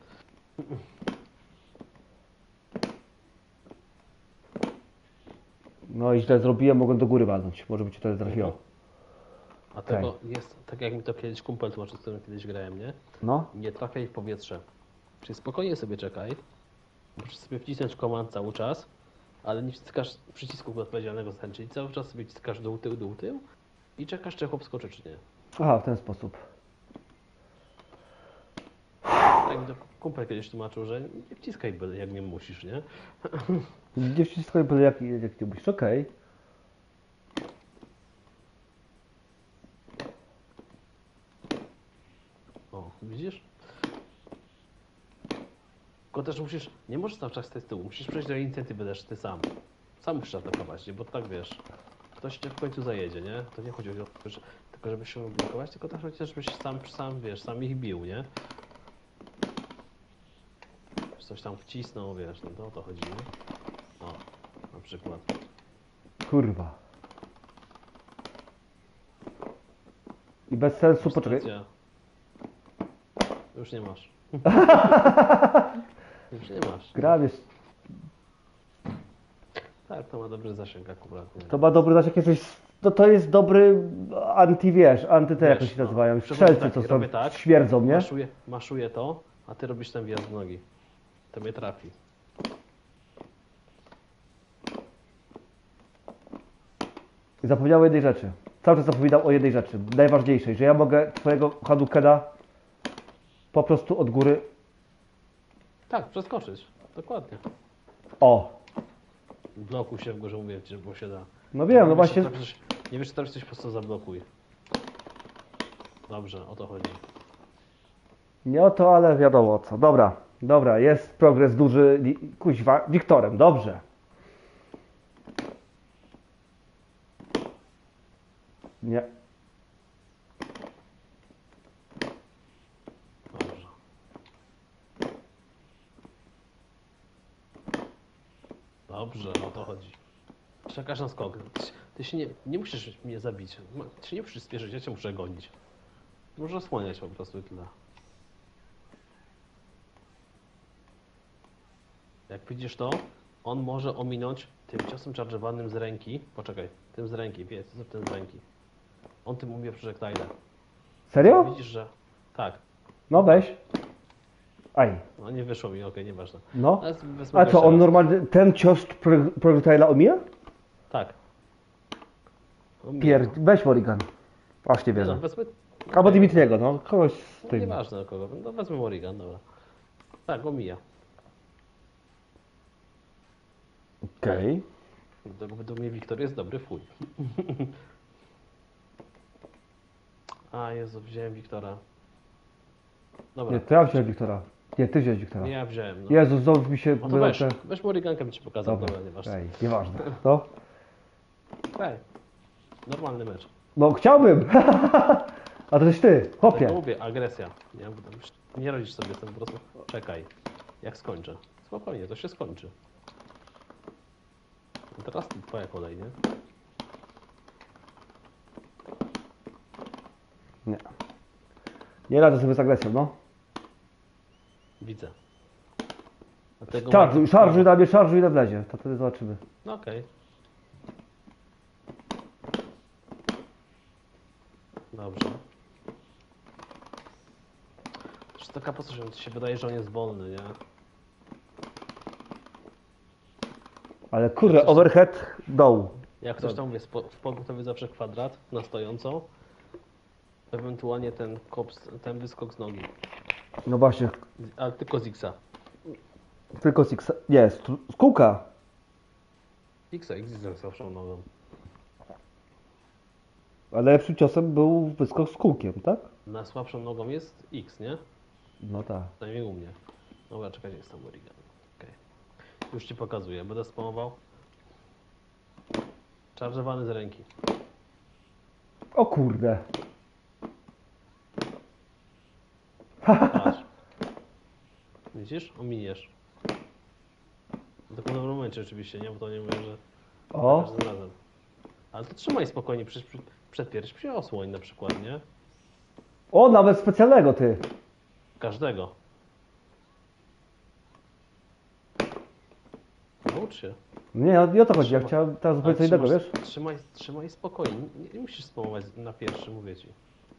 No i źle zrobiłem, mogłem do góry walnąć. Może by cię to trafiło. A tego jest, tak jak mi to kiedyś kumpel tłumaczył, z którym kiedyś grałem, nie? No. Nie trafiaj w powietrze. Czyli spokojnie sobie czekaj. Musisz sobie wcisnąć komand cały czas, ale nie wciskasz przycisku odpowiedzialnego za ten, czyli cały czas sobie wciskasz dół, tył i czekasz, czy chłop skoczy, czy nie. Aha, w ten sposób. Tak mi to kumpel kiedyś tłumaczył, że nie wciskaj byle jak nie musisz, nie? Nie wszystko byle jak nie mówisz. Okej. O, widzisz? Tylko też musisz, nie możesz cały czas stać z tyłu, musisz przejść do inicjatywy też ty sam. Sam musisz atakować, nie? Bo tak wiesz, ktoś cię w końcu zajedzie, nie? To nie chodzi o to, że tylko żebyś się blokować, tylko też chociaż żebyś sam, wiesz, sam ich bił, nie? Coś tam wcisnął, wiesz, no to o to chodzi, nie? O, na przykład. Kurwa. I bez sensu, poczekaj. Stacja. Już nie masz. Już nie masz. Gra, wiesz, Tak, to ma dobry zasięg akurat. Nie? to ma dobry zasięg, jesteś, no to jest dobry anty, wiesz, anty te Wiesz, jakoś się no. nazywają, Przepraszam, strzelcy, tak, co są, robię tak. śmierdzą, nie? Maszuję to, a ty robisz ten wjazd w nogi. To mnie trafi. I zapomniał o jednej rzeczy. Cały czas zapominał o jednej rzeczy, najważniejszej, że ja mogę twojego Hadoukena po prostu od góry, Tak, przeskoczyć. Dokładnie. o, Blokuj się w górze, mówię ci, bo się da. no wiem, no właśnie, Nie wiesz, czy trafisz coś, po prostu zablokuj. Dobrze, o to chodzi. nie o to, ale wiadomo o co. Dobra, dobra, jest progres duży, kuźwa, Wiktorem, dobrze. Nie, Dobrze. Dobrze, o to chodzi. Czekasz na skok. Ty się nie musisz mnie zabić. Ty się nie musisz spieszyć, ja cię muszę gonić. Możesz osłaniać po prostu i tyle. Jak widzisz to, on może ominąć tym ciosem charge'owanym z ręki. Poczekaj, tym z ręki, wiedz, tym z ręki. On tym umie projectile. serio? Widzisz, że... Tak. No weź. Aj, No nie wyszło mi, okej, nieważne. no. Ale wezmę A go co, jeszcze on raz. normalnie, ten cios projectile'a omija? Tak. Weź Morrigan. Właśnie No, wierzę. wezmę... Albo Dimitriego, no, kogoś z No, tym. nieważne kogo. No wezmę Morrigan, dobra. Tak, omija. Okej. Według mnie Wiktor jest dobry fuj. A Jezu, wziąłem Wiktora. Dobra. Nie, to ja wziąłem Wiktora. Nie, ty wziąłeś Wiktora. Nie, ja wziąłem. No. Jezu, znowu mi się O to weź, wyleczę. weź Morrigankę, bym ci pokazał. Dobra, Dobra, nieważne. ej, nieważne. No, Ej, normalny mecz. no chciałbym. A to jesteś ty, Tylko hopie. lubię, agresja. Nie rodzisz sobie z tym, po prostu czekaj. Jak skończę. Spokojnie, to się skończy. No teraz twoja kolej, nie? Nie. Nie radzę sobie z agresją, no. Widzę. Dlatego Szarżuj na wlezie. To wtedy zobaczymy. No okej. Dobrze. To jest taka postać, że ci się wydaje, że on jest wolny, nie? Ale kurde, overhead, doł. Jak ktoś tam mówię, w pogu to zawsze kwadrat na stojąco. Ewentualnie ten wyskok z nogi. No właśnie, Ale tylko z X-a. tylko six. Nie, z kółka. X-a, X z zawszą nogą. A najlepszym ciosem był wyskok z kółkiem, tak? Najsłabszą nogą jest X, nie? No tak. Przynajmniej u mnie. Dobra, czekaj, jest tam Origan. Okej. Już ci pokazuję, będę spamował. Charge'owany z ręki. O kurde. Patrz. Widzisz? Ominiesz. Tylko w dobrym momencie oczywiście, nie? Bo to nie mówię, że za O, każdym razem. Ale to trzymaj spokojnie, przecież przed pierś się osłoń na przykład, nie? o, nawet specjalnego ty. Każdego. Naucz się. Nie o to chodzi, ja chciałem teraz zupełnie co Ale innego, wiesz? Trzymaj spokojnie. Nie musisz spamować na pierwszy, mówię ci.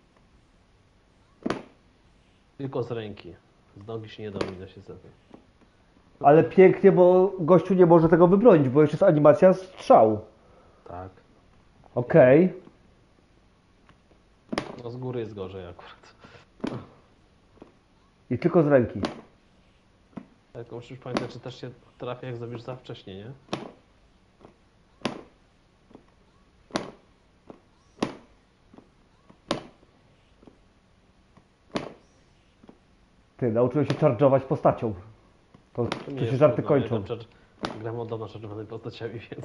Tylko z ręki. Z nogi się nie da ominąć niestety. Ale pięknie, bo gościu nie może tego wybronić, bo jeszcze jest animacja strzału. Tak. Okej. No z góry jest gorzej akurat. I tylko z ręki. Tak, musisz pamiętać, czy też się trafia jak zrobisz za wcześnie, nie? Ty, nauczyłem się charge'ować postacią. To, To to nie się jest żarty trudno, kończą. ja tam gram od dawna czerwonymi postaciami, więc...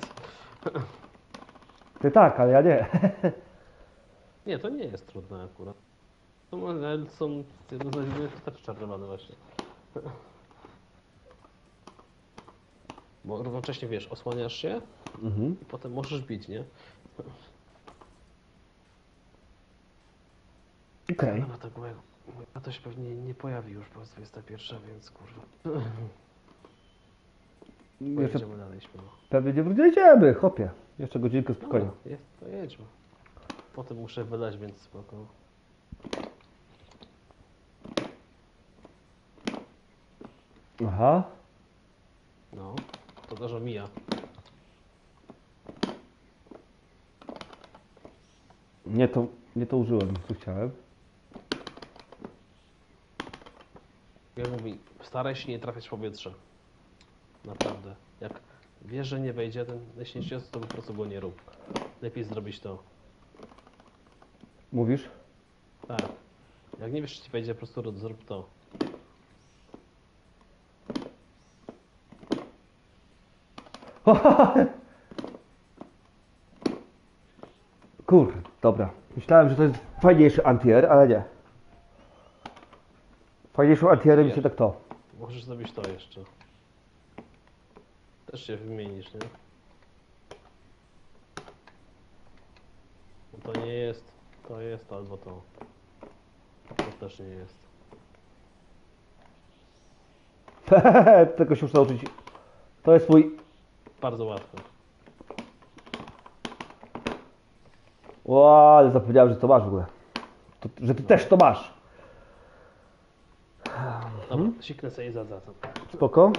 Ty tak, ale ja nie. Nie, to nie jest trudne akurat. To są jedno z najlepszych postaci czarnowane właśnie. Bo równocześnie, wiesz, osłaniasz się Mhm. i potem możesz bić, nie? Okej. Dobra, tak mówię. A to się pewnie nie pojawi już po 21, więc kurwa. Jeszcze Pojedziemy dalej, śmiało. pewnie nie wrócimy, chłopie. Jeszcze godzinkę spokojnie. Dobra, to jedźmy. Potem muszę wylać, więc spoko. Aha. No, to też omija. Nie to użyłem, co chciałem. Jak mówi, staraj się nie trafiać w powietrze. Naprawdę. Jak wiesz, że nie wejdzie ten najśniejszy, to po prostu go nie rób. Lepiej zrobić to. Mówisz? Tak. Jak nie wiesz, czy ci wejdzie, po prostu zrób to. Kur, dobra. Myślałem, że to jest fajniejszy antier, ale nie. Fajniejszym antierem mi się tak to. Możesz zrobić to jeszcze. Też się wymienisz, nie? No to nie jest. To jest albo to. To też nie jest. Tego się muszę nauczyć. To jest mój... Bardzo łatwe. O, ale zapomniałem, że to masz w ogóle. Że ty też to masz. Dobra, siknę sobie i zawracam. Spoko.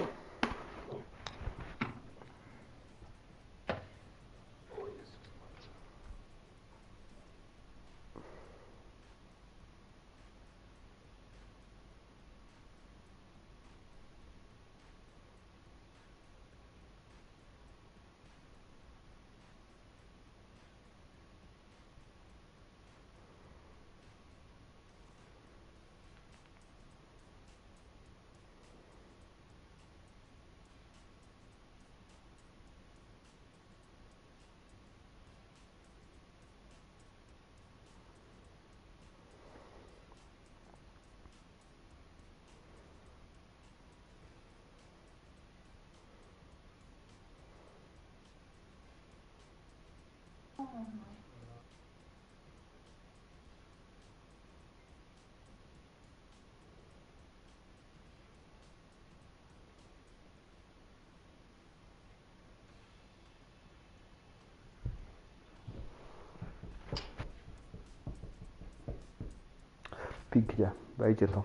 Pięknie. Wejdzie to.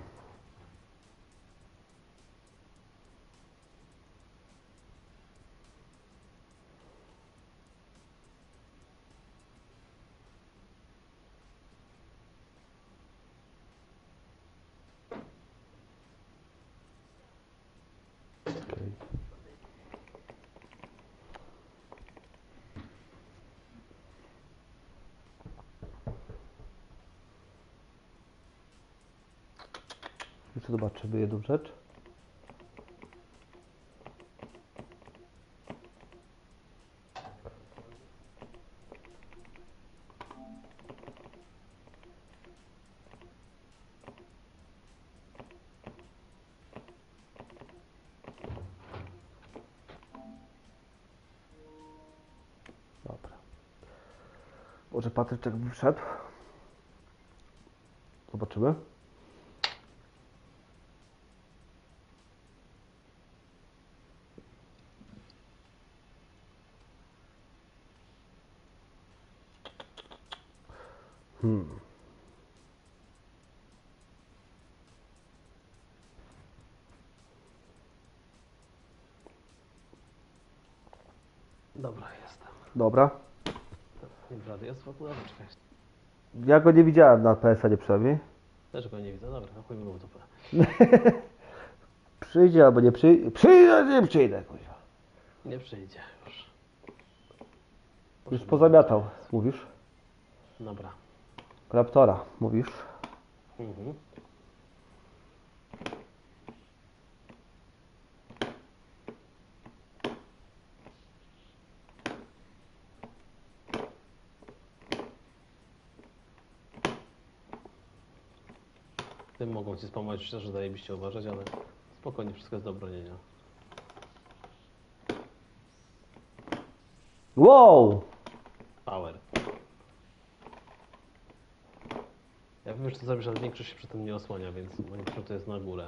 Okej. Jeszcze zobaczymy jedną rzecz. Dobra. Może Patryczek wyszedł. Zobaczymy. Dobra, jestem. Dobra. Nie, brady jest w ogóle, czekaj. Ja go nie widziałem na PSN-ie przynajmniej. Też go nie widzę, dobra, chujmy mu w dupę. Przyjdzie albo nie przyjdzie. Przyjdę, nie przyjdę, kurwa. Nie przyjdzie już. Już pozamiatał, mówisz? Dobra. Raptora, mówisz? Mhm. Tym mogą ci spamować, myślę, że zajebiście uważać, ale spokojnie, wszystko jest do obronienia. Wow! Power. Ja wiem, że to zrobisz, ale większość się przy tym nie osłania, więc moim zdaniem to jest na górę.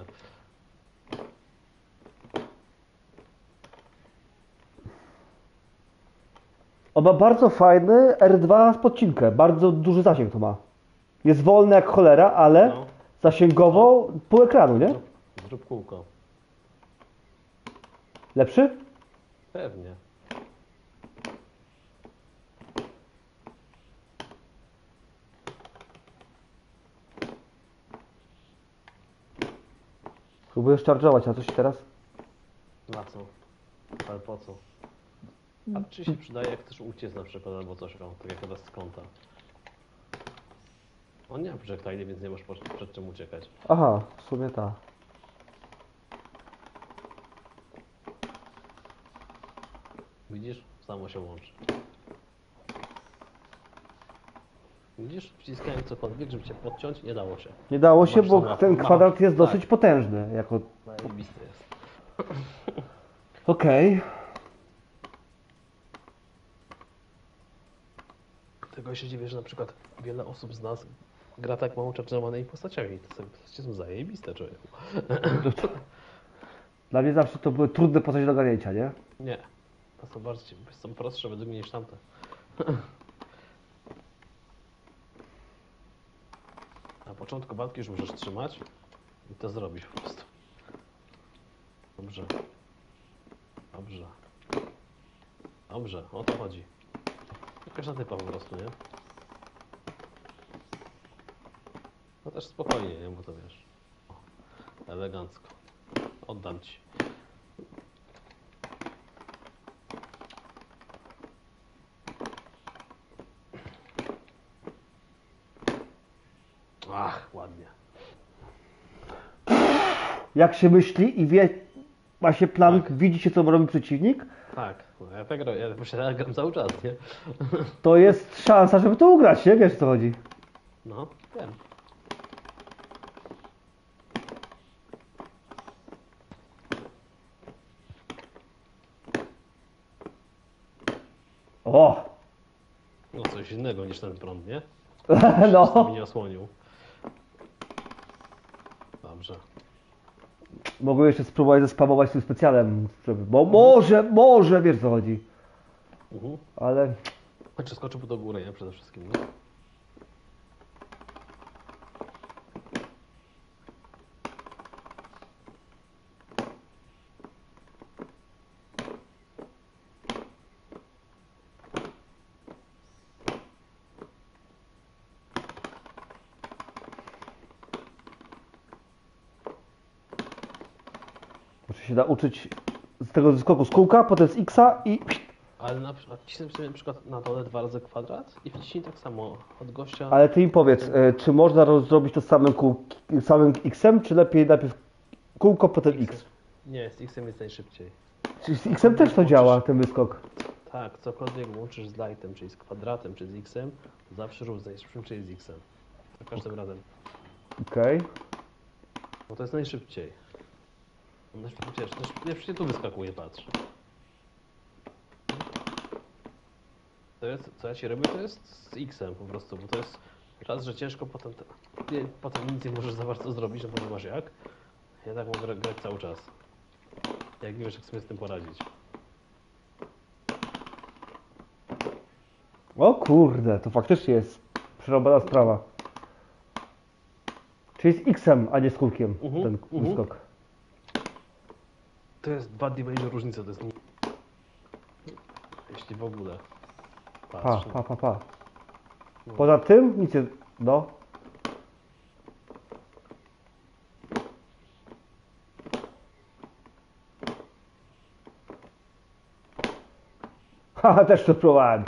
On ma bardzo fajny R2 z podcinkę. Bardzo duży zasięg to ma. Jest wolny jak cholera, ale No. zasięgowo pół ekranu, nie? Zrób kółko. Lepszy? Pewnie. Próbujesz charge'ować, a coś teraz? Na co? Ale po co? A czy się przydaje, jak chcesz uciec na przykład, albo coś, o, tak jak teraz z kąta. On nie ma projectile, więc nie masz przed czym uciekać. Aha, w sumie tak. Widzisz? Samo się łączy. Widzisz? Wciskałem cokolwiek, żeby cię podciąć, nie dało się. Nie dało się, Masz bo sama- ten masz, kwadrat jest tak. dosyć potężny. Jako... Zajebisty jest. Okej. Tego się dziwię, że na przykład wiele osób z nas gra tak mało czarczowanymi postaciami. Te sobie postacie są zajebiste, człowieku. Dla mnie zawsze to były trudne postacie do ogarnięcia, nie? Nie. To są bardziej, są prostsze według mnie niż tamte. Na początku walki już możesz trzymać i to zrobić po prostu. Dobrze. Dobrze. Dobrze, o to chodzi. Jakaś na typa po prostu, nie? No też spokojnie, nie? Bo to wiesz. O, elegancko. Oddam ci. Ach, ładnie. Jak się myśli i wie, ma się plan, widzi się co robi przeciwnik, Tak, no ja tak robię, ja właśnie tak gram cały czas, nie? to jest szansa, żeby to ugrać, nie? Wiesz o co chodzi. No, wiem. O! No coś innego niż ten prąd, nie? No. Mi nie osłonił. Dobrze. Mogę jeszcze spróbować zespamować tym specjalem, bo może, wiesz o co chodzi. Ale Chodź, skoczył do góry, nie? Przede wszystkim, no. może się da uczyć z tego skoku z kółka, potem z X-a i... Ale wcisnij sobie na przykład na dole 2 razy kwadrat i wciśnij tak samo od gościa. Ale ty mi powiedz, czy można zrobić to samym X-em, czy lepiej najpierw kółko, potem X? Nie, z X-em jest najszybciej. Czy z X-em też to działa, ten wyskok? Tak, cokolwiek łączysz z lightem, czyli z kwadratem, czy z X-em, zawsze rób z najszybszym, czyli z X-em. Za każdym razem. Okej. Bo to jest najszybciej. Najszybciej tu wyskakuje, patrz. To jest, co ja ci robię, to jest z X-em po prostu, bo to jest raz, że ciężko, potem nic nie możesz za bardzo zrobić, no bo nie masz jak. Ja tak mogę grać cały czas. Jak nie wiesz, jak sobie z tym poradzić. O kurde, to faktycznie jest przerobana sprawa. Czyli z X-em, a nie z kółkiem, ten wyskok. To jest 2 dimension różnica, to jest nie... Jeśli w ogóle. Patrz. Pa. Poza tym nic nie... No. Haha, też to próbowałem.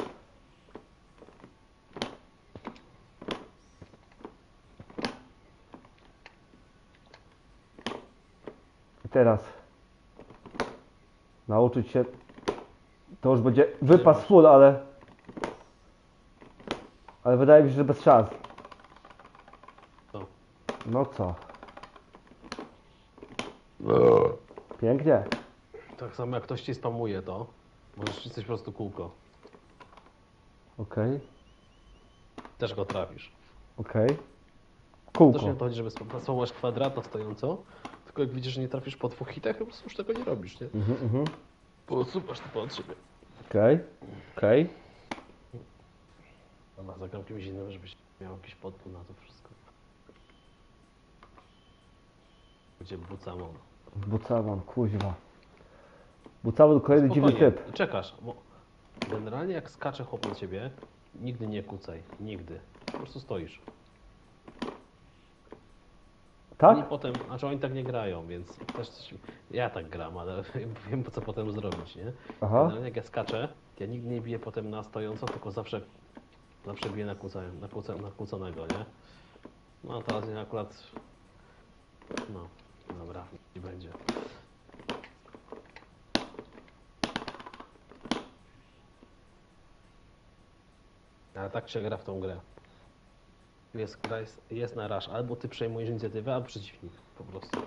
I teraz nauczyć się, to już będzie wypas full, ale wydaje mi się, że bez szans. Co? No co? Pięknie. Tak samo jak ktoś ci spamuje to, możesz wcisnąć po prostu kółko. Okej. Też go trafisz. Okej. Też Kółko. nie o to chodzi, żeby spamować kwadrata stojąco, tylko jak widzisz, że nie trafisz po 2 hitach, to po prostu już tego nie robisz, nie? Po prostu masz to pod siebie. Okej. Dobra, zagram kimś innym, żebyś miał jakiś podpór na to wszystko. Gdzie Bucamon? Bucamon, kuźwa. Bucamon kolejny dziwny typ. Czekasz, bo generalnie jak skacze chłop na ciebie, nigdy nie kucaj, nigdy. Po prostu stoisz. Tak? I potem, znaczy oni tak nie grają, więc też ja tak gram, ale wiem co potem zrobić, nie? Aha. Generalnie jak ja skaczę, ja nigdy nie biję potem na stojąco, tylko zawsze biję na kłóconego, nie? No teraz nie akurat, no dobra, nie będzie. Ale tak się gra w tą grę. Jest na rush, albo ty przejmujesz inicjatywę, albo przeciwnik, po prostu.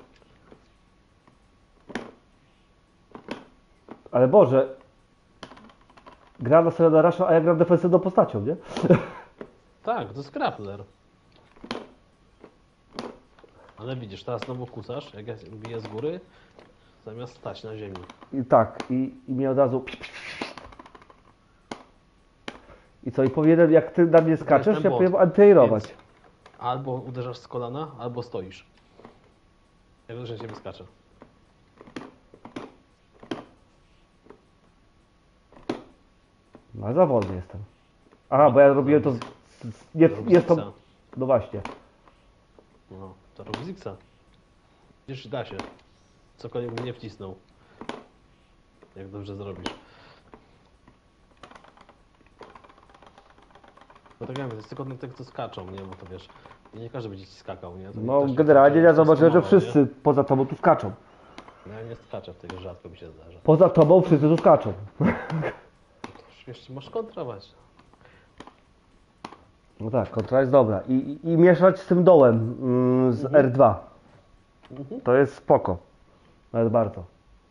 Ale Boże, gra na sobie na rasza, a ja gram defensywną postacią, nie? Tak, to jest grappler. Ale widzisz, teraz znowu kucasz, jak ja biję z góry, zamiast stać na ziemi. I tak, i mnie od razu... I co, i powinienem, jak ty na mnie skaczesz, ten ja bot. powinienem antyaerować. Więc albo uderzasz z kolana, albo stoisz. Ja wiem, że ciebie skaczę. No, za wolny jestem. Aha, bo ja robiłem to... Jest to... No właśnie. No, to robi Zixa. Widzisz, da się. Cokolwiek mnie nie wcisnął. Jak dobrze zrobisz. Bo tak jak mówię, to jest tylko dla tych, co skaczą, nie? Bo to wiesz, nie każdy będzie ci skakał, nie? To No też generalnie ja ktoś zauważyłem, że spamował, wszyscy poza tobą tu skaczą. nie? Ja nie skaczę w tej grze, rzadko mi się zdarza. Poza tobą wszyscy tu skaczą. Jeszcze masz kontrować. No tak, kontra jest dobra. I mieszać z tym dołem, z R2. To jest spoko. Nawet bardzo.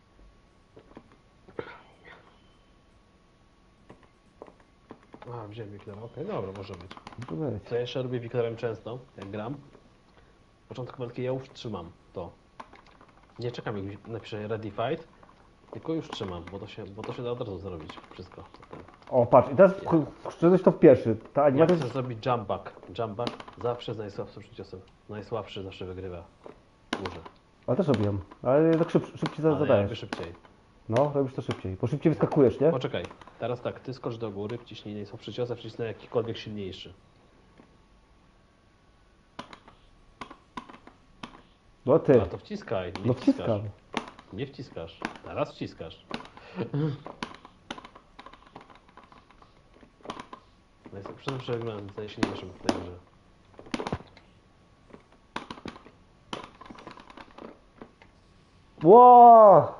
A, wziąłem Wiktora, okej, dobra, może być. To być. Co ja jeszcze robię Wiktorem często, jak gram? W początku walki ja już trzymam to. Nie czekam, jak mi napisze ready fight, tylko już trzymam, bo to się da od razu zrobić wszystko. O, patrz, i teraz wszedłeś to w pierwszy. Ta Jak animacja chcesz zrobić jump back zawsze z najsłabszym ciosem. Najsłabszy zawsze wygrywa. Górze. A też robiłem, ale tak szybciej Ale jakby zadajesz. szybciej. No, robisz to szybciej, bo szybciej wyskakujesz, nie? Poczekaj, teraz tak, ty skocz do góry, wciśnij najsłabszy cios, a wcisnij jakikolwiek silniejszy. No ty, A to wciskaj, nie no wciskasz. wciskam. Nie wciskasz, teraz wciskasz. Przeglądam, tutaj się nie mieszam w tej grze. Ło!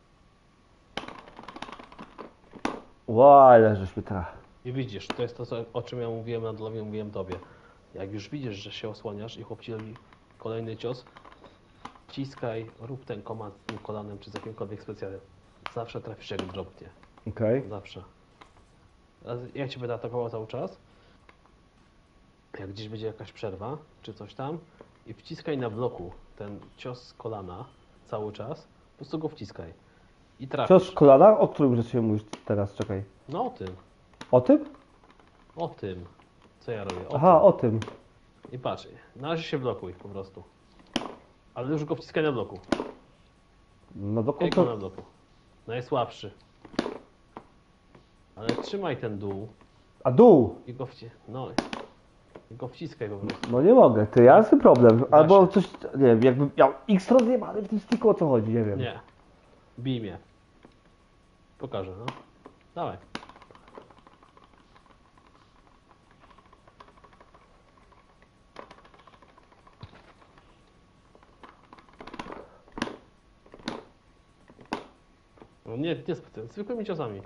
Ło, ale żeśmy teraz. I widzisz, to jest to, o czym ja mówiłem na dole, mówiłem tobie. Jak już widzisz, że się osłaniasz i chłop ci robi kolejny cios, wciskaj, rób ten komand tym kolanem czy z jakimkolwiek specjalem. Zawsze trafisz jak dropnie. Okej. Zawsze. Ja cię będę atakował cały czas. Jak gdzieś będzie jakaś przerwa, czy coś tam, i wciskaj na bloku ten cios z kolana cały czas, po prostu go wciskaj. I trafisz. Cios kolana? O którym rzeczy mówisz teraz? Czekaj. No o tym. O tym? O tym. Co ja robię? O Aha, tym. o tym. I patrz, na razie się blokuj po prostu. Ale już go wciskaj na bloku. No do Jak go na końca. bloku. Najsłabszy. Ale trzymaj ten dół A dół? i go i go wciskaj po prostu. No nie mogę, ty, ja mam z tym problem. Albo Właśnie. coś, nie wiem, jakbym miał X rozjebany w tym sticku, o co chodzi, nie wiem. Nie. Bij mnie. Pokażę, no. Dawaj. No nie specjalnie, zwykłymi ciosami.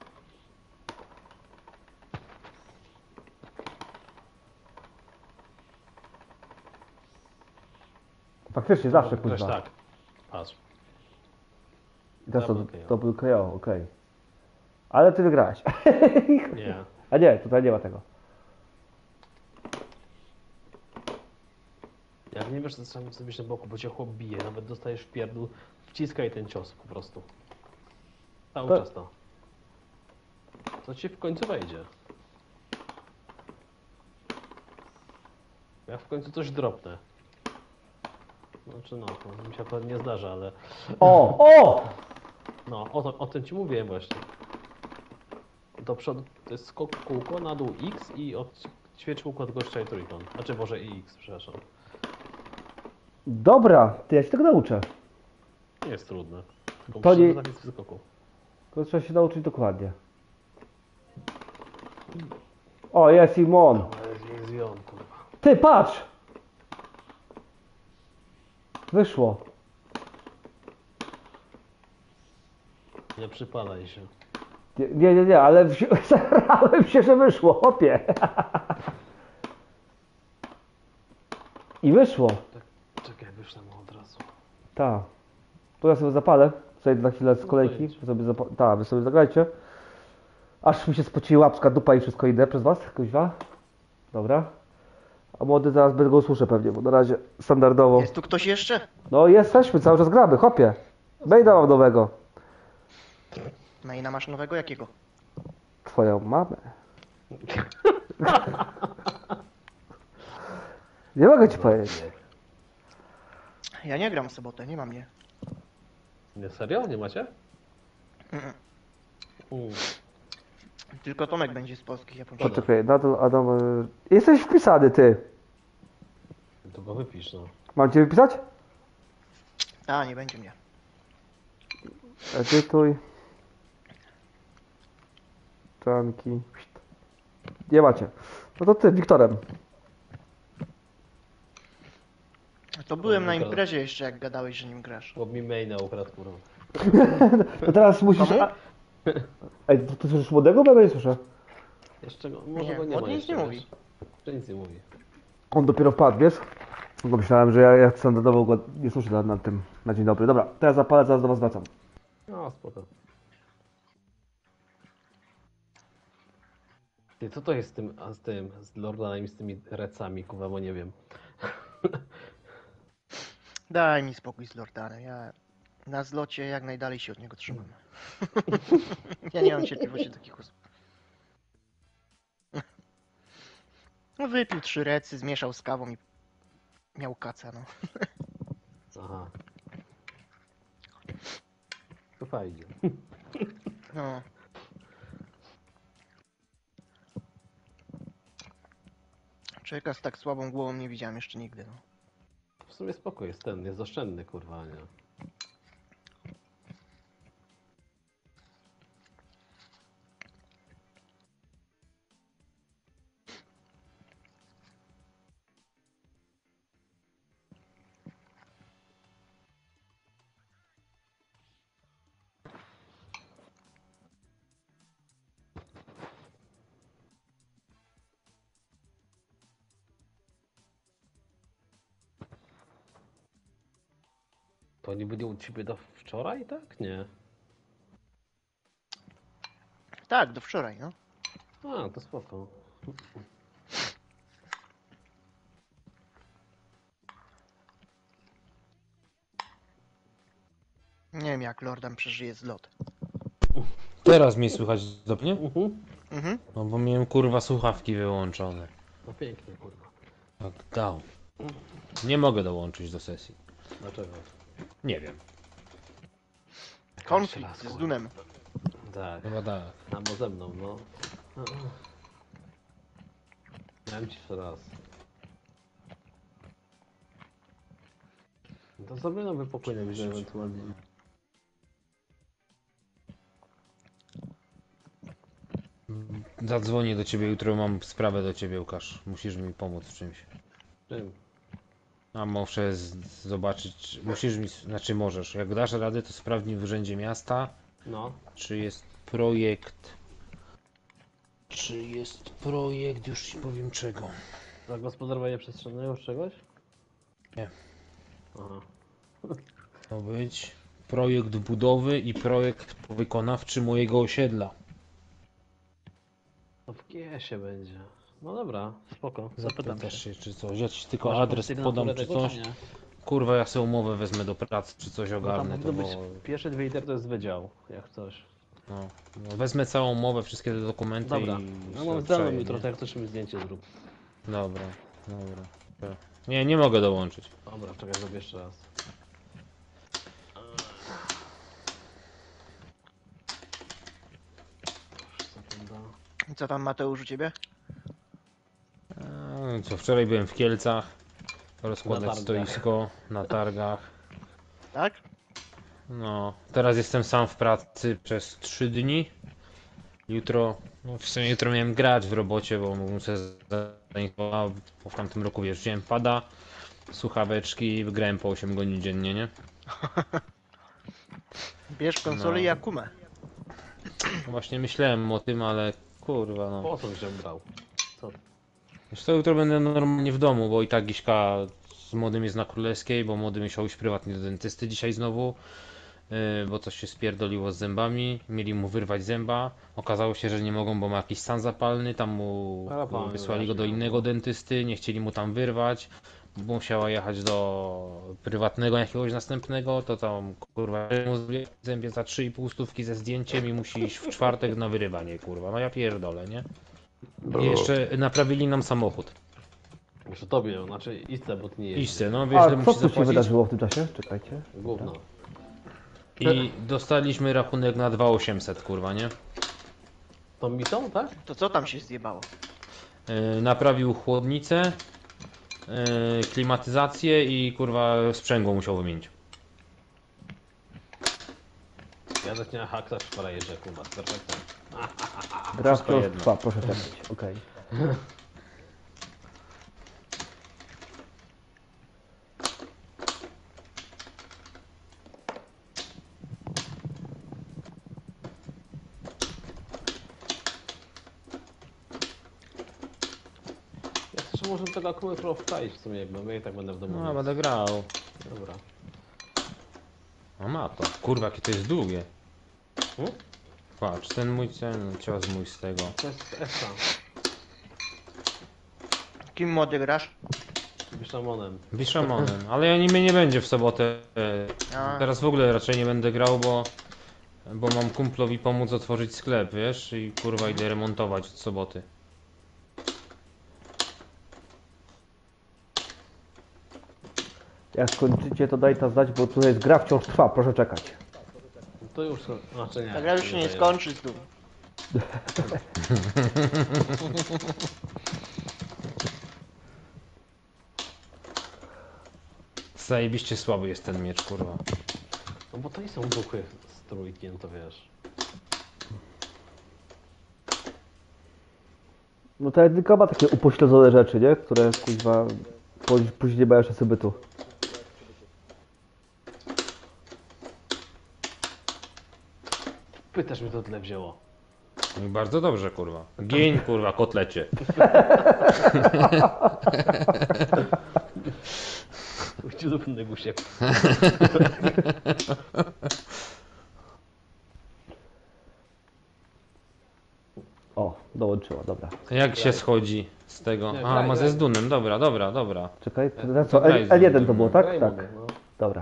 Faktycznie, zawsze Też kuźwa. tak. Patrz. I teraz to, Double KO. to był KO, okej. Ale ty wygrałeś. Nie. A nie, tutaj nie ma tego. Jak nie wiesz, co trzeba zrobić na boku, bo cię chłop bije, nawet dostajesz w pierdół, wciskaj ten cios po prostu. Cały To- czas to. To ci w końcu wejdzie. Ja w końcu coś dropnę. Znaczy no, to mi się akurat nie zdarza, ale O! O! no, o tym ci mówiłem właśnie. Do przodu to jest skok w kółko, na dół X i od ćwierć kółko odgoszczaj trójkąt. Znaczy może i X, przepraszam. Dobra, ty, ja się tego nauczę. Nie jest trudne. Tylko To muszę nie- zapisać w skoku. To trzeba się nauczyć dokładnie. O, jest Simon. Ale jest jon, kurwa. Ty, patrz! Wyszło. Nie przypalaj się. Nie, ale starałem się, że wyszło, hopie. I wyszło. Czekaj, wyszłem od razu. Tak. To ja sobie zapalę. Zajdę na chwilę z kolejki. Pojedź. Wy sobie zagrajcie. Aż mi się spociła łapska, dupa i wszystko idę przez was, kuźwa. Dobra. A młody zaraz będę go usłyszę pewnie, bo na razie standardowo. Jest tu ktoś jeszcze? No jesteśmy, cały czas gramy, hopie. Bejda mam nowego. No i na masz nowego jakiego? Twoją mamę. Nie mogę ci powiedzieć. Ja nie gram w sobotę, nie ma mnie. Nie, serio? Nie macie? Mm. U, Tylko Tomek będzie z polskich Japończyków. Poczekaj, nadal Adam... Jesteś wpisany, ty. to go wypisz, no. Mam cię wypisać? A, nie będzie mnie. Edytuj. Czanki. Nie macie. No to ty, Wiktorem. To byłem na imprezie jeszcze, jak gadałeś, że nim grasz. Chłop mi maina ukradł, kurwa. To teraz musisz... Komu? Ej, ty słyszysz młodego? Bo ja nie słyszę. Jeszcze go, może Nie, go nie ma on nic jeszcze, nie wiesz? mówi. Jeszcze nic nie mówi. On dopiero wpadł, wiesz? Bo myślałem, że ja standardowo go nie słyszę na tym, na dzień dobry. Dobra, teraz zapalę, zaraz do was wracam. No, spoko. Ty, co to jest z Lordanem i z tymi recami, kurwa, bo nie wiem. Daj mi spokój z Lordanem, ja na zlocie jak najdalej się od niego trzymam. Ja nie mam cierpliwości do takich osób. No wypił 3 recy, zmieszał z kawą i miał kaca, no. Aha. To fajnie. No. Człowieka z tak słabą głową nie widziałem jeszcze nigdy, no. W sumie spoko jest jest oszczędny, kurwa, nie? To oni byli u ciebie do wczoraj, tak? Nie. Tak, do wczoraj, no. A, to spoko. Nie wiem jak Lordam przeżyje zlot. Teraz mnie słychać dobrze? Mhm. No bo miałem kurwa słuchawki wyłączone. No pięknie, kurwa. Tak dał. Nie mogę dołączyć do sesji. Dlaczego? Nie wiem. Konflikt z Dunem. Tak, Chyba tak. albo ze mną, no. Miałem ci jeszcze raz. No to sobie nowy pokój najwyżej ewentualnie. Zadzwonię do ciebie jutro, mam sprawę do ciebie, Łukasz. Musisz mi pomóc w czymś. Czym? A muszę zobaczyć, musisz mi, znaczy możesz, jak dasz radę, to sprawdź w urzędzie miasta, No. czy jest projekt, już ci powiem czego. Zagospodarowanie przestrzennego z czegoś? Nie. Aha. To być projekt budowy i projekt wykonawczy mojego osiedla. No w GS-ie będzie. No dobra, spoko. Zapytam Zapytasz się. się czy coś, ja ci tylko Masz adres sygnaturę podam czy tego, coś. czy nie? Kurwa, ja sobie umowę wezmę do pracy czy coś No tam ogarnę, to powinno bo... być pierwsze 2 litery to jest wydział, jak coś. No, wezmę całą umowę, wszystkie te dokumenty Dobra, i... no sobie mam zdalną przeję, jutro, nie? to jak coś mi zdjęcie zrób. Dobra. Nie, nie mogę dołączyć. Dobra, czekaj, zrobię jeszcze raz. Sekunda. Co tam Mateusz u ciebie? Co, wczoraj byłem w Kielcach, Na rozkładać targach. stoisko na targach. Tak? No, teraz jestem sam w pracy przez 3 dni. Jutro, no w sumie jutro miałem grać w robocie, bo mógłbym sobie zainstalować, bo w tamtym roku wiesz, wziąłem pada, słuchaweczki i grałem po 8 godzin dziennie, nie? Bierz konsolę No. i Akumę. Właśnie myślałem o tym, ale kurwa no. Po co byś ją brał? Co? Wiesz co, jutro będę normalnie w domu, bo i tak Giśka z młodym jest na Królewskiej, bo młody musiał iść prywatnie do dentysty dzisiaj znowu, bo coś się spierdoliło z zębami, mieli mu wyrwać zęba, okazało się, że nie mogą, bo ma jakiś stan zapalny, tam mu Parapany wysłali go do właśnie, innego dentysty, nie chcieli mu tam wyrwać, bo musiała jechać do prywatnego jakiegoś następnego, to tam kurwa mu zębie za 3,5 stówki ze zdjęciem i musi iść w czwartek na wyrywanie, kurwa, no ja pierdolę, nie? I jeszcze naprawili nam samochód. Muszę tobie, znaczy Isce, bo ty nie jeździsz. Iście, no wiesz, A że co musi tu się zapłacić. wydarzyło w tym czasie? Czekajcie. Gówno. I dostaliśmy rachunek na 2800, kurwa, nie? To mi są, tak? To co tam się zjebało? Naprawił chłodnicę, klimatyzację i kurwa sprzęgło musiał wymienić. Ja zaczynam haksać w jeżdżę, kurwa, z perfektem. Gra wciąż jedno. trwa, proszę czekać. Okej. Ja jeszcze może tego akumulatora wczaić w sumie, jakby, bo ja i tak będę w domu. No, więc- będę grał. Dobra. A ma to. Kurwa, jakie to jest długie. Hmm? Patrz, ten mój cios mój z tego. To jest Essa. Kim młody grasz? Bishamonem. Bishamonem, ale mnie nie będzie w sobotę. A. Teraz w ogóle raczej nie będę grał, bo mam kumplowi pomóc otworzyć sklep, wiesz? I kurwa idę remontować od soboty. Jak skończycie, to daj ta znać, bo tutaj jest gra wciąż trwa, proszę czekać. To już, znaczy nie. Ta gra już się nie daje. skończy z Dum. Zajebiście słaby jest ten miecz, kurwa. No bo to nie są duchy z trójki, no to wiesz. No ta jedynka ma takie upośledzone rzeczy, nie? Które kuźwa później mają szansy bytu. Pytasz mnie to tyle wzięło. I bardzo dobrze, kurwa. Gień, kurwa, kotlecie. ci zupełnie gusiek. O, dołączyła, dobra. Jak się schodzi z tego? Nie, A, graj, ma ze graj. Zdunem, dobra. Czekaj, teraz co? Graj z L1 to nim, było, tak? Graj, Tak. mówię, no. Dobra.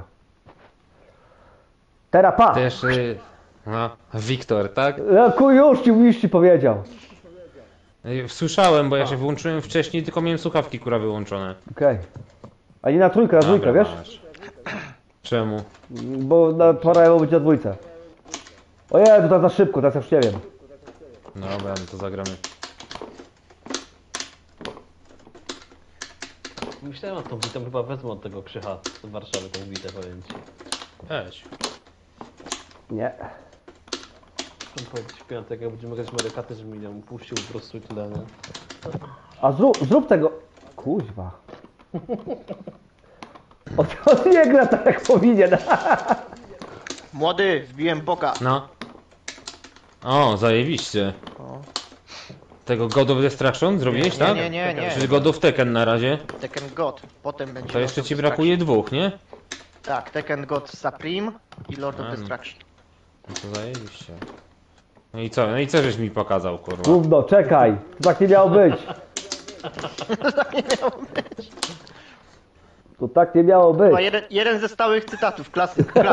Teraz pa! Też, no, Wiktor, tak? Już ci powiedział. Słyszałem, bo ja się wyłączyłem wcześniej, tylko miałem słuchawki kurwa wyłączone. Okej. A nie na trójkę, na dwójkę, Dobra, wiesz? masz. Czemu? Bo pora być na dwójce. O Jezu, to za szybko, teraz już nie wiem. Dobra, no to zagramy. Myślałem nad tą witą, chyba wezmę od tego Krzycha z Warszawy tą witę, powiem ci. Weź. Nie. Chcę powiedzieć w piątek, jak będziemy grać Marykaty, żeby mi ją puścił po prostu i tyle, nie? A zrób tego... Kuźwa. On nie gra tak jak powinien. Młody, wbiłem boka. No. O, zajebiście. Tego God of Destruction zrobiłeś, tak? Nie. Czyli God of Tekken na razie. Tekken God. Potem będzie To jeszcze Lord ci of brakuje dwóch, nie? Destruction. Tak, Tekken God Supreme i Lord of no. Destruction. No to zajebiście. No i co? No i co żeś mi pokazał, kurwa? Gówno, czekaj. To tak nie miało być. To tak nie miało być. Chyba jeden ze stałych cytatów, klasyk, nie?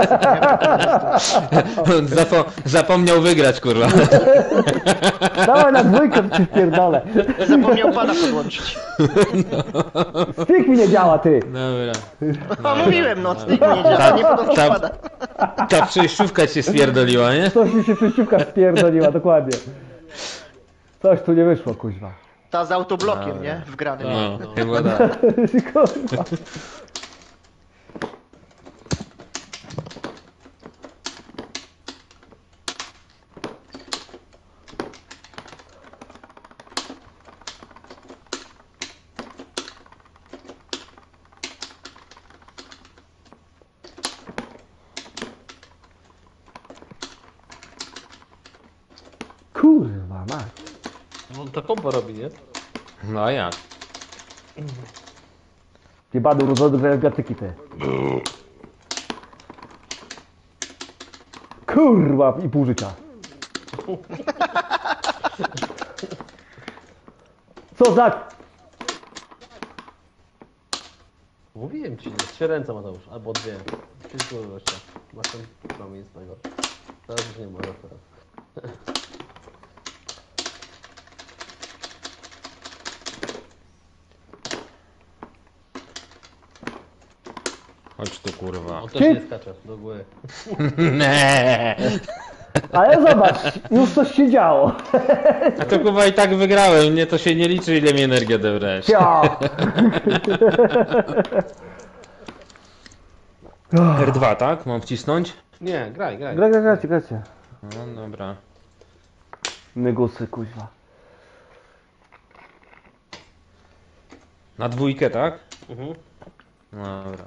Zapomniał wygrać, kurwa. Dawaj na dwójkę, to ci wpierdolę. Zapomniał pada podłączyć. Stick mi nie działa, ty. Dobra. A mówiłem, no, styk nie działa, nie podłączył ta- pada. Ta przejściówka cię spierdoliła, nie? Coś mi się przejściówka spierdoliła, dokładnie. Coś tu nie wyszło, kuźwa. Ta z autoblokiem, nie? Wgrany. No, chyba tak. Kurwa. Kurwa, mać. No to kombo robi, nie? No a jak? Jebany urodzony grają biatyki, ty. Kurwa, i pół życia. Co za... Mówiłem ci, nie? 3 ręce Mateusz, albo 2. Wszystko jeszcze. Masz ten promień z tego. Teraz już nie ma teraz. Chodź tu, kurwa. On też nie skacze do góry. Nie. Ale zobacz, już coś się działo. A to chyba i tak wygrałem, mnie to się nie liczy, ile mi energii odebrałeś. Ja. R2, tak? Mam wcisnąć? Nie, graj. Grajcie. No dobra. Nygusy, kuźwa. Na dwójkę, tak? Mhm. Dobra.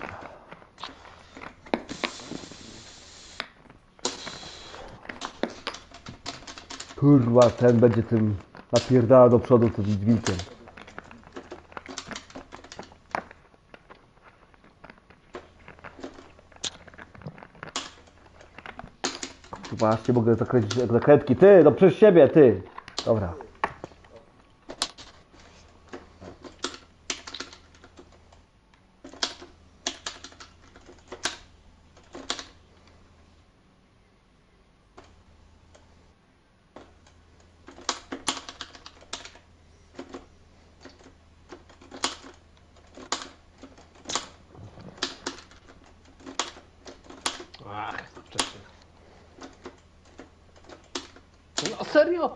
Kurwa, ten będzie tym napierdala do przodu z tym dźwiękiem. Kurwa, aż nie mogę zakręcić jak zakrętki. Ty, no przez siebie, ty. Dobra. Ach, wcześniej. No serio?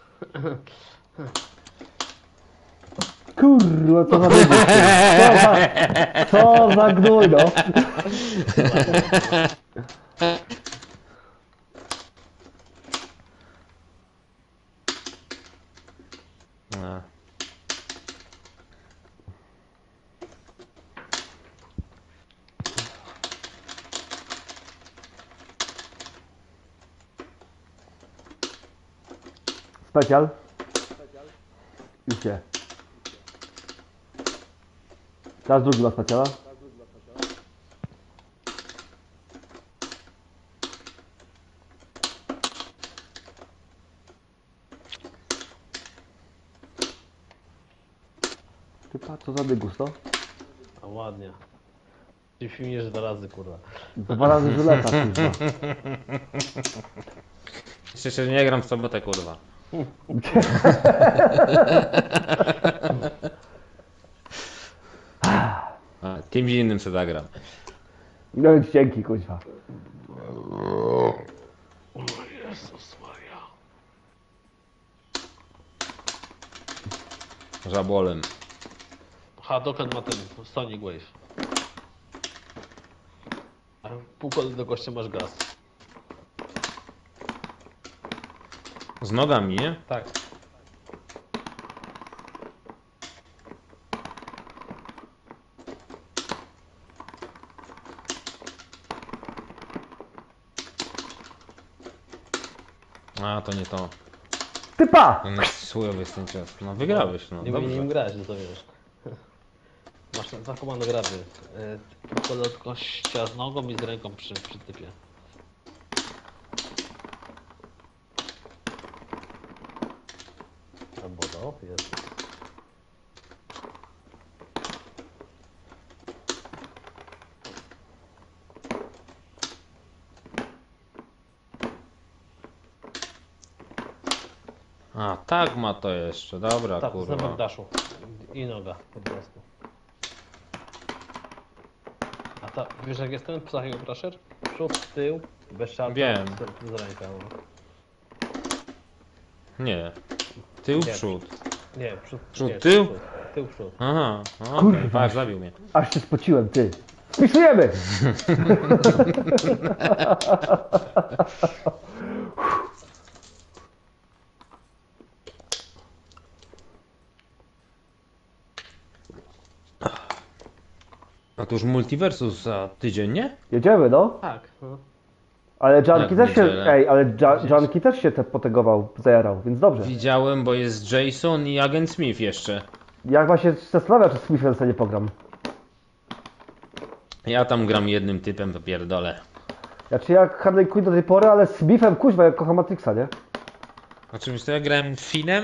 Kurwa, co za wybuch, ty. Co za gnój, no. No. Specjal. Już nie. Teraz drugi ma specjala. Typa, co za dygus, no? A ładnie. Ty filmujesz 2 razy, kurwa. 2 razy żyleta, kurwa. Jeszcze nie gram w sobotę, kurwa. A, kimś innym se zagram. No więc dzięki, kuźwa. Jezus Maria. Żabolem. Hadoken ma ten Sonic Wave. A pół kody do gościa masz gaz. Z nogami, nie? Tak. A, to nie to. Typa! No, chujowy jest ten czas. No wygrałeś, no Nie umiem nim dobrze. grać, no to wiesz. Masz dwa komandograwy. Pół kody od gościa z nogą i z ręką przy typie. Albo to jest. A, tak ma to jeszcze, dobra, Tak, kurwa. zamiast daszu. I noga po prostu. A ta, wiesz jak jest ten Psycho Crusher? Przód, tył, bez szarpa. Wiem. Z ręka. No. Nie. Tył, Nie. przód. Nie, przód, Przód, nie, tył? Przód, tył, przód. Aha, okej, Kurwa. patrz, zabił mnie. Aż się spociłem, ty. Spisujemy! A to już Multiversus za tydzień, nie? Jedziemy, no. Tak. No. Ale Junkie Jak też się... niedzielę. Ej, ale Junkie też się potegował, zajarał, więc dobrze. Widziałem, bo jest Jason i Agent Smith jeszcze. Jak właśnie zastanawia, czy z Smithem sobie nie pogram. Ja tam gram jednym typem, to pierdolę. Znaczy jak Harley Quinn do tej pory, ale z Smithem, kuźwa, jak kocham Matrixa, nie? Oczywiście ja grałem Finem,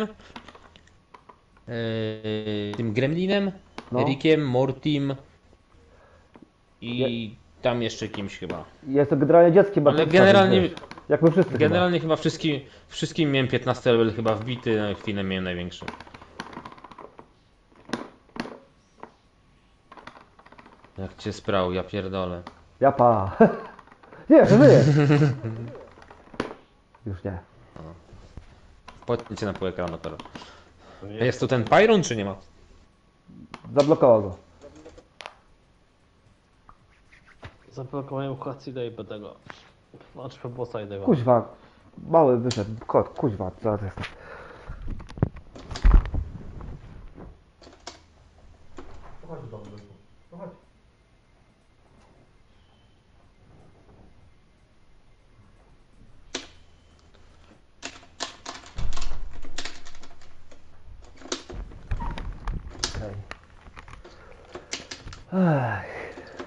tym Gremlinem, No. Rickiem, Mortim i tam jeszcze kimś chyba. Jest to generalnie dzieckiem Ale Matrixa, generalnie, więc wiesz, jak my wszyscy generalnie chyba wszystkim miałem 15 level chyba wbity, no i Finem miałem największy. Jak cię sprał, ja pierdolę. chyba. Japa. Nie, żyje. Już nie. Podnieście na pół ekranu teraz. To A nie jest tu ten Pyron czy nie ma? Zablokował go. Zablokowałem Hacida i tego. Znaczy bossa i tego. Kuźwa. Mały wyszedł. Kot, kuźwa. Co to jest? Okej. Ech.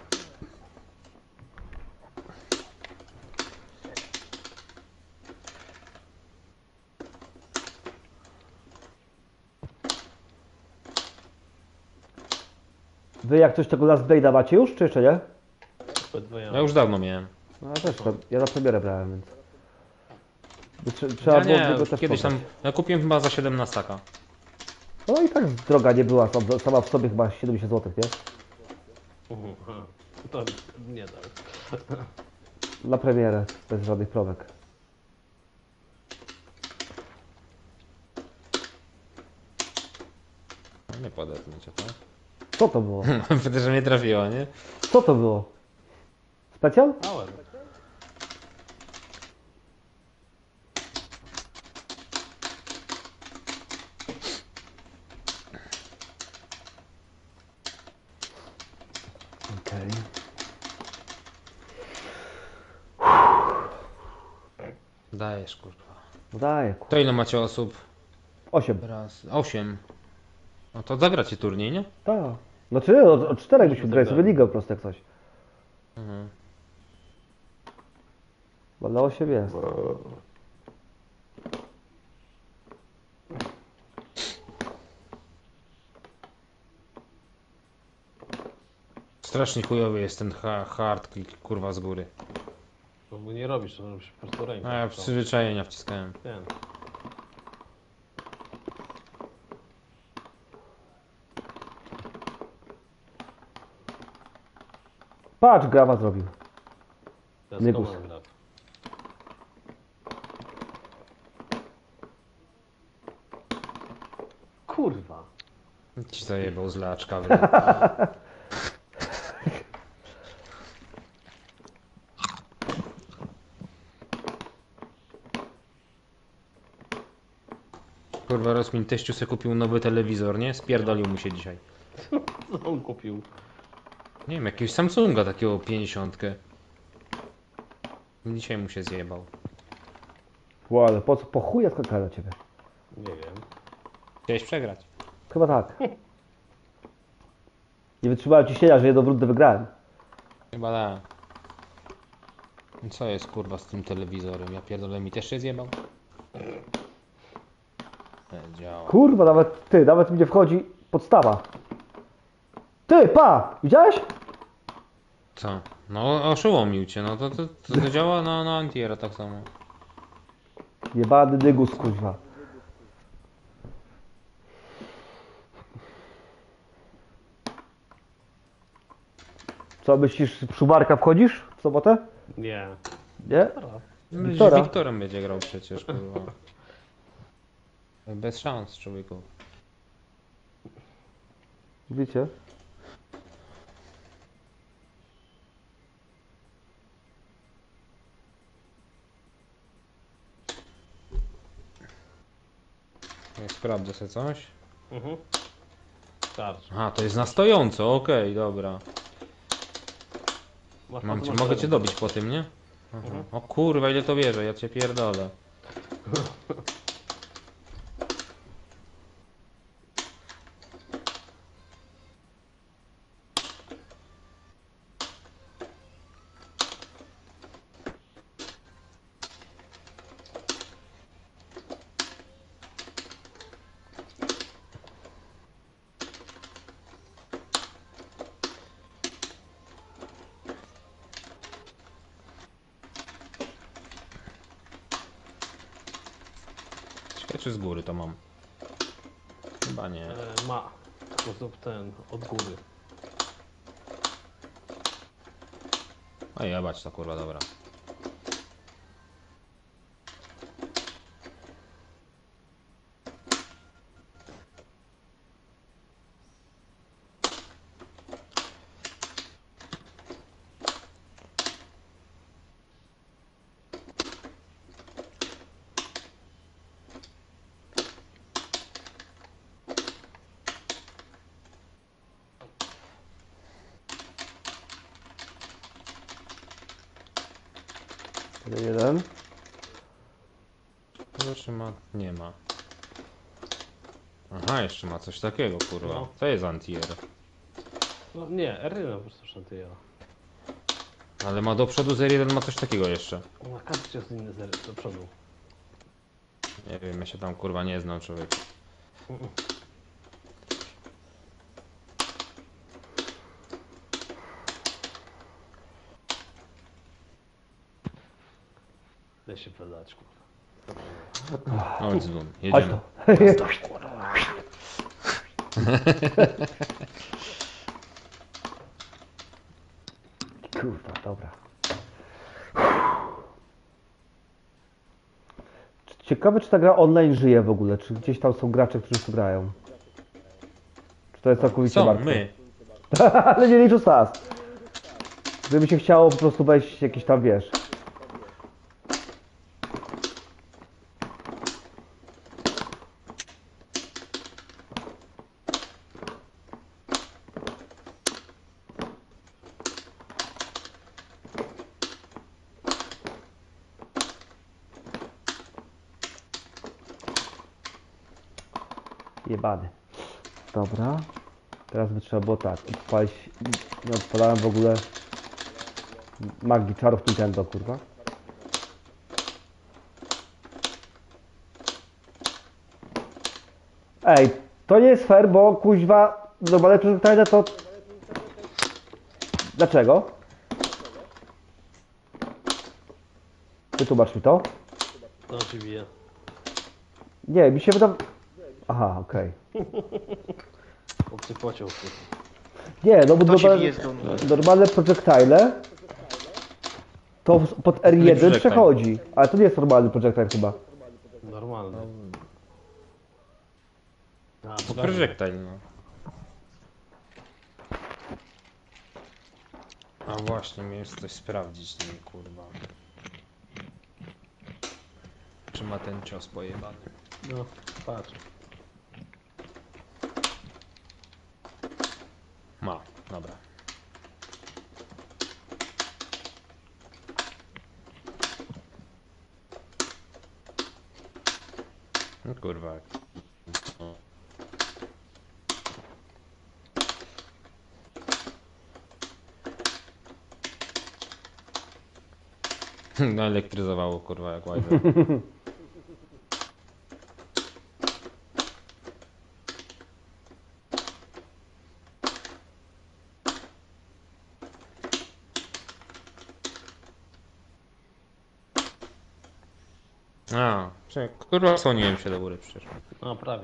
Wy jak coś tego Last Blade'a macie już, czy jeszcze nie? Podwojony. Ja już dawno miałem. No ja też, ja na premierę brałem, więc... Trzeba Ja było nie, tego też kiedyś tam, pobrać. ja kupiłem chyba za 7 na staka. No i tak droga nie była, sama w sobie chyba 70 zł, nie? To nie tak. Na premierę, bez żadnych prowek. No nie podetnę cię, to. Co to było? Wtedy, że mnie trafiło, nie? Co to było? Specjal? Małem. Okej. Dajesz, kurwa. Daję, To ile macie osób? 8. Raz, 8. No to zagracie turniej, nie? Tak. Znaczy nie, od 4 byśmy grali sobie ligę po prostu jak coś. Mhm. Bo na 8 jest. Strasznie chujowy jest ten hard click, kurwa, z góry. No bo nie robisz, to robisz po prostu ręką. A ja przyzwyczajenia wciskałem. Wiem. Patrz, grawa zrobił. Ja Nygus. z gra. Kurwa. Ci zajebał z laczka. Kurwa, Rosmin teściu se kupił nowy telewizor, nie? Spierdolił mu się dzisiaj. Co on kupił? Nie wiem, jakiegoś Samsunga takiego 50. Dzisiaj mu się zjebał. Ło, ale po co? Po chuja skakałem na ciebie. Nie wiem. Chciałeś przegrać. Chyba tak. Nie wytrzymałem ciśnienia, że jedną rundę wygrałem. Chyba da. Co jest kurwa z tym telewizorem? Ja pierdolę, mi też się zjebał? Działa. Kurwa, nawet mi nie wchodzi podstawa. Ty, pa! Widziałeś? Co? No oszołomił cię, no to działa na antiera tak samo. Jebany dygus, kurwa. Co, myślisz, w Szubarka wchodzisz w sobotę? Nie. Nie? Z Wiktora. Wiktorem będzie grał przecież, kurwa. Bez szans, człowieku. Widzicie? Ja sprawdzę sobie coś. Mhm. Starczy. Aha, to jest na stojąco, okej, dobra. Mogę cię dobić po tym, nie? Aha. O kurwa, ile to bierze, ja cię pierdolę. Ciekawe, czy z góry to mam. Chyba nie. Ma. W sposób ten, od góry. A jebać to kurwa, dobra. Jeden. Jeszcze ma... nie ma. Aha, jeszcze ma coś takiego, kurwa. No. To jest anti-air. No nie, R1 po prostu szantyjera. Ale ma do przodu z R1 ma coś takiego jeszcze. Na każdy jest inny do przodu. Nie wiem, ja się tam kurwa nie znam, człowiek. Daj się pedać, kurwa. Chodź Zdun, Chodź jedziemy. tu. Kurwa, dobra. Ciekawe, czy ta gra online żyje w ogóle, czy gdzieś tam są gracze, którzy tu grają. Czy to jest całkowicie Co? martwe? My? Ale nie liczę SAS. Gdyby się chciało po prostu wejść jakiś tam, wiesz. Jebany. Dobra. Teraz by trzeba było tak. Odpalić. Nie odpalałem w ogóle magii czarów Nintendo, kurwa. Ej, to nie jest fair, bo kuźwa normalne przyzwyczajenia to Dlaczego? Wytłumacz mi to. To ci bije. Nie, mi się wydaje... Aha, okej. Chłopcy pociął. Nie, no bo To się normalne, bije z domu. normalne projectile to pod R1 projectile. przechodzi, ale to nie jest normalny projectile chyba. Normalny. A, To pokażę. projectile, no. A właśnie, miałem coś sprawdzić, nie kurwa. Czy ma ten cios pojebany? No, patrz. Ma, dobra. No kurwa. No. Naelektryzowało kurwa jak łajza. A, kurwa słoniłem się do góry przecież. No, prawie.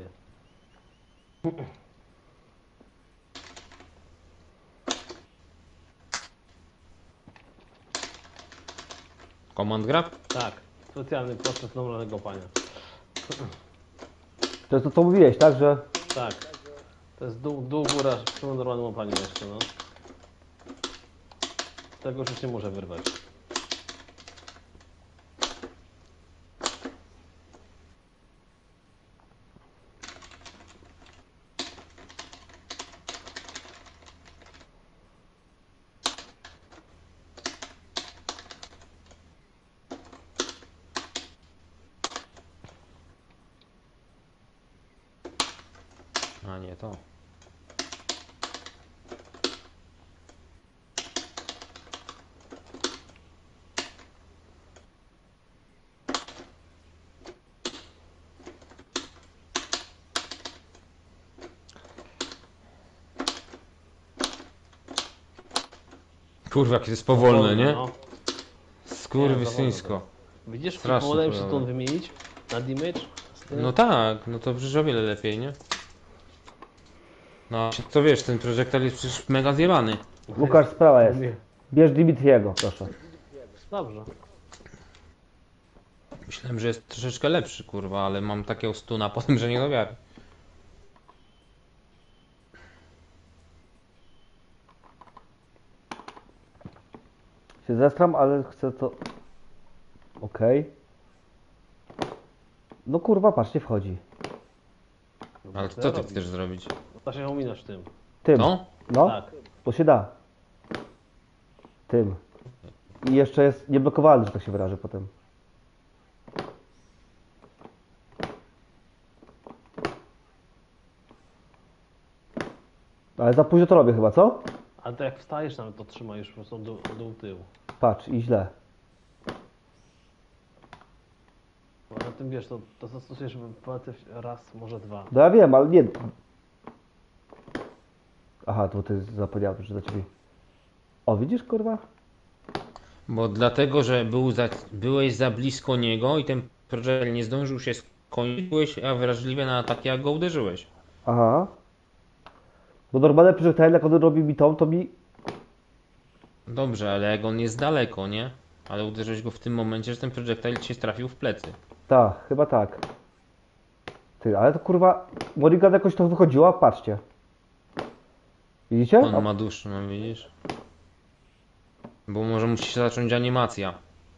Command grab? Tak. Specjalny proces normalnego pania. To jest to, co mówiłeś, tak, że... Tak. To jest dół, góra przy normalnym opaniu jeszcze, no. Tego już nie muszę wyrwać. A nie to. Kurwa, jakie to jest powolne, nie? No. Skurwysyńsko. Widzisz, Strasznie wolałem się chujowe. stąd wymienić na damage. Z tym. No tak, no to przecież o wiele lepiej, nie? No, to wiesz, ten projectile jest przecież mega zjebany. Łukasz, sprawa jest. Nie. Bierz Dimitriego, proszę. Dobrze. Myślałem, że jest troszeczkę lepszy, kurwa, ale mam takiego stuna po tym, że nie do wiary. Się zestram, ale chcę to... Okej. No kurwa, patrz, nie wchodzi. Ale co ty chcesz zrobić? Da się ominąć tym. Tym. No? No, Tak. to się da. Tym. I jeszcze jest nieblokowalny, że tak się wyrażę potem. Ale za późno to robię chyba, co? Ale to jak wstajesz nawet to trzyma już po prostu dół tył. Patrz, i źle. Bo na tym wiesz, to zastosujesz palce raz, może dwa. No ja wiem, ale nie... Aha, to ty zapomniałem, że za ciebie. O, widzisz, kurwa? Bo dlatego, że byłeś za blisko niego i ten projectile nie zdążył się skończyć, byłeś wrażliwy na ataki, jak go uderzyłeś. Aha. Bo normalne projectile, jak on robi mi tą, to mi... Dobrze, ale jak on jest daleko, nie? Ale uderzyłeś go w tym momencie, że ten projectile ci się trafił w plecy. Tak, chyba tak. Ty, ale to kurwa... Morrigan jakoś to wychodziła, patrzcie. Widzicie? On ma dłuższy, no widzisz? Bo może musi się zacząć animacja.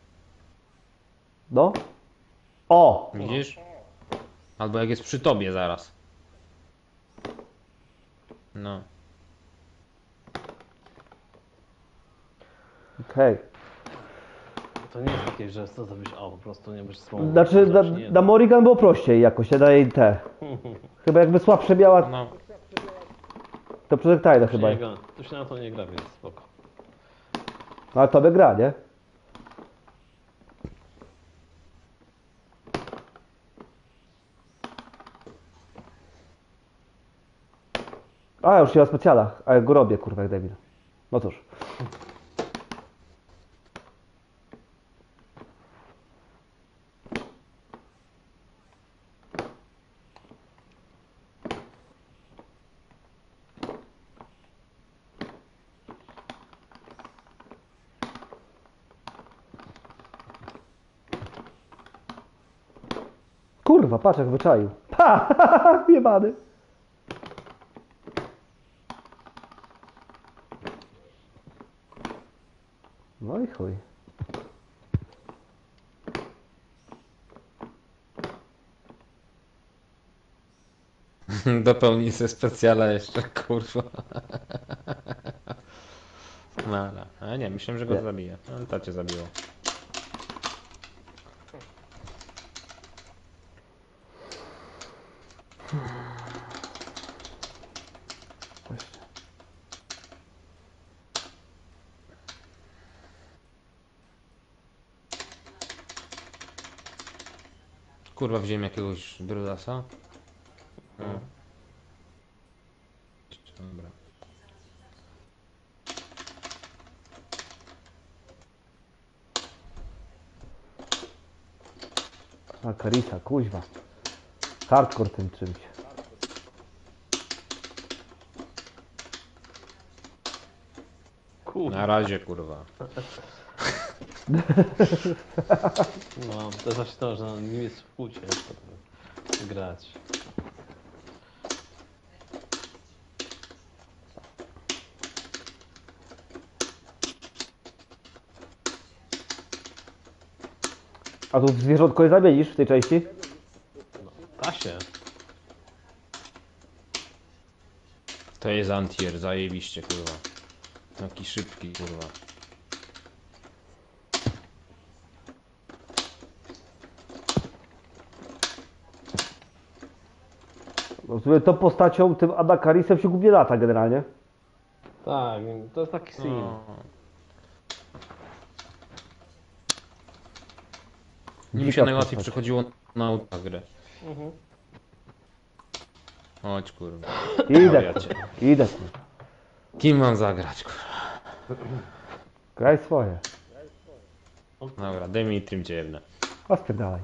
No. O! Widzisz? Albo jak jest przy tobie zaraz. No. Okej. To nie jest takie, że co zrobić, o, po prostu nie być słową. Znaczy, na Morrigan było prościej jakoś, ja daję te. Chyba jakby słabsze miała, No. to projectile chyba. Tu się na to nie gra, więc spoko. No, ale tobie gra, nie? A, już nie o specjalach, a ja go robię, kurwa, jak debil. No cóż. Kurwa, patrz jak wyczaił. Ha! Jebany. No i chuj. Dopełnij sobie specjala jeszcze, kurwa. No ale nie, myślałem, że go Nie. zabije. Ale to cię zabiło. Kurwa, wziąłem jakiegoś brudasa. No. Dobra. A Karisa, kuźwa. Hardcore tym czymś. Na razie, kurwa. No, to jest właśnie to, że nim jest w płcie grać. A tu zwierzątko je zamienisz w tej części? Da się. To jest antier, zajebiście, kurwa. Taki szybki, kurwa. No sobie tą postacią, tym Adakarisem się głównie lata generalnie. Tak, to jest taki sim. No. Nim się Dzika najłatwiej postać. przychodziło na grę. Chodź, kurwa. Idę, Wariacie. idę. Kim mam zagrać, kurwa? Graj swoje. Dobra, Dimitrim cię jebnę. A spierdalaj.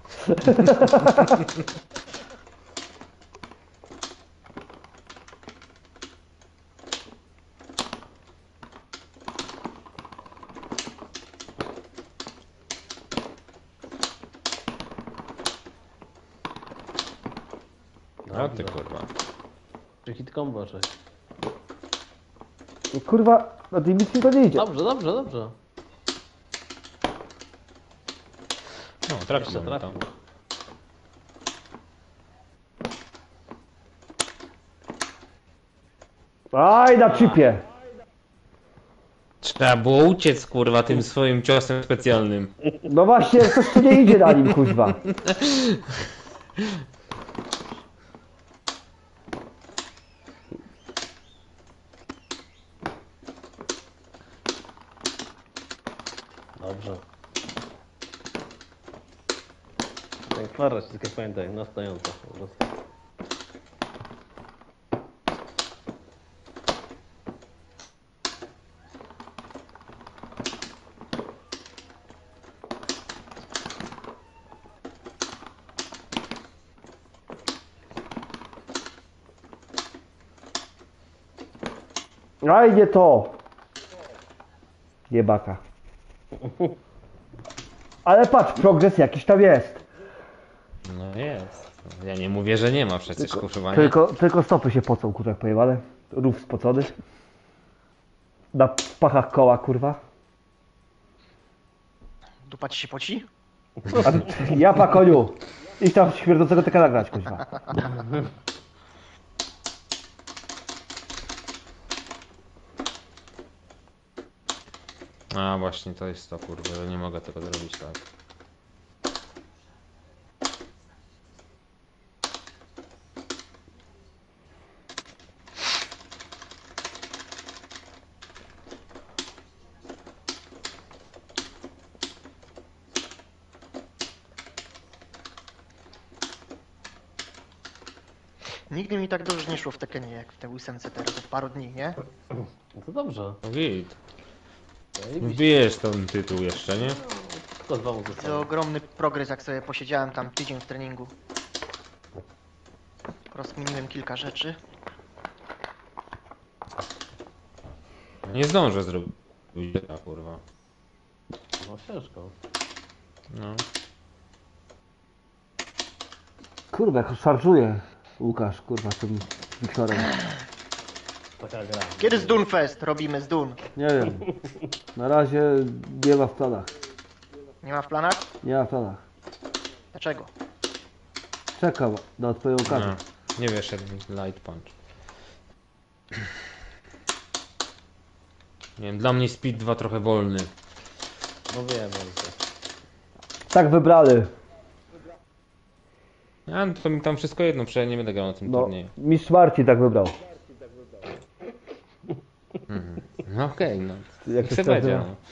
A ty, kurwa. Czy hit combo, czy? Kurwa, na Dimitri to nie idzie. Dobrze, dobrze, dobrze. No, trafił Jeszcze mnie tam. trafił. Aj, na chipie. Trzeba było uciec, kurwa, tym swoim ciosem specjalnym. No właśnie, coś tu nie idzie na nim, kuźwa. Dobrze. Tak, Klara się tylko pamiętaj, na stojąco po prostu. Aj, nie to. Jebaka. Ale patrz, progres jakiś tam jest. No jest. Ja nie mówię, że nie ma przecież, kurwa, nie? Tylko stopy się pocą, kurwa, jak pojebane. Rów spocony. Na pachach koła, kurwa. Dupa ci się poci? A ja pa koniu. Idź tam śmierdzącego tyka nagrać, kurwa. A właśnie, to jest to, kurwa, że nie mogę tego zrobić tak. Nigdy mi tak dobrze nie szło w Tekenie jak w tej ósemce teraz od paru dni, nie? No to dobrze. No git. Wbijesz ten tytuł jeszcze, nie? Tylko 2 mu To zostało. ogromny progres, jak sobie posiedziałem tam tydzień w treningu. Rozkminiłem kilka rzeczy. Nie zdążę zrobić, kurwa. No ciężko. No. Kurwa, jak szarżuje Łukasz, kurwa, tym Wiktorem. Taka gra. Kiedy z Dunfest robimy z Dun? Nie wiem. Na razie nie ma w planach. Nie ma w planach? Nie ma w planach. Dlaczego? Czekam na odpowiednią okazję. No. Nie wiesz, light punch. Nie wiem, dla mnie Speed 2 trochę wolny. No wiem, że... Tak wybrali. Ja, to mi tam wszystko jedno, przecież nie będę grał na tym No, turnieju. mistrz Marcin tak wybrał. No okej, no. Jak Chce się będzie, nazywa? no.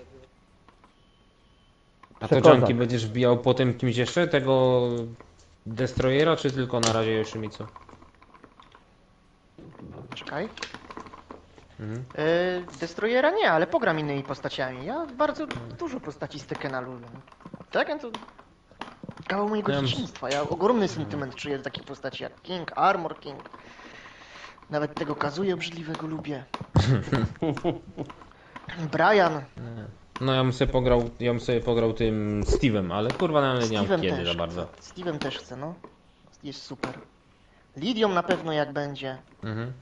A to Przekozak. Junki będziesz wbijał po tym kimś jeszcze? Tego Destroyera, czy tylko na razie Yoshimitsu? Czekaj. Mhm. Destroyera nie, ale pogram innymi postaciami. Ja bardzo dużo postaci z Tekena lubię. Tekken to kawał mojego Ja- dzieciństwa. Ja ogromny sentyment czuję do takich postaci jak King, Armor King. Nawet tego Kazuya obrzydliwego lubię. Brian. No ja bym sobie pograł tym Steve'em, ale kurwa nawet nie mam Steve'em kiedy też za bardzo. chcę. Steve'em też chcę, no. Jest super. Lidią na pewno jak będzie. Mhm.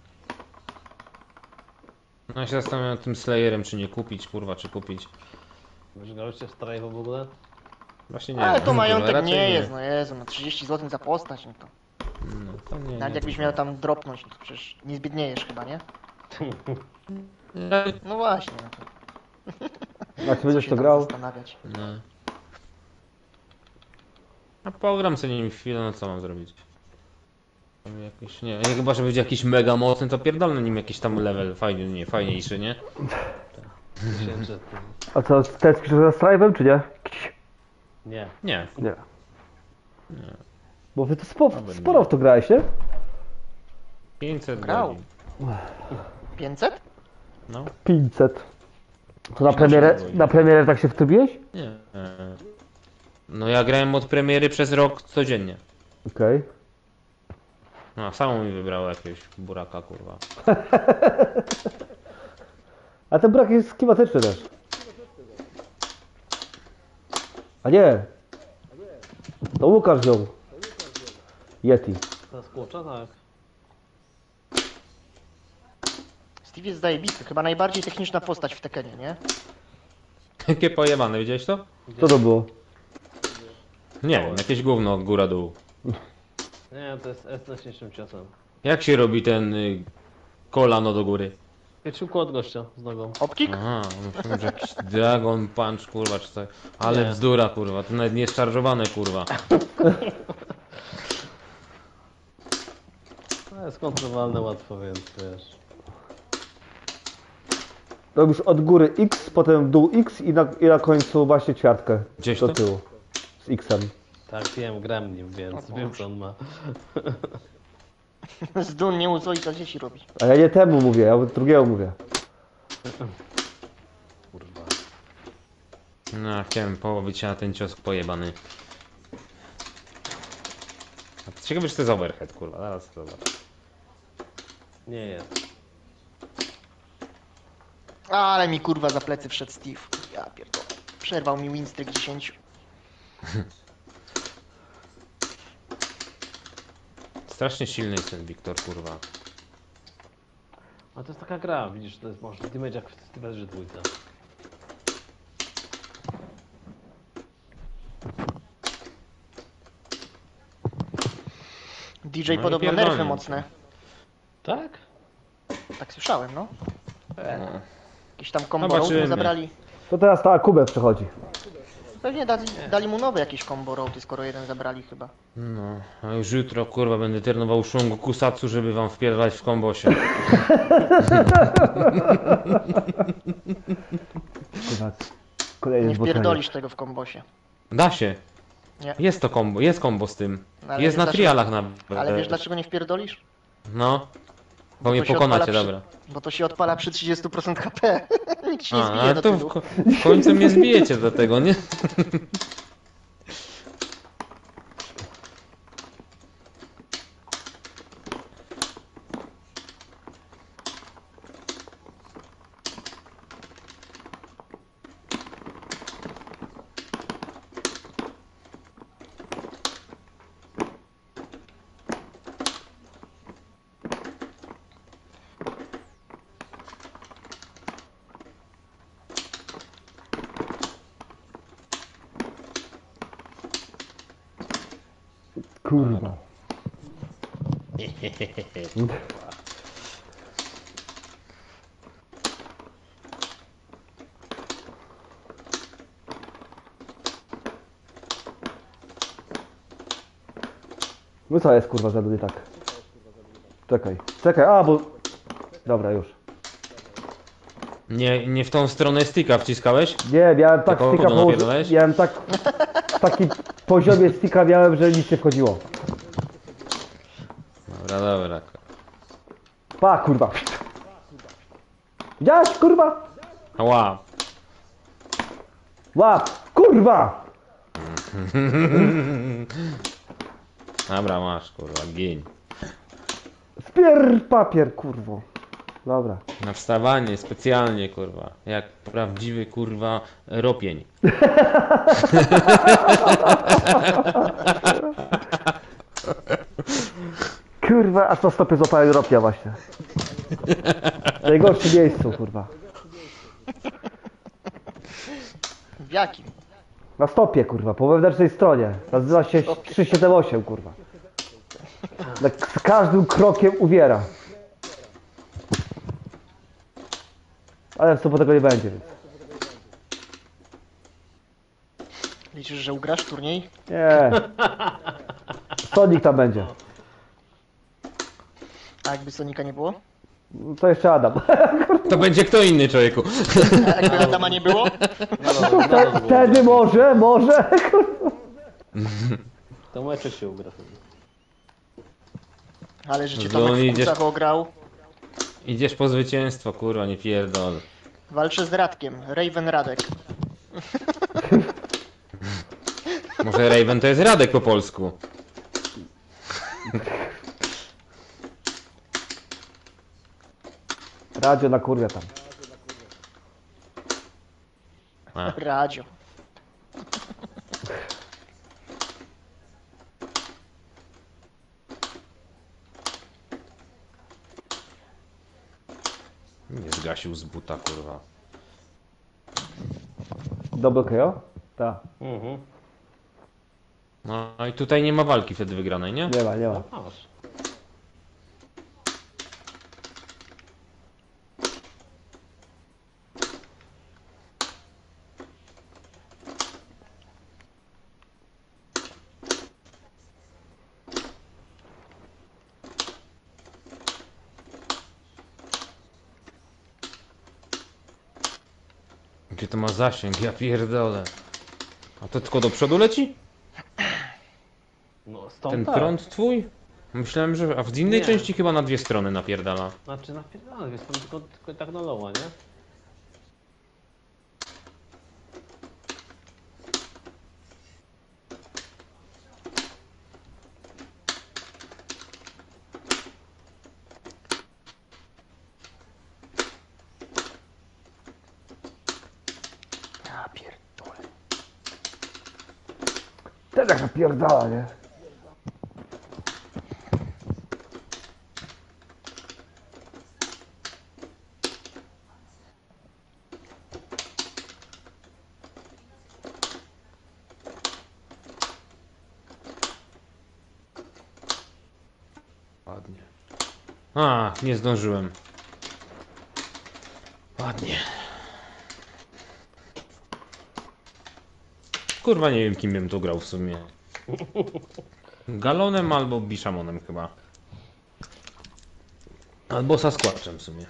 No ja się zastanawiam nad tym Slayerem, czy nie kupić, kurwa, czy kupić. Graliście w Strive w ogóle? Właśnie nie Ale wiem, to kurwa, majątek raczej nie jest, no Jezu, no 30 zł za postać, no to. No, to nie, Nawet nie, jakbyś to- miał tam dropnąć, no to przecież nie zbiedniejesz chyba, nie? No właśnie, no to Jak co będziesz się to tam grał? zastanawiać. No. A pogram sobie nim chwilę, no co mam zrobić? Tam jakiś, nie, chyba że będzie jakiś mega mocny, to pierdolę nim jakiś tam level fajniejszy, nie? Myślałem, że... A co, tecki ze Strive'em, czy nie? Nie. Nie. Nie. Nie. Bo wy to Nawet sporo nie. w to grałeś, nie? 500 Grał. godzin. 500? No. 500. To Godzin. na premierę tak się wtrybiłeś? Nie. No ja grałem od premiery przez rok codziennie. Okej. No, a samo mi wybrało jakiegoś buraka, kurwa. A ten brak jest klimatyczny też. A nie. To Łukasz wziął. Yeti. To jest kurcza, tak. Steve jest zajebisty, chyba najbardziej techniczna postać w Tekkenie, nie? Jakie pojebane, widziałeś to? Co to było? Nie wiem, jakieś gówno góra-dół. Nie, to jest S z najsilniejszym ciosem. Jak się robi ten kolano do góry? Pieciłko od gościa z nogą. Opkik? Aha, myślałem, że jakiś Dragon Punch, kurwa, czy coś. Ale Nie. bzdura, kurwa, to nawet nie jest szarżowane, kurwa. To jest kontrolowalne łatwo, więc wiesz. Robisz od góry X, potem w dół X i na końcu właśnie ćwiartkę. Gdzieś do to? tyłu. Z X-em. Tak, wiem, gram nim, więc O wiem Boże. co on ma. Z Dun nie ucoi co dzieci robi. A ja nie temu mówię, ja drugiego mówię. Kurwa. No, chciałem połowić się na ten cios pojebany. A to ciekawe, czy to jest overhead, kurwa, zaraz to zobacz. Nie jest. Ale mi kurwa za plecy wszedł Steve. Ja pierdolę. Przerwał mi winstreak 10. Strasznie silny jest ten Wiktor, kurwa. A to jest taka gra, widzisz, to jest może damage jak w Steve'erze dwójce. DJ No i podobno pierdolnie. nerfy mocne. Tak? Tak słyszałem, no. No. Jakieś tam combo road mu Zobaczymy. zabrali. To teraz ta Kubę przechodzi. Pewnie dali mu nowe jakieś combo roady, skoro jeden zabrali chyba. No, a już jutro, kurwa, będę trenował Shungu Kusatsu, żeby wam wpierdalać w kombosie. Kurwa, kolejny Nie zboczenie. wpierdolisz tego w kombosie. Da się. Nie. Jest to kombo z tym. No, ale Jest wiesz na dlaczego- trialach nawet. Ale wiesz dlaczego nie wpierdolisz? No, Bo mnie to się pokonacie, odpala dobra. Bo to się odpala przy 30% HP. Nikt się nie A, zbije ale do to tyłu. w końcu mnie zbijecie do tego, nie? Kurwa. No co jest kurwa za nie tak? Czekaj, a bo... Dobra, już. Nie w tą stronę sticka wciskałeś? Nie, miałem tak Tylko sticka gówno napierdalałeś? miałem tak... W takim poziomie sticka miałem, że nic nie wchodziło. Dobra. Pa, kurwa. Widziałeś, kurwa? Ła. Łap, kurwa! Dobra, masz, kurwa, gień. Spier papier, kurwo. Dobra. Na wstawanie, specjalnie, kurwa. Jak prawdziwy, kurwa, ropień. Kurwa, a co stopy złapałem ropia właśnie. W najgorszym miejscu, kurwa. W jakim? Na stopie, kurwa, po wewnętrznej stronie. Nazywa się 378, kurwa. Z każdym krokiem uwiera. Ale w sobotę tego nie będzie, więc... Liczysz, że ugrasz turniej? Nie. Sonic tam będzie. A jakby Sonika nie było? To jeszcze Adam. To będzie kto inny, człowieku. A jakby Adama nie było? Wtedy może. To meczek się ugra wtedy. Ale że cię No, Tomek w idziesz- kucach ograł. Idziesz po zwycięstwo, kurwa, nie pierdol. Walczę z Radkiem. Raven Radek. Może Raven to jest Radek po polsku. Radio na kurwia tam. A, Radio. nie zgasił z buta, kurwa. Dobry KO? Tak. Mhm. No i tutaj nie ma walki wtedy wygranej, nie? Nie ma. Masz. Gdzie to ma zasięg? Ja pierdolę. A to tylko do przodu leci? No stąd Ten tak. prąd twój? Myślałem, że... A w innej Nie. części chyba na dwie strony napierdala. Znaczy napierdalamy, jest tylko tak na loła, nie? Ja pierdolę. Też jak napierdala, nie? Ładnie. A, nie zdążyłem. Ładnie. Kurwa, nie wiem, kim bym tu grał w sumie. Galonem albo Bishamonem chyba. Albo Sasquatchem w sumie.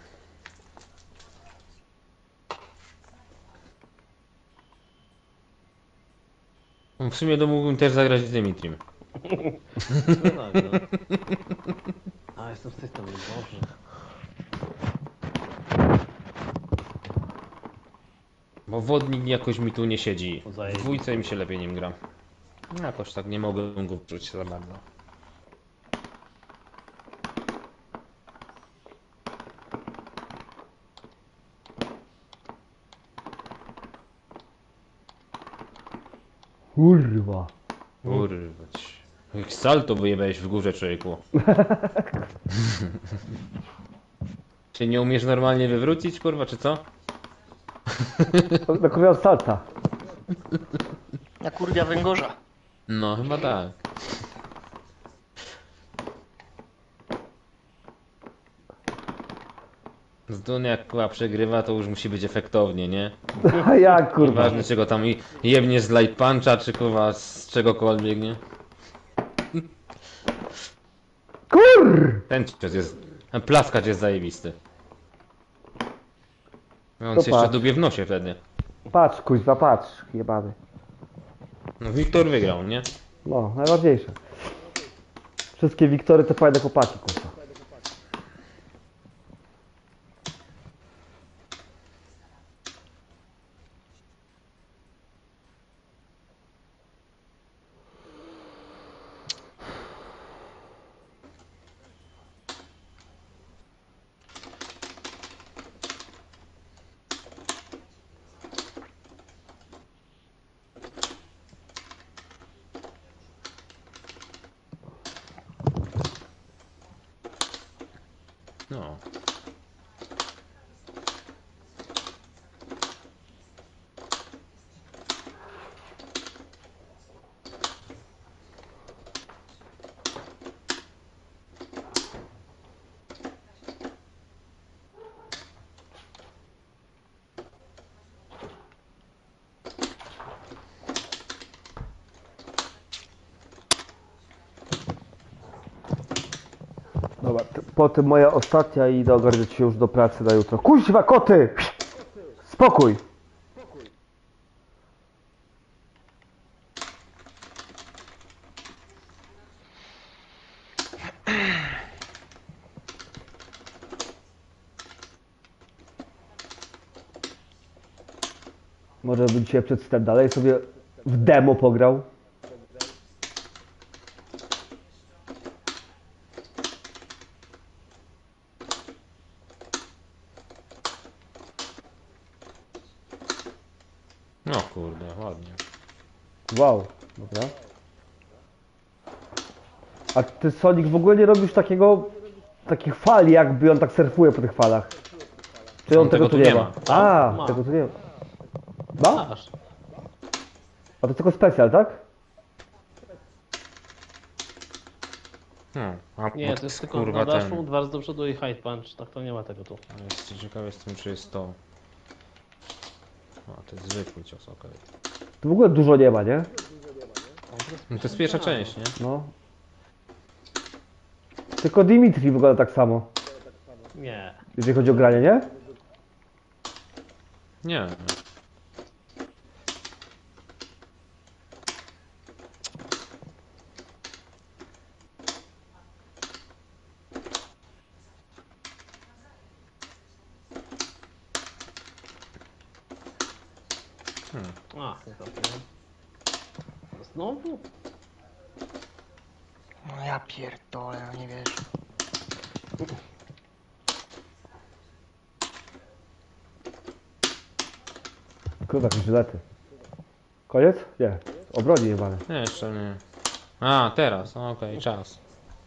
W sumie to mógłbym też zagrać z Dimitrim. No tak, no. A jestem z tej strony, dobrze. Wodnik jakoś mi tu nie siedzi. W Zajebiste. dwójce mi się lepiej nim gra. No, jakoś tak nie mogę go czuć za bardzo. Kurwa. Kurwa ci. Jak salto wyjebałeś w górze, człowieku. Czy nie umiesz normalnie wywrócić, kurwa, czy co? Tak mówię od salta. Na kurwia węgorza. No, chyba tak. Z Dunia jak kurwa przegrywa, to już musi być efektownie, nie? A jak kurwa? Nieważne, czego tam jebnie z light puncha, czy kurwa z czegokolwiek, nie? Kur! Ten cios jest... Ten plaskacz jest zajebisty. On To się jeszcze patrz. dubie w nosie wtedy. Patrz kuźwa, patrz, jebany. No Wiktor wygrał, nie? No, najważniejsze. Wszystkie Wiktory to fajne chłopaki, kurwa. No. Dobra, potem moja ostatnia i idę ogarniać się już do pracy na jutro. Kuźwa, koty! Spokój! Może bym dzisiaj przedstawił dalej sobie w demo pograł. No kurde, ładnie. Wow, dobra. A ty Sonic w ogóle nie robisz takich fali, jakby on tak surfuje po tych falach? Czy on tego tu nie ma? A, Ma. tego tu nie ma. Ma? Masz. A to tylko specjal, tak? A Nie, to jest tylko kurwa na daszu, ten. 2 razy do przodu i high punch. Tak to nie ma tego tu. Jeszcze ciekawy jestem, czy jest to. A, to jest zwykły cios, okej. To w ogóle dużo nie ma, nie? No to jest pierwsza część, nie? No. Tylko Dimitri wygląda tak samo, Nie. jeżeli chodzi o granie, nie? Nie. A, nie trafiłem. Znowu? No ja pierdolę, no nie wiesz. Kurwa, jakieś żylety. Koniec? Nie. Obroni jebane. Nie, jeszcze nie. A, teraz, okej, czas.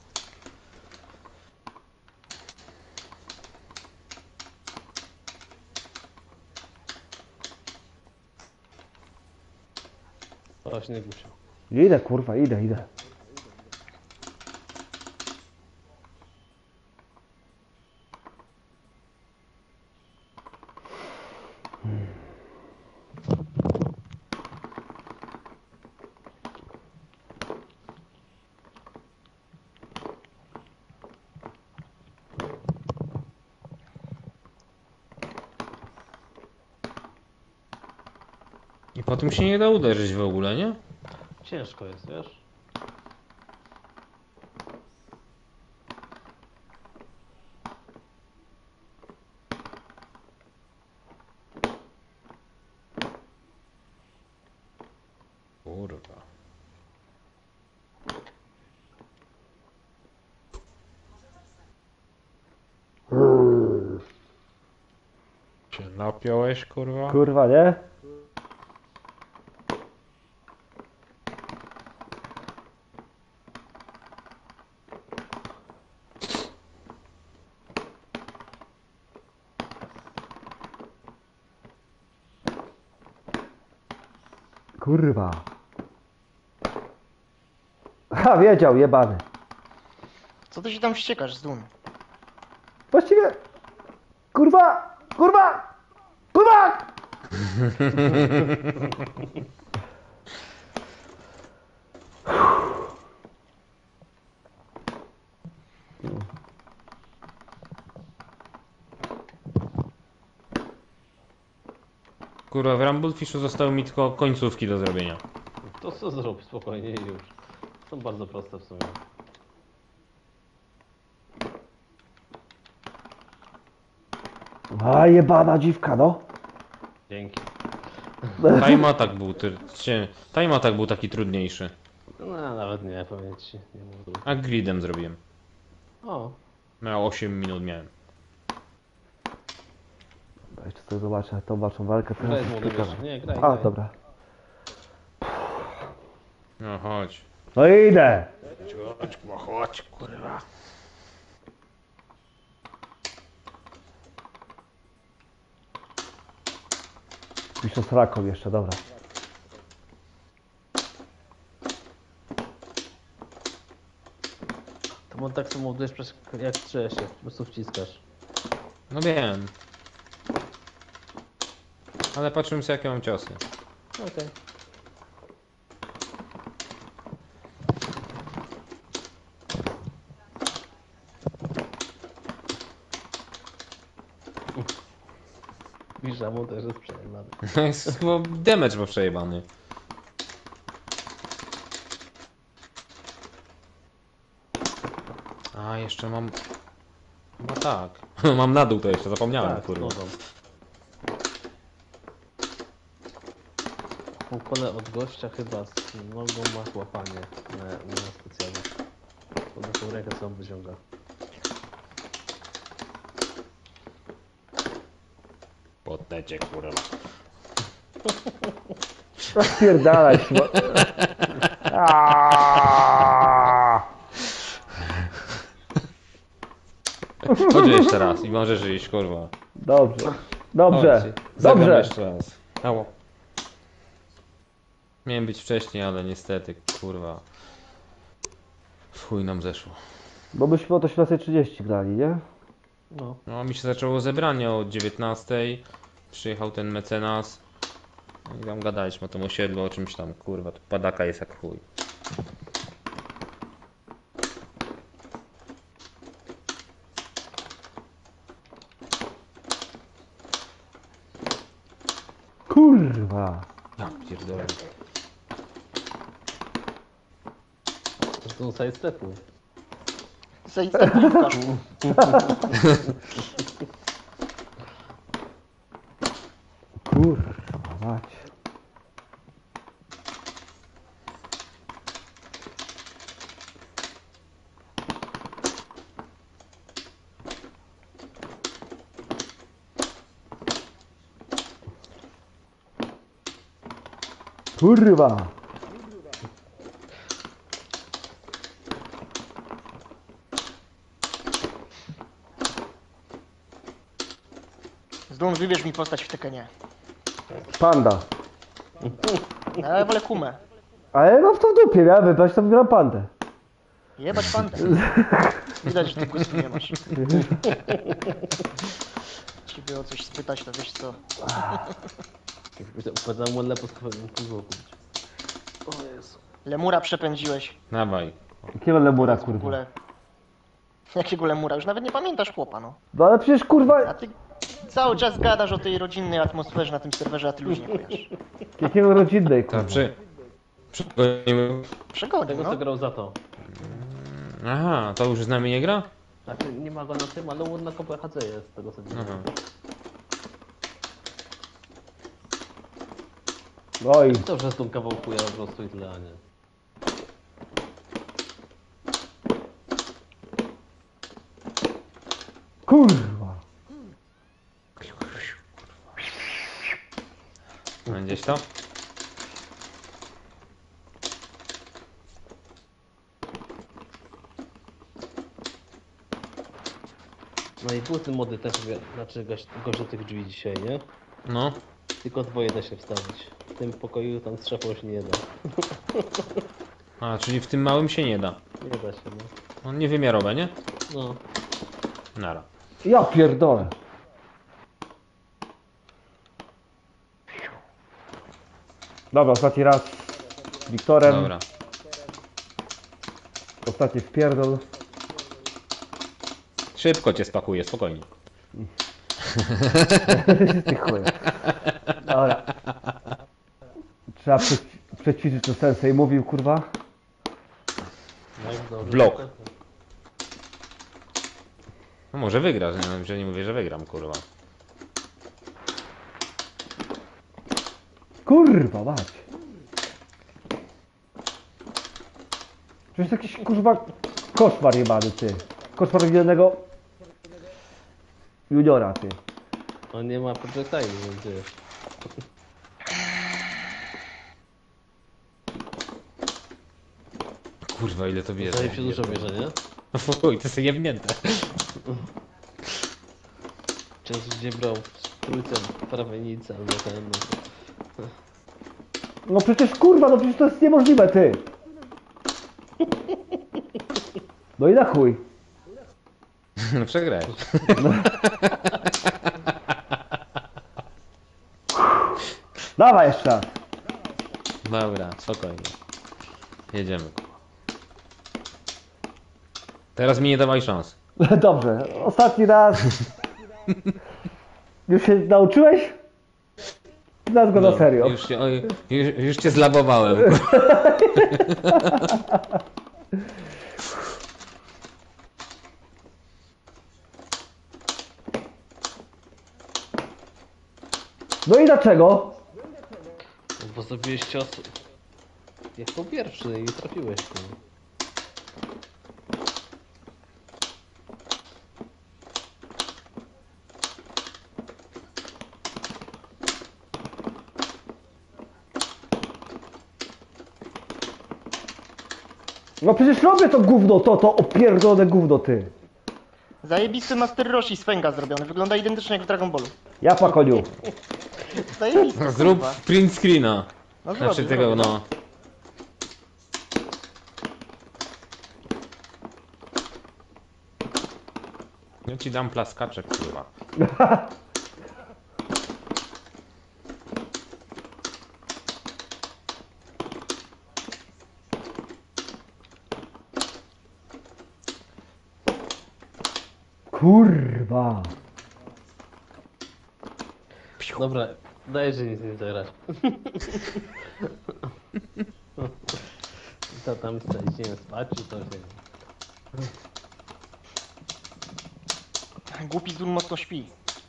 Właśnie gusił. Idę, kurwa, idę. I po tym się nie da uderzyć w ogóle, nie? Ciężko jest, wiesz? Napiąłeś, kurwa? Kurwa, nie? Kurwa. Ha, wiedział, jebany. Co ty się tam wściekasz z dumy? Właściwie... Kurwa! Kurwa! Kurwa! Kurwa, w Rumblefishu zostały mi tylko końcówki do zrobienia. To co zrobić spokojnie i już. Są bardzo proste w sumie. A, jebana dziwka, no. Dzięki. Time Attack był, Time Attack był taki trudniejszy. No nawet nie, powiem ci. Nie mówię. A gridem zrobiłem. O, Miał 8 minut miałem. Jeszcze sobie zobaczę tą waszą walkę. graj Teraz z młodym ciekawe. jeszcze. Nie, graj, A, graj. dobra. No chodź. No idę! Chodź, kurwa. Piszę z raką jeszcze, dobra. To on tak samo modujesz jak trzecie, po prostu wciskasz. No wiem. Ale patrzymy sobie jakie mam ciosy. Okej. Widzisz, a mu też jest przejebany. No jest chyba damage bo przejebany. A jeszcze mam... Chyba tak. Mam na dół to jeszcze, zapomniałem, Tak, kurwa. nogą. Po kole od gościa chyba z nogą masz łapanie na specjalnie. Bo na tą rękę sobie wyciąga. Potnecie, kurwa. Spierdalaj się. Chodź jeszcze raz i możesz iść, kurwa. Dobrze. Dobrze. Chodź, zagram Dobrze. jeszcze raz. Ało. Miałem być wcześniej, ale niestety, kurwa. W chuj nam zeszło. Bo byśmy o to 17:30 grali, nie? No. No, mi się zaczęło zebranie o 19:00. Przyjechał ten mecenas. No i tam gadaliśmy o tym osiedlu, o czymś tam, kurwa. Tu padaka jest jak chuj. Kurwa. Ja pierdolę. To są side stepu. Zejdź z Łukaszu. Kurwa mać. Kurwa. Zdum, wybierz mi postać w Tekenie. Panda. Ale ja wolę kumę. Ale no w to w dupie, miałem wybrać, to wybieram pandę. Jebać pandę. Widać, że ty gustu nie masz. Ciebie o coś spytać, to wiesz co. Powiedziałem mu lepo kurwa kupić. O Jezu. Lemura przepędziłeś. Dawaj. Jakiego lemura, W kurwa? ogóle. Jakiego lemura? Już nawet nie pamiętasz chłopa, no. No ale przecież kurwa... A ty cały czas gadasz o tej rodzinnej atmosferze na tym serwerze, a ty ludzi nie kojarzysz. Jakiego rodzinnej, To kurwa? przygonimy. Przegody, Tego no. co grał za to. Aha, to już z nami nie gra? Znaczy nie ma go na tym, ale on na KPHC jest, tego co widzę. Aha. Oj, To przez tą kawałkuję po prostu i tyle, a nie. kurwa. gdzieś to? No i półty mody też, znaczy gość tych drzwi dzisiaj, nie? No. Tylko dwoje da się wstawić. W tym pokoju tam z szafą się nie da. A, czyli w tym małym się nie da. Nie da się, no. On niewymiarowe, nie? No. Nara. Ja pierdolę. Dobra, ostatni raz z Wiktorem. Dobra. Ostatni wpierdol. Szybko cię spakuję, spokojnie. Ty chuj. Dobra. Trzeba przećwiczyć, co Sensei mówił, kurwa. No, jak dobrze. Blok. No może wygrasz, nie? Że nie mówię, że wygram, kurwa. Kurwa, mać. Przecież jakiś, kurwa, koszmar jebany, ty. Koszmar jednego juniora, ty. On nie ma projectile, więc wiesz. Kurwa, ile to bierze. Zanim się dużo bierze, nie? No fuj, to jest jebnięte. Często gdzie brał w trójce prawej nic, albo ten... No. No przecież, kurwa, no przecież to jest niemożliwe, ty. No i na chuj. No przegrałeś. Dawaj jeszcze raz. Dobra, spokojnie. Jedziemy. Teraz mi nie dawaj szans. Dobrze, ostatni raz. Już się nauczyłeś? Znasz go na serio. Już, się, oj, już cię zlabowałem. No i dlaczego? Bo zrobiłeś cios jako pierwszy i trafiłeś. No. No przecież robię to gówno, to opierdolone gówno, ty. Zajebisty Master Roshi z Fenga zrobiony. Wygląda identycznie jak w Dragon Ballu. Ja pa koniu. Zajebisty, Zrób kurwa. print screena. No Znaczy zrobię, tego, zrobię. no. Ja ci dam plaskaczek, kurwa. Kurwa. Dobra, daj, że nic nie zagrać. To tam idziemy spać, czy to się... Głupi Zun mocno śpi.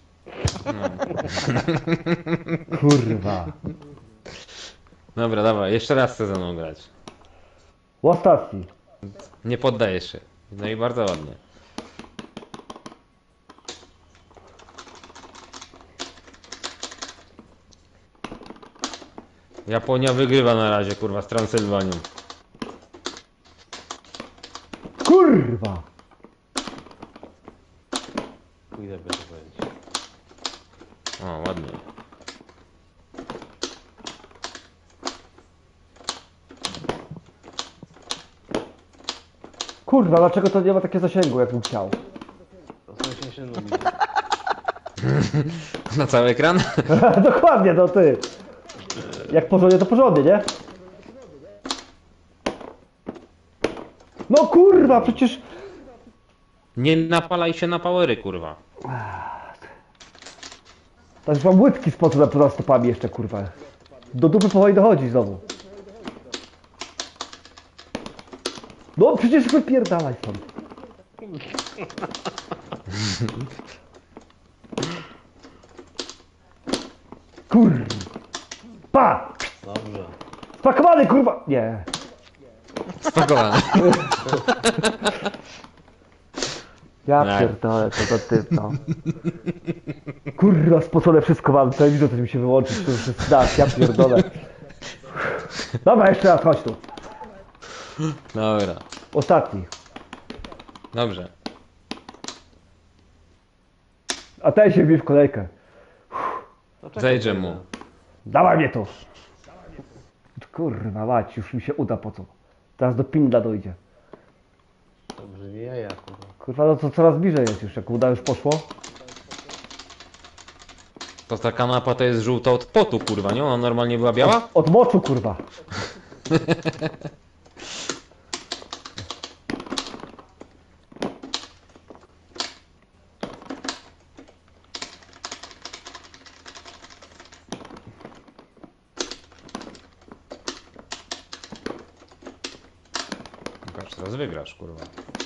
Kurwa. Dobra, dawaj, jeszcze raz chcę ze mną grać. Ostatni. Nie poddajesz się. No i bardzo ładnie. Japonia wygrywa na razie, kurwa, z Transylwanią. Kurwa. Pójdę, by to powiedzieć. O, ładnie. Kurwa, dlaczego to nie ma takiego zasięgu, jak bym chciał? To są się nudzi. Na cały ekran? Dokładnie, no ty. Jak porządnie, to porządnie, nie? No kurwa, przecież... Nie napalaj się na powery, kurwa. Tak już mam łydki spod za stopami jeszcze, kurwa. Do dupy powoli dochodzi znowu. No przecież wypierdalaj stąd. Kurwa. Pa! Dobrze. Spakowany, kurwa! Nie. Spakowane. Ja Tak. pierdolę, to za typ, no. Kurwa, spocone wszystko mam, telewizor coś mi się wyłączyć, to już jest strach, ja pierdolę. Dobra, jeszcze raz, chodź tu. Dobra, Ostatni. dobrze. A ten się wbij w kolejkę. No czekaj, Zejdzie mu. Dawaj mnie tu. Kurwa mać, już mi się uda, po co? Teraz do Pindla dojdzie. Dobrze, nie jaja, kurwa. Kurwa, no to coraz bliżej jest już, jak uda już poszło. To ta kanapa to jest żółta od potu, kurwa, nie? Ona normalnie była biała? Od moczu, kurwa. Patrz, teraz wygrasz, kurwa.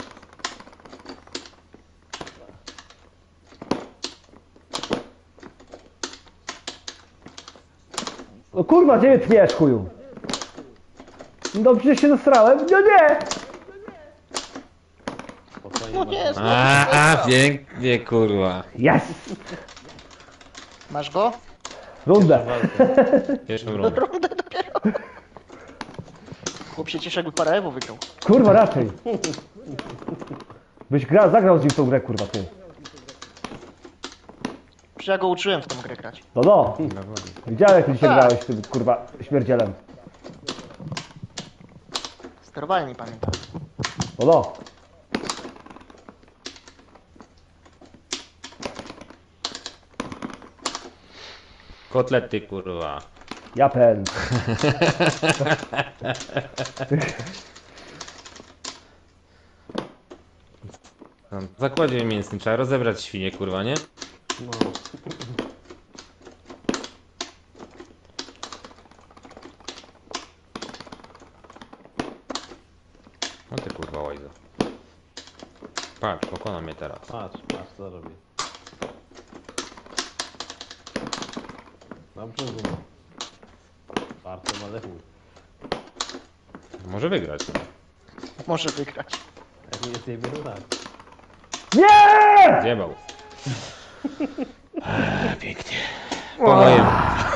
No kurwa, gdzie mnie tniesz, chuju? No przecież się zesrałem. No nie! Spokojnie, No nie, masz- znowu Pięknie, kurwa. Jest! Masz go? Rundę. walkę. Pierwszą rundę. Rundę dopiero. Chłop się cieszy, jakby parę Ewo wygrał. Kurwa, raczej. Byś zagrał z nim tą grę, kurwa, ty. Przecież ja go uczyłem w tą grę grać. No. Widziałem, jak ty dzisiaj grałeś tym, kurwa, śmierdzielem. Sterowanie nie pamiętam. No. Kotlety, kurwa. Ja pen. W zakładzie mięsnym trzeba rozebrać świnie, kurwa, nie? No. No ty kurwa łajzo. Patrz, pokona mnie teraz. Patrz, co robi. Dobrze, Zuma. Bardzo ale chuj. Może wygrać. No. Może wygrać. Jak nie jest jej wielu tak. Nie! Zjebał. Pięknie. Po moim.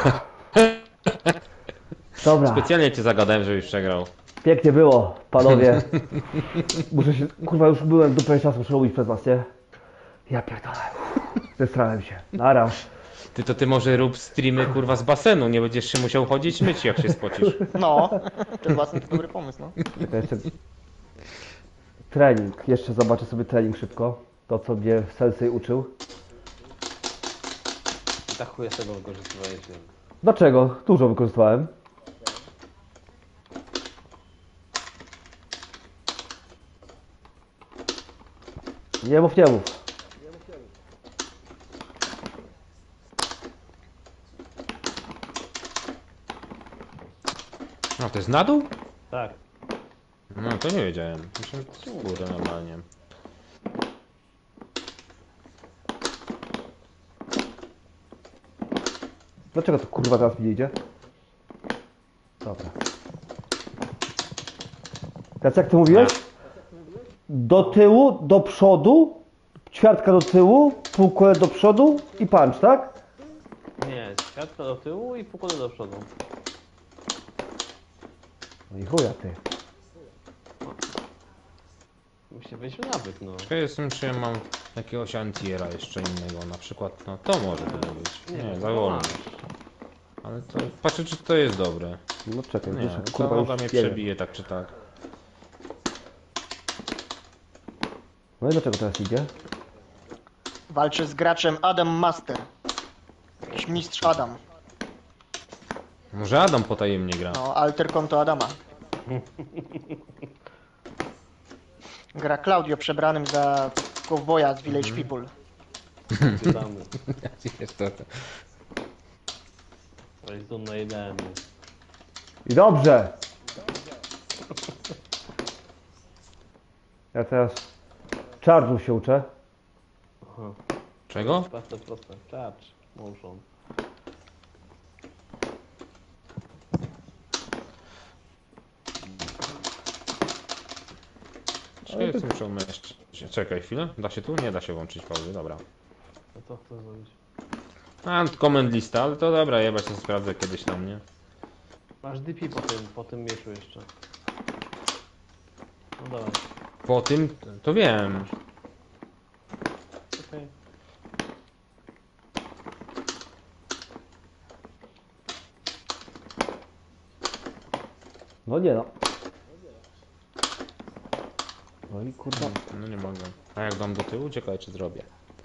Dobra, Specjalnie cię zagadałem, żebyś przegrał. pięknie było, panowie. Muszę się, kurwa, już byłem dupę czasu, muszę robić przez was, nie? Ja pierdolę. Zesrałem się. Nara. Ty może rób streamy, kurwa, z basenu. Nie będziesz się musiał chodzić myć, jak się spocisz. No, ten własny to dobry pomysł, no. To jeszcze... Trening. Jeszcze zobaczę sobie trening szybko. To, co mnie Sensei uczył. I tak chuj z tego wykorzystywałeś. Dlaczego? Dużo wykorzystywałem. Nie mów, nie mów. No to jest na dół? Tak. No to nie wiedziałem. Myślałem, że to jest w górę normalnie. Dlaczego to kurwa teraz mi nie idzie? Dobra. Teraz jak ty mówiłeś? Do tyłu, do przodu, ćwiartka do tyłu, półkule do przodu i punch, tak? Nie, światło do tyłu i półkule do przodu. No i chuja ty. Musi być nawyk, no. Ja jestem, czy ja mam jakiegoś antiera jeszcze innego, na przykład, no to może to być. Nie, za wolno. Ale to, patrzę, czy to jest dobre. No czekaj, Nie, już, to kurwa noga już mnie nie wiem. przebije tak czy tak. No i dlaczego teraz idzie? Walczy z graczem Adam Master. Jakiś mistrz Adam. Może Adam potajemnie gra. No, alter konto Adama. Gra Claudio przebranym za kowboja z Village People. Czytamy. Jest to. To jest tu najebany. I dobrze! Ja teraz charge'u się uczę. Czego? Proste. Charge. Motion. Czy ja jestem muszę umieszczyć? Czekaj chwilę. Da się tu? Nie da się włączyć pauzy, dobra. No co chcę zrobić? A, command lista, ale to dobra, jebać to sprawdzę kiedyś tam, nie? Masz DP po tym mieczu jeszcze. No dawaj, Po tym, to wiem. okej. No nie no. No i kurwa. No nie mogę. A jak dam do tyłu? Czekaj, czy zrobię.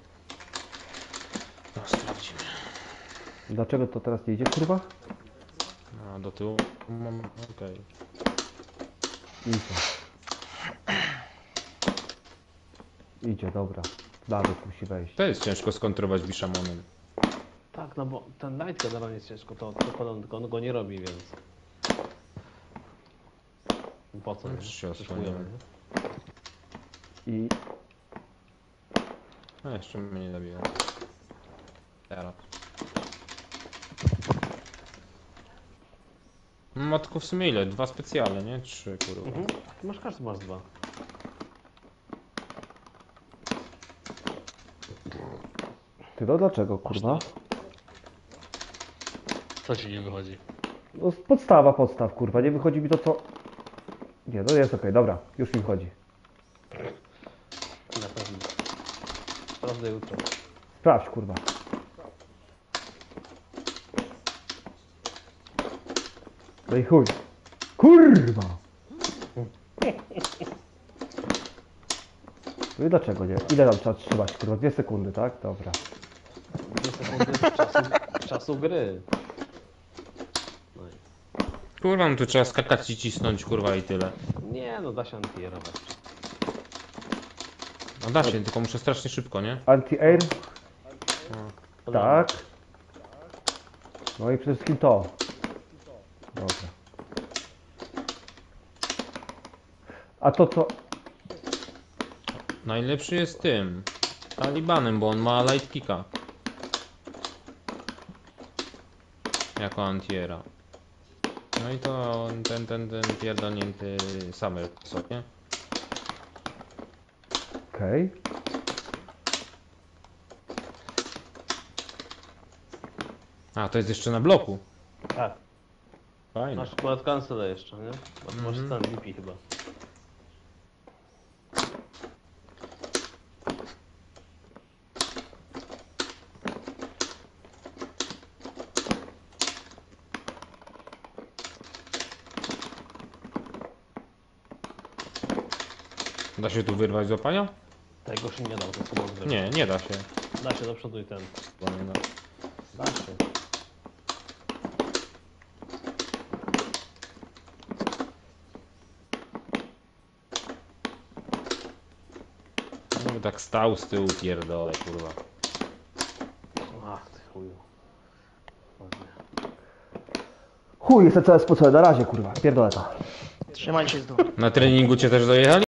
No sprawdzimy. Dlaczego to teraz nie idzie, kurwa? A do tyłu mam, okej. Idzie. Idzie, dobra. Dawid musi wejść. To jest ciężko skontrować Bishamonem. Tak, no bo ten light generalnie jest ciężko, to on go nie robi, więc... Po co, No, nie? przecież się Przecież osłoniłem. chujowe, nie? I A jeszcze mnie nie zabiło. Teraz. Ma tylko w sumie ile? 2 specjale, nie? 3 kurwa. Mhm. Ty masz każdy masz 2. ty no dlaczego, kurwa? Co ci nie wychodzi? No podstaw, kurwa. Nie wychodzi mi to co... Nie, no jest okej, dobra. Już mi wchodzi. Na pewno. Sprawdzę jutro. Sprawdź, kurwa. No i chuj. Kurwa! No i dlaczego nie? Ile tam trzeba trzymać, kurwa? 2 sekundy, tak? Dobra. 2 sekundy czasu gry. No i... Kurwa, no tu trzeba skakać i cisnąć, kurwa i tyle. Nie, no da się antierować. No da się, tylko muszę strasznie szybko, nie? Anti-air? No. Tak. No i przede wszystkim to. Dobra. A to co? Najlepszy jest tym. Talibanem, bo on ma light kicka. Jako antiera. No i to ten pierdolnięty Summer, co nie? Okej. No. A, to jest jeszcze na bloku. Tak, Fajnie. masz akurat cancel jeszcze, nie? Bo masz Mhm. ten DP chyba. Da się tu wyrwać z łapania? Tego się nie dał, to chyba odwrócić. Nie, nie da się. Da się do przodu i ten. Chyba nie da. Da się. No, tak stał z tyłu pierdolę, kurwa. Ach, ty chuju. Ładnie. Chuj, jestem cały spocony. Na razie, kurwa. Pierdolę to. Trzymaj się z dół. Na treningu cię też dojechali?